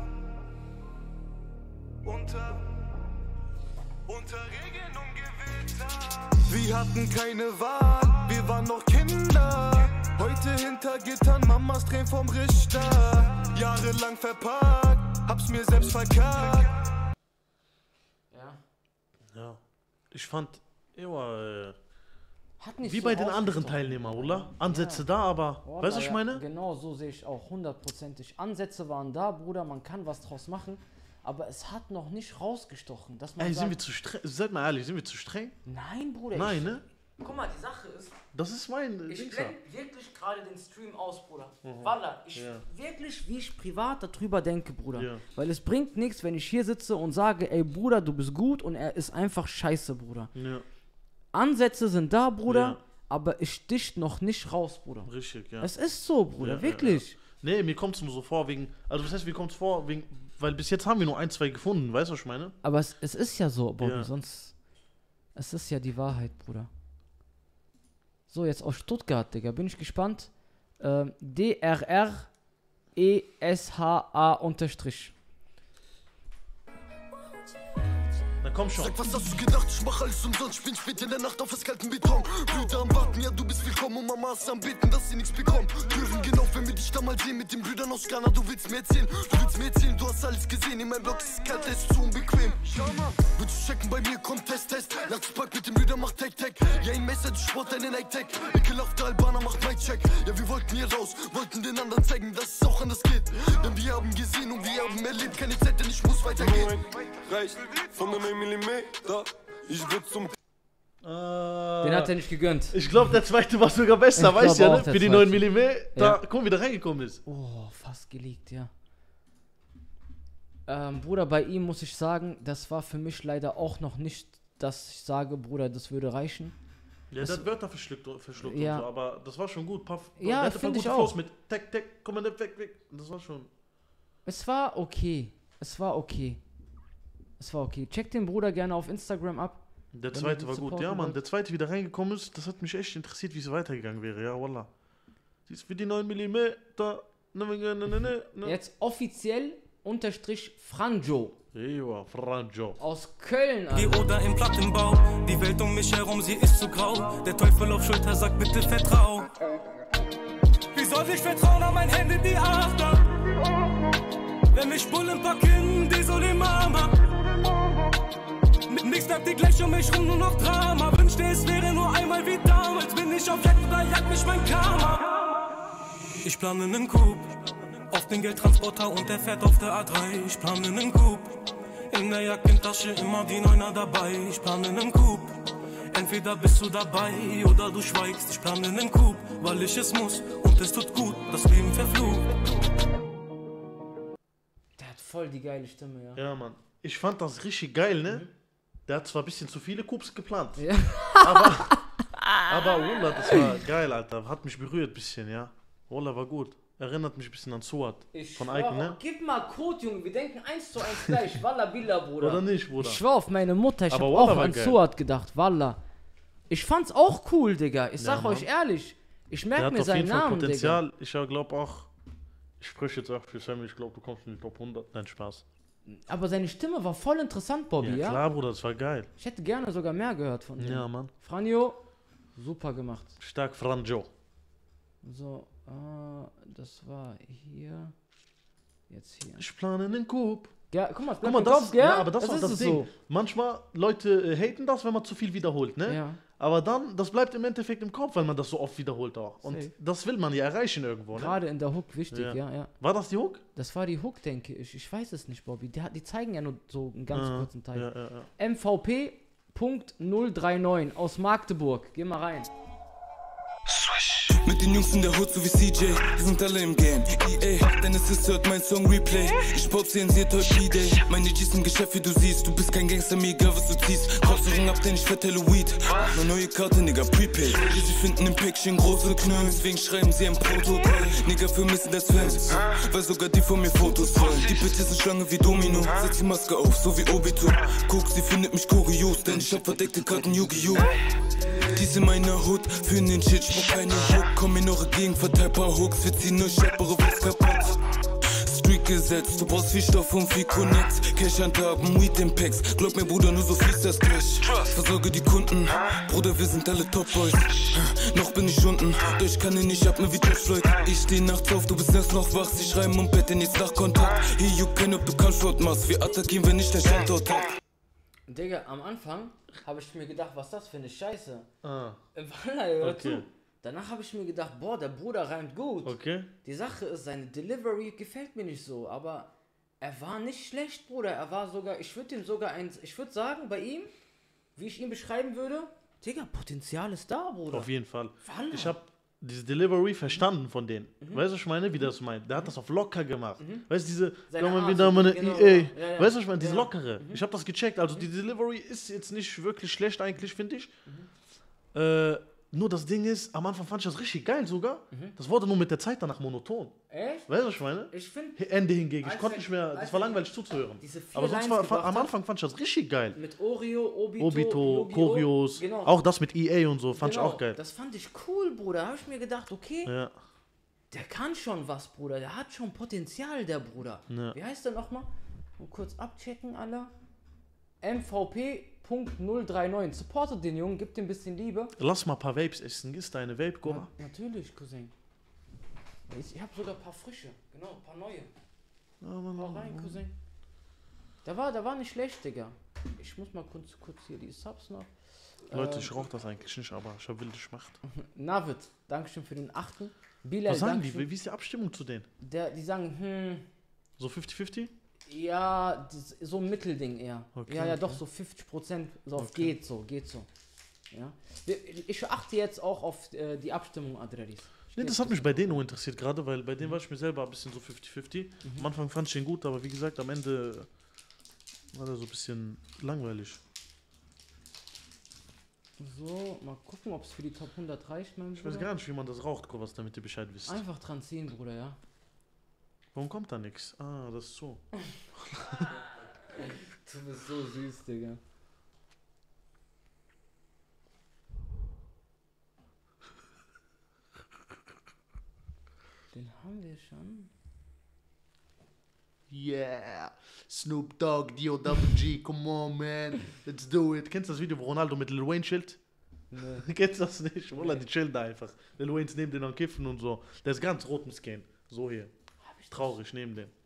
unter, unter Regen und Gewitter. Wir hatten keine Wahl, wir waren noch Kinder. Heute hinter Gittern, Mamas Tränen vom Richter. Jahrelang verpackt, hab's mir selbst verkackt. Ja. Ja. Ich fand, ja, äh, Hat hat nicht wie so bei den anderen rausgestochen. Teilnehmern, oder? Ansätze Ja. da, aber, Wallah, weißt du, was ich ja, meine? Genau, so sehe ich auch, hundertprozentig. Ansätze waren da, Bruder, man kann was draus machen, aber es hat noch nicht rausgestochen. Dass man Ey, sagt, sind wir zu streng? Seid mal ehrlich, sind wir zu streng? Nein, Bruder. Nein, ich, ne? Guck mal, die Sache ist, Das ist mein ich Dings da. blende wirklich gerade den Stream aus, Bruder. Mhm. Wallah, ich Ja. wirklich, wie ich privat darüber denke, Bruder. Ja. Weil es bringt nichts, wenn ich hier sitze und sage, ey Bruder, du bist gut und er ist einfach scheiße, Bruder. Ja. Ansätze sind da, Bruder, Ja. aber es sticht noch nicht raus, Bruder. Richtig, ja. Es ist so, Bruder, Ja, wirklich. Ja, ja. Nee, mir kommt es nur so vor, wegen. Also, was heißt, mir kommt es vor, wegen. Weil bis jetzt haben wir nur ein, zwei gefunden, weißt du, was ich meine? Aber es, es ist ja so, Bobby, Ja. sonst. Es ist ja die Wahrheit, Bruder. So, jetzt aus Stuttgart, Digga, bin ich gespannt. Ähm, D R R E S H A unterstrich. Na komm schon. Sag, was hast du gedacht? Ich mach alles umsonst. Ich bin spät in der Nacht auf kalten Beton. Brüder am Warten, ja, du bist willkommen. Und Mama ist am Beten, dass sie nichts bekommen. Türen gehen auf, wenn wir dich da mal sehen. Mit den Brüdern aus Ghana, du willst mir erzählen. Du willst mir erzählen, du hast alles gesehen. In meinem Block ist es kalt, es ist zu unbequem. Willst du checken, bei mir kommt Test, Test. Nachtspart mit den Brüdern, macht Tag, Tag. Ja, ein Messer, du Sport, einen Night-Tag. Ekelhafter Albaner, macht mein Check. Ja, wir wollten hier raus, wollten den anderen zeigen, dass es auch anders geht. Denn wir haben gesehen und wir haben erlebt. Keine Zeit, denn ich muss weitergehen. Reicht von der neun Millimeter. Ich will zum. Äh, Den hat er nicht gegönnt. Ich glaube, der zweite war sogar besser, Ich weißt du glaub ja, auch, ne? der Für die zweite. neun Millimeter, Ja. guck mal, wie der reingekommen ist. Oh, fast geleakt, ja. Ähm, Bruder, bei ihm muss ich sagen, das war für mich leider auch noch nicht, dass ich sage, Bruder, das würde reichen. Ja, das, der hat Wörter verschluckt, verschluckt Ja. und so, aber das war schon gut. Puff, Ja, der hatte find paar ich gute auch. Flows mit Tech, Tech, komm mal weg, weg. Das war schon. Es war okay. Es war okay. Es war okay. Check den Bruder gerne auf Instagram ab. Der wenn zweite ihr war ihn gut. supporten Ja, Mann, wollt. der zweite wieder reingekommen ist, das hat mich echt interessiert, wie es weitergegangen wäre. Ja, wallah. Sie ist für die neun Millimeter. Ne, ne, ne, ne, ne. Jetzt offiziell unterstrich Franjo. Ja, Franjo. Aus Köln, Die Alter. Oder im Plattenbau, die Welt um mich herum, sie ist zu grau. Der Teufel auf Schulter sagt, bitte vertrau. Wie soll ich vertrauen an mein Handy, die Achter? Wenn mich Bullen packen, die soll die Mama. Nichts bleibt dir gleich um mich rum, nur noch Drama. Wünschte, es wäre nur einmal wie damals. Bin ich auf Jagd oder jagt mich mein Karma? Ich plane nen Coup auf den Geldtransporter und der fährt auf der A drei. Ich plane nen Coup in der Jackentasche, immer die Neuner dabei. Ich plane nen Coup. Entweder bist du dabei oder du schweigst. Ich plane nen Coup, weil ich es muss und es tut gut, das Leben verflucht. Der hat voll die geile Stimme, ja. Ja, Mann. Ich fand das richtig geil, ne? Der hat zwar ein bisschen zu viele Coups geplant. Ja. Aber, aber Wallah, das war geil, Alter. Hat mich berührt ein bisschen, ja. Wallah war gut. Erinnert mich ein bisschen an Suat. Ich Von schwör, Eiken, ne? Gib mal Code, Junge. Wir denken eins zu eins gleich. Wallah, Billah, Bruder. Oder nicht, Bruder? Ich schwör auf meine Mutter. Ich Aber hab Wallah auch war an geil. Suat gedacht. Wallah. Ich fand's auch cool, Digga. Ich Ja, sag Mann. euch ehrlich. Ich Der merke hat mir auf seinen jeden Fall Namen, Potenzial. Ich glaube auch, ich spreche jetzt auch für Sammy, ich glaube, du kommst in die Top hundert. Nein, Spaß. Digga. Aber seine Stimme war voll interessant, Bobby, Ja, ja? klar, Bruder, das war geil. Ich hätte gerne sogar mehr gehört von ihm. Ja, Mann. Franjo, super gemacht. Stark, Franjo. So, äh, das war hier. Jetzt hier. Ich plane einen Coup. Ja, guck mal, es Guck bleibt mal, im das, Kopf, gell? ja, aber das, Das war ist das es Ding. so. Manchmal Leute äh, haten das, wenn man zu viel wiederholt, ne? Ja. Aber dann, das bleibt im Endeffekt im Kopf, weil man das so oft wiederholt auch. Und Safe. das will man ja erreichen irgendwo, ne? Gerade in der Hook wichtig, ja. Ja. ja, War das die Hook? Das war die Hook, denke ich. Ich weiß es nicht, Bobby. Die, hat- die zeigen ja nur so einen ganz Ah, kurzen Teil. ja, ja, ja. M V P Punkt null drei neun aus Magdeburg. Geh mal rein. Mit den Jungs in der Hood, so wie C J, wir sind alle im Game. E A, deine Sister hört mein Song Replay. Ich pop sie und sie hat heute B-Day. Meine G's im Geschäft, wie du siehst. Du bist kein Gangster, mir egal was du ziehst. Kopfhörer ab, denn ich verteile Weed. Eine neue Karte, Nigga, Prepaid. Die sie finden im Päckchen große Knöll. Deswegen schreiben sie ein Protokoll. Nigga, vermissen das Fans. Weil sogar die von mir Fotos wollen. Die Bitches sind Schlange wie Domino. Setz die Maske auf, so wie Obito. Guck, sie findet mich kurios, denn ich hab verdeckte Karten Yu-Gi-Oh! Dies in meiner Hut, für den Shit, ich brauch keine Hook. Komm in eure Gegend, verteil paar Hooks. Wir ziehen nur scheppere, was kaputt. Street gesetzt, du brauchst viel Stoff und viel Connects. Cash handhaben, Weed in Packs. Glaub mir, Bruder, nur so fließt das Cash. Versorge die Kunden, Bruder, wir sind alle Top Boys. Noch bin ich unten, doch ich kann ihn nicht ab mir wie George Floyd. Ich steh nachts auf, du bist erst noch wach. Sie schreiben und betten jetzt nach Kontakt. Hier juckt kein, ob du Kampfsport machst. Wir attackieren, wenn ich den Standort hab. Digga, am Anfang habe ich mir gedacht, was ist das für eine Scheiße? Ah. Wallah, hör Okay. zu. Danach habe ich mir gedacht, boah, der Bruder reimt gut. Okay. Die Sache ist, seine Delivery gefällt mir nicht so, aber er war nicht schlecht, Bruder. Er war sogar, ich würde ihm sogar eins, ich würde sagen, bei ihm, wie ich ihn beschreiben würde, Digga, Potenzial ist da, Bruder. Auf jeden Fall. Wallah. Ich habe diese Delivery verstanden von denen. Mhm. Weißt du, was ich meine, wie das meint? Der hat das auf locker gemacht. Mhm. Weißt du, diese, Seine komm mal Art, wieder mal eine genau. E A. Ja, ja. Weißt du, was ich meine? Diese Ja. lockere. Mhm. Ich habe das gecheckt. Also die Delivery ist jetzt nicht wirklich schlecht eigentlich, finde ich. Mhm. Äh, nur das Ding ist, am Anfang fand ich das richtig geil sogar. Mhm. Das wurde nur mit der Zeit danach monoton. Echt? Weißt du, was ich meine? Ich finde... Ende hingegen. Ich als konnte er- nicht mehr, als das war er langweilig zuzuhören. diese vier Aber sonst Lines war, gebracht am hat- Anfang fand ich das richtig geil. Mit Oreo, Obito, Obito, Yu-Gi-Oh! Choreos, Genau. auch das mit E A und so, fand Genau, ich auch geil. Das fand ich cool, Bruder. Da habe ich mir gedacht, okay, Ja. der kann schon was, Bruder. Der hat schon Potenzial, der Bruder. Ja. Wie heißt der nochmal? Mal kurz abchecken, alle. M V P Punkt null drei neun. Supportet den Jungen, gibt ihm ein bisschen Liebe. Lass mal ein paar Vapes essen. Ist deine Vape, Goma? Ja, natürlich, Cousin. Ich, ich habe sogar ein paar frische. Genau, ein paar neue. Hau rein, Cousin. Der war, der war nicht schlecht, Digga. Ich muss mal kurz, kurz hier die Subs noch. Leute, Ähm, ich rauche das eigentlich nicht, aber ich habe wilde Schmacht. Navid, Dankeschön für den achten. Bilal, Was sagen Dankeschön. die? Wie ist die Abstimmung zu denen? Der, die sagen, hm, So fünfzig fünfzig? ja, das, so ein Mittelding eher. Okay, ja, ja, okay. doch, so fünfzig Prozent, so auf Okay. geht so, geht so. Ja. Wir- Ich achte jetzt auch auf äh, die Abstimmung, Adredis. Nee, das hat mich bei denen nur interessiert gerade, weil bei denen war ich mir selber ein bisschen so fünfzig fünfzig. Mhm. Am Anfang fand ich ihn gut, aber wie gesagt, am Ende war der so ein bisschen langweilig. So, mal gucken, ob es für die Top hundert reicht, mein Ich weiß Bruder. gar nicht, wie man das raucht, was damit ihr Bescheid wisst. Einfach dran ziehen, Bruder, ja. Warum kommt da nichts? Ah, das ist so. Du bist so süß, Digga. Den haben wir schon. Yeah, Snoop Dogg, D O W G, come on, man, let's do it. Kennst du das Video, wo Ronaldo mit Lil Wayne chillt? Nee. Kennst du das nicht? Wallah, die chillen da einfach. Lil Wayne ist neben den am Kiffen und so. Der ist ganz rot im Skin. So hier. Traurig neben dem.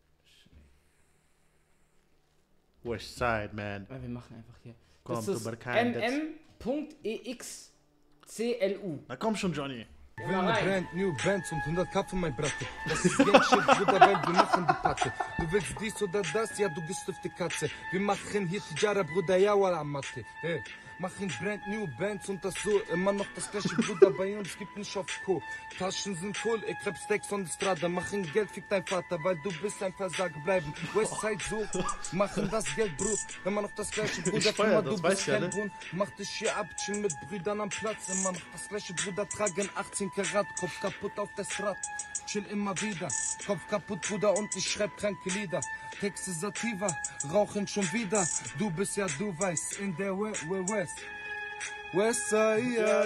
West Side, man. Ja, wir machen einfach hier. Komm, Das du ist Barkan, that's- M M Punkt E X C L U. Na komm schon, Johnny. Will ne Brand New Bands und hundert K für mein Bratte. Das ist Gangshit, Bruder, weil wir machen die Patte. Du willst dies oder das, ja, du bist auf die Katze. Wir machen hier Tijara, Bruder, ja, wala Matte. Hey. Machen Brand New Bands und das so, immer noch das gleiche, Bruder, bei uns gibt nicht auf Co. Taschen sind voll, ich hab Stacks on the Strada. Machen Geld, fick dein Vater, weil du bist ein Versager. Bleiben Westside so, machen das Geld, Bro. Immer noch das gleiche, Bruder, Ich feier guck mal, das, du weißt bist ja, kein ne? Brunnen. Mach dich hier ab, chill mit Brüdern am Platz. Immer noch das gleiche, Bruder, tragen achtzehn Karat. Kopf kaputt auf das Rad, chill immer wieder. Kopf kaputt, Bruder, und ich schreib kranke Lieder. Texte Sativa, rauchen schon wieder. Du bist ja, du weißt, in der We We West. Westside, ja,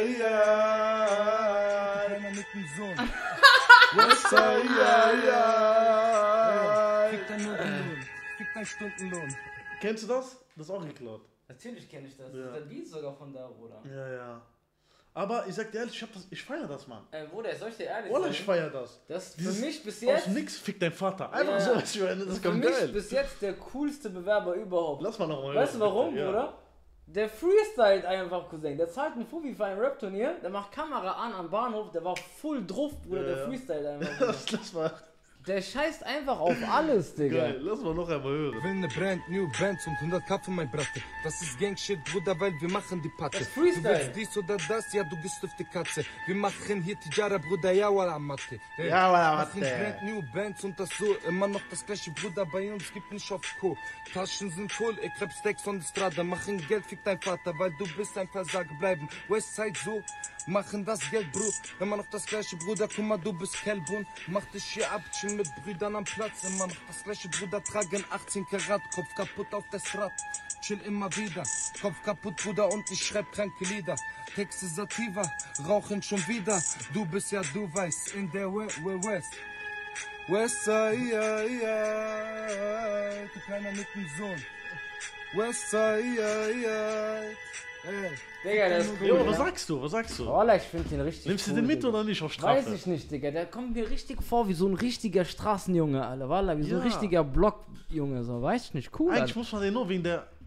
ja. Kleiner mit dem Sohn. Westside, ja, ja. Fick dein Lohn, fick dein Stundenlohn. Kennst du das? Das ist auch geklaut. Natürlich kenne ich das. Ja. Das ist der Beat sogar von da, Bruder. Ja, ja. Aber ich sag dir ehrlich, ich, hab das, ich feier das, Mann. Äh, Bruder, soll ich dir ehrlich Wallah, sagen? ich feier das. Das ist Dieses für mich bis jetzt... Aus nix fick dein Vater. Einfach Ja. so, weißt du, das Für kommt mich geil. bis jetzt der coolste Bewerber überhaupt. Lass mal noch mal Weißt du hören, warum, bitte, ja. Bruder? Der freestylt einfach, Cousin. Der zahlt einen Fubi für ein Rap-Turnier, der macht Kamera an am Bahnhof, der war full drauf, Bruder, Ja, der ja. freestylt einfach. Lass, lass mal. Der scheißt einfach auf alles, Digga. Geil, lass mal noch einmal hören. Will ne Brand New Bands und hundert K für mein Bratte. Das ist Gangshit, Bruder, weil wir machen die Patte. Das Du Freestyle. willst dies oder das, ja, du bist auf die Katze. Wir machen hier Tijara, Bruder, ja, wala Matte. Hey. Ja, wala Machen Matte. Brand New Bands und das so, immer noch das gleiche, Bruder, bei uns gibt nicht auf Co. Taschen sind voll, ich hab Stacks on the Strada. Machen Geld, fick dein Vater, weil du bist ein Versager. Bleiben Westside so, machen das Geld, Bro. Immer noch das gleiche, Bruder, guck mal, du bist Kelbun. Mach dich hier ab, chill mit Brüdern am Platz. Immer noch das gleiche, Bruder, tragen achtzehn Karat. Kopf kaputt auf das Rad, chill immer wieder. Kopf kaputt, Bruder, und ich schreib kranke Lieder. Texte Sativa, rauchen schon wieder. Du bist ja, du weißt, in der We We West. Westside, ja, ja. Du kleiner mit dem Sohn. Westside, ja, ja. Ey. Digga, der ist cool. Jo, was ne? sagst du? Was sagst du? Wallah, ich find den richtig Nimmst du cool, den mit Digga. oder nicht auf Strafe? Weiß ich nicht, Digga. Der kommt mir richtig vor wie so ein richtiger Straßenjunge, Alter. Wallah, wie so ein Ja. richtiger Blockjunge, so. Weiß ich nicht. Cool, Eigentlich Alter. muss man den nur wegen der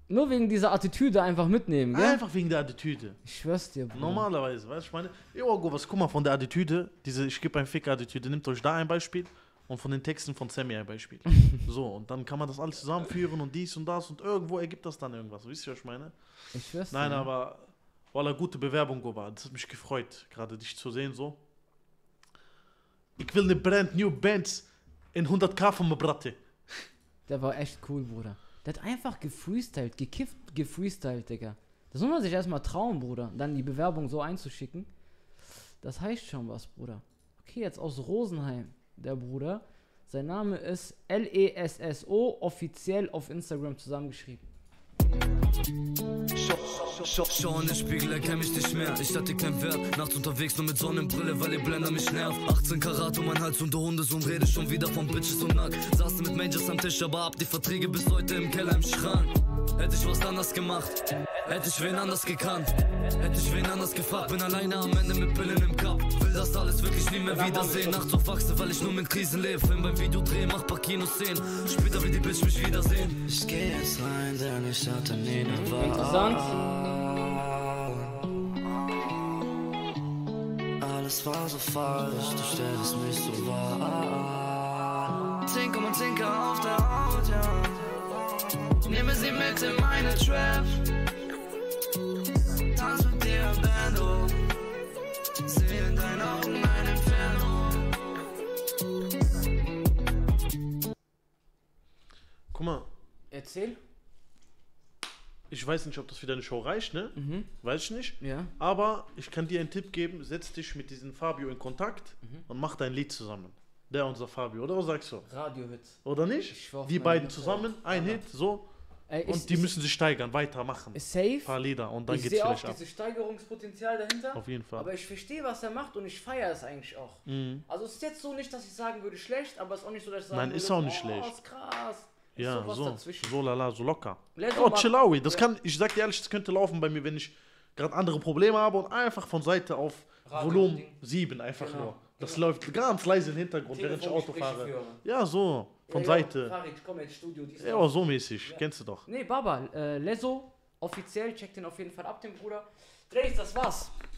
Nur wegen dieser Attitüde einfach mitnehmen, gell? Einfach wegen der Attitüde. Ich schwör's dir, Bruder. Normalerweise, weißt du, ich meine, Jogo, was, guck mal, von der Attitüde, diese ich gebe ein Fick-Attitüde, nimmt euch da ein Beispiel und von den Texten von Sammy ein Beispiel. So, und dann kann man das alles zusammenführen und dies und das und irgendwo ergibt das dann irgendwas. Wisst ihr, was ich meine? Ich schwör's dir. Nein, aber, Wallah, gute Bewerbung, Goba. Das hat mich gefreut, gerade dich zu sehen, so. Ich will eine brand new Band in hundert K von mir, Bratte. Der war echt cool, Bruder. Der hat einfach gefreestylt, gekifft, gefreestylt, Digga. Das muss man sich erstmal trauen, Bruder. Dann die Bewerbung so einzuschicken. Das heißt schon was, Bruder. Okay, jetzt aus Rosenheim, der Bruder. Sein Name ist L E S S O, offiziell auf Instagram zusammengeschrieben. Schau in den Spiegel, erkenn mich nicht mehr. Ich hatte keinen Wert, nachts unterwegs nur mit Sonnenbrille, weil ihr Blender mich nervt. achtzehn Karat um mein Hals und der Hundesohn rede schon wieder von Bitches und Nack. Saßen mit Majors am Tisch, aber hab die Verträge bis heute im Keller im Schrank. Hätte ich was anders gemacht, hätte ich wen anders gekannt. Hätte ich wen anders gefragt, bin alleine am Ende mit Pillen im Cup. Will das alles wirklich nie mehr wiedersehen. Nachts aufwachse, weil ich nur mit Krisen lebe. Film beim Videodreh, mach paar Kinoszenen. Später will die Bitch mich wiedersehen. Ich geh jetzt rein, denn ich hatte nie eine Wahl. Interessant. Alles war so falsch, du stellst mich so wahr. zehn Komma zehn K auf der Haut, ja. Nehme sie mit in meine Trap. Tanz mit dir am Bando. Sehe in deinen Augen ein Inferno. Guck mal. Erzähl. Ich weiß nicht, ob das für deine Show reicht, ne? Mhm. Weiß ich nicht. Ja. Aber ich kann dir einen Tipp geben, setz dich mit diesem Fabio in Kontakt Mhm. und mach dein Lied zusammen. Der unser Fabio, oder was sagst du? Radio-Hits. Oder nicht? Ich schwör auf Die meine beiden Mutter. zusammen, ein Ja. Hit, so. Ey, und ist- die ist- müssen sich steigern, weitermachen. Safe. Ein paar Lieder und dann Ich geht's sehe auch vielleicht ab. dieses Steigerungspotenzial dahinter. Auf jeden Fall. Aber ich verstehe, was er macht und ich feiere es eigentlich auch. Mhm. Also es ist jetzt so nicht, dass ich sagen würde, schlecht, aber es ist auch nicht so, dass ich sagen Nein, würde, ist auch nicht oh, schlecht. ist krass. Ist Ja, sowas so, dazwischen. so lala, so locker. Let's Oh, go, Chillawi, das ja. kann, ich sag dir ehrlich, das könnte laufen bei mir, wenn ich gerade andere Probleme habe und einfach von Seite auf Radio- Volumen Ding. sieben einfach Genau, nur. Das läuft ganz leise im Hintergrund, während ich Auto Telefongespräche fahre. führen. Ja, so, von Ja, Seite. Ja, Farid, komm ins Studio. dies, Ja, das. so mäßig, Ja. kennst du doch. Nee, Baba, äh, Leso, offiziell, checkt den auf jeden Fall ab, den Bruder. Dreh, das war's.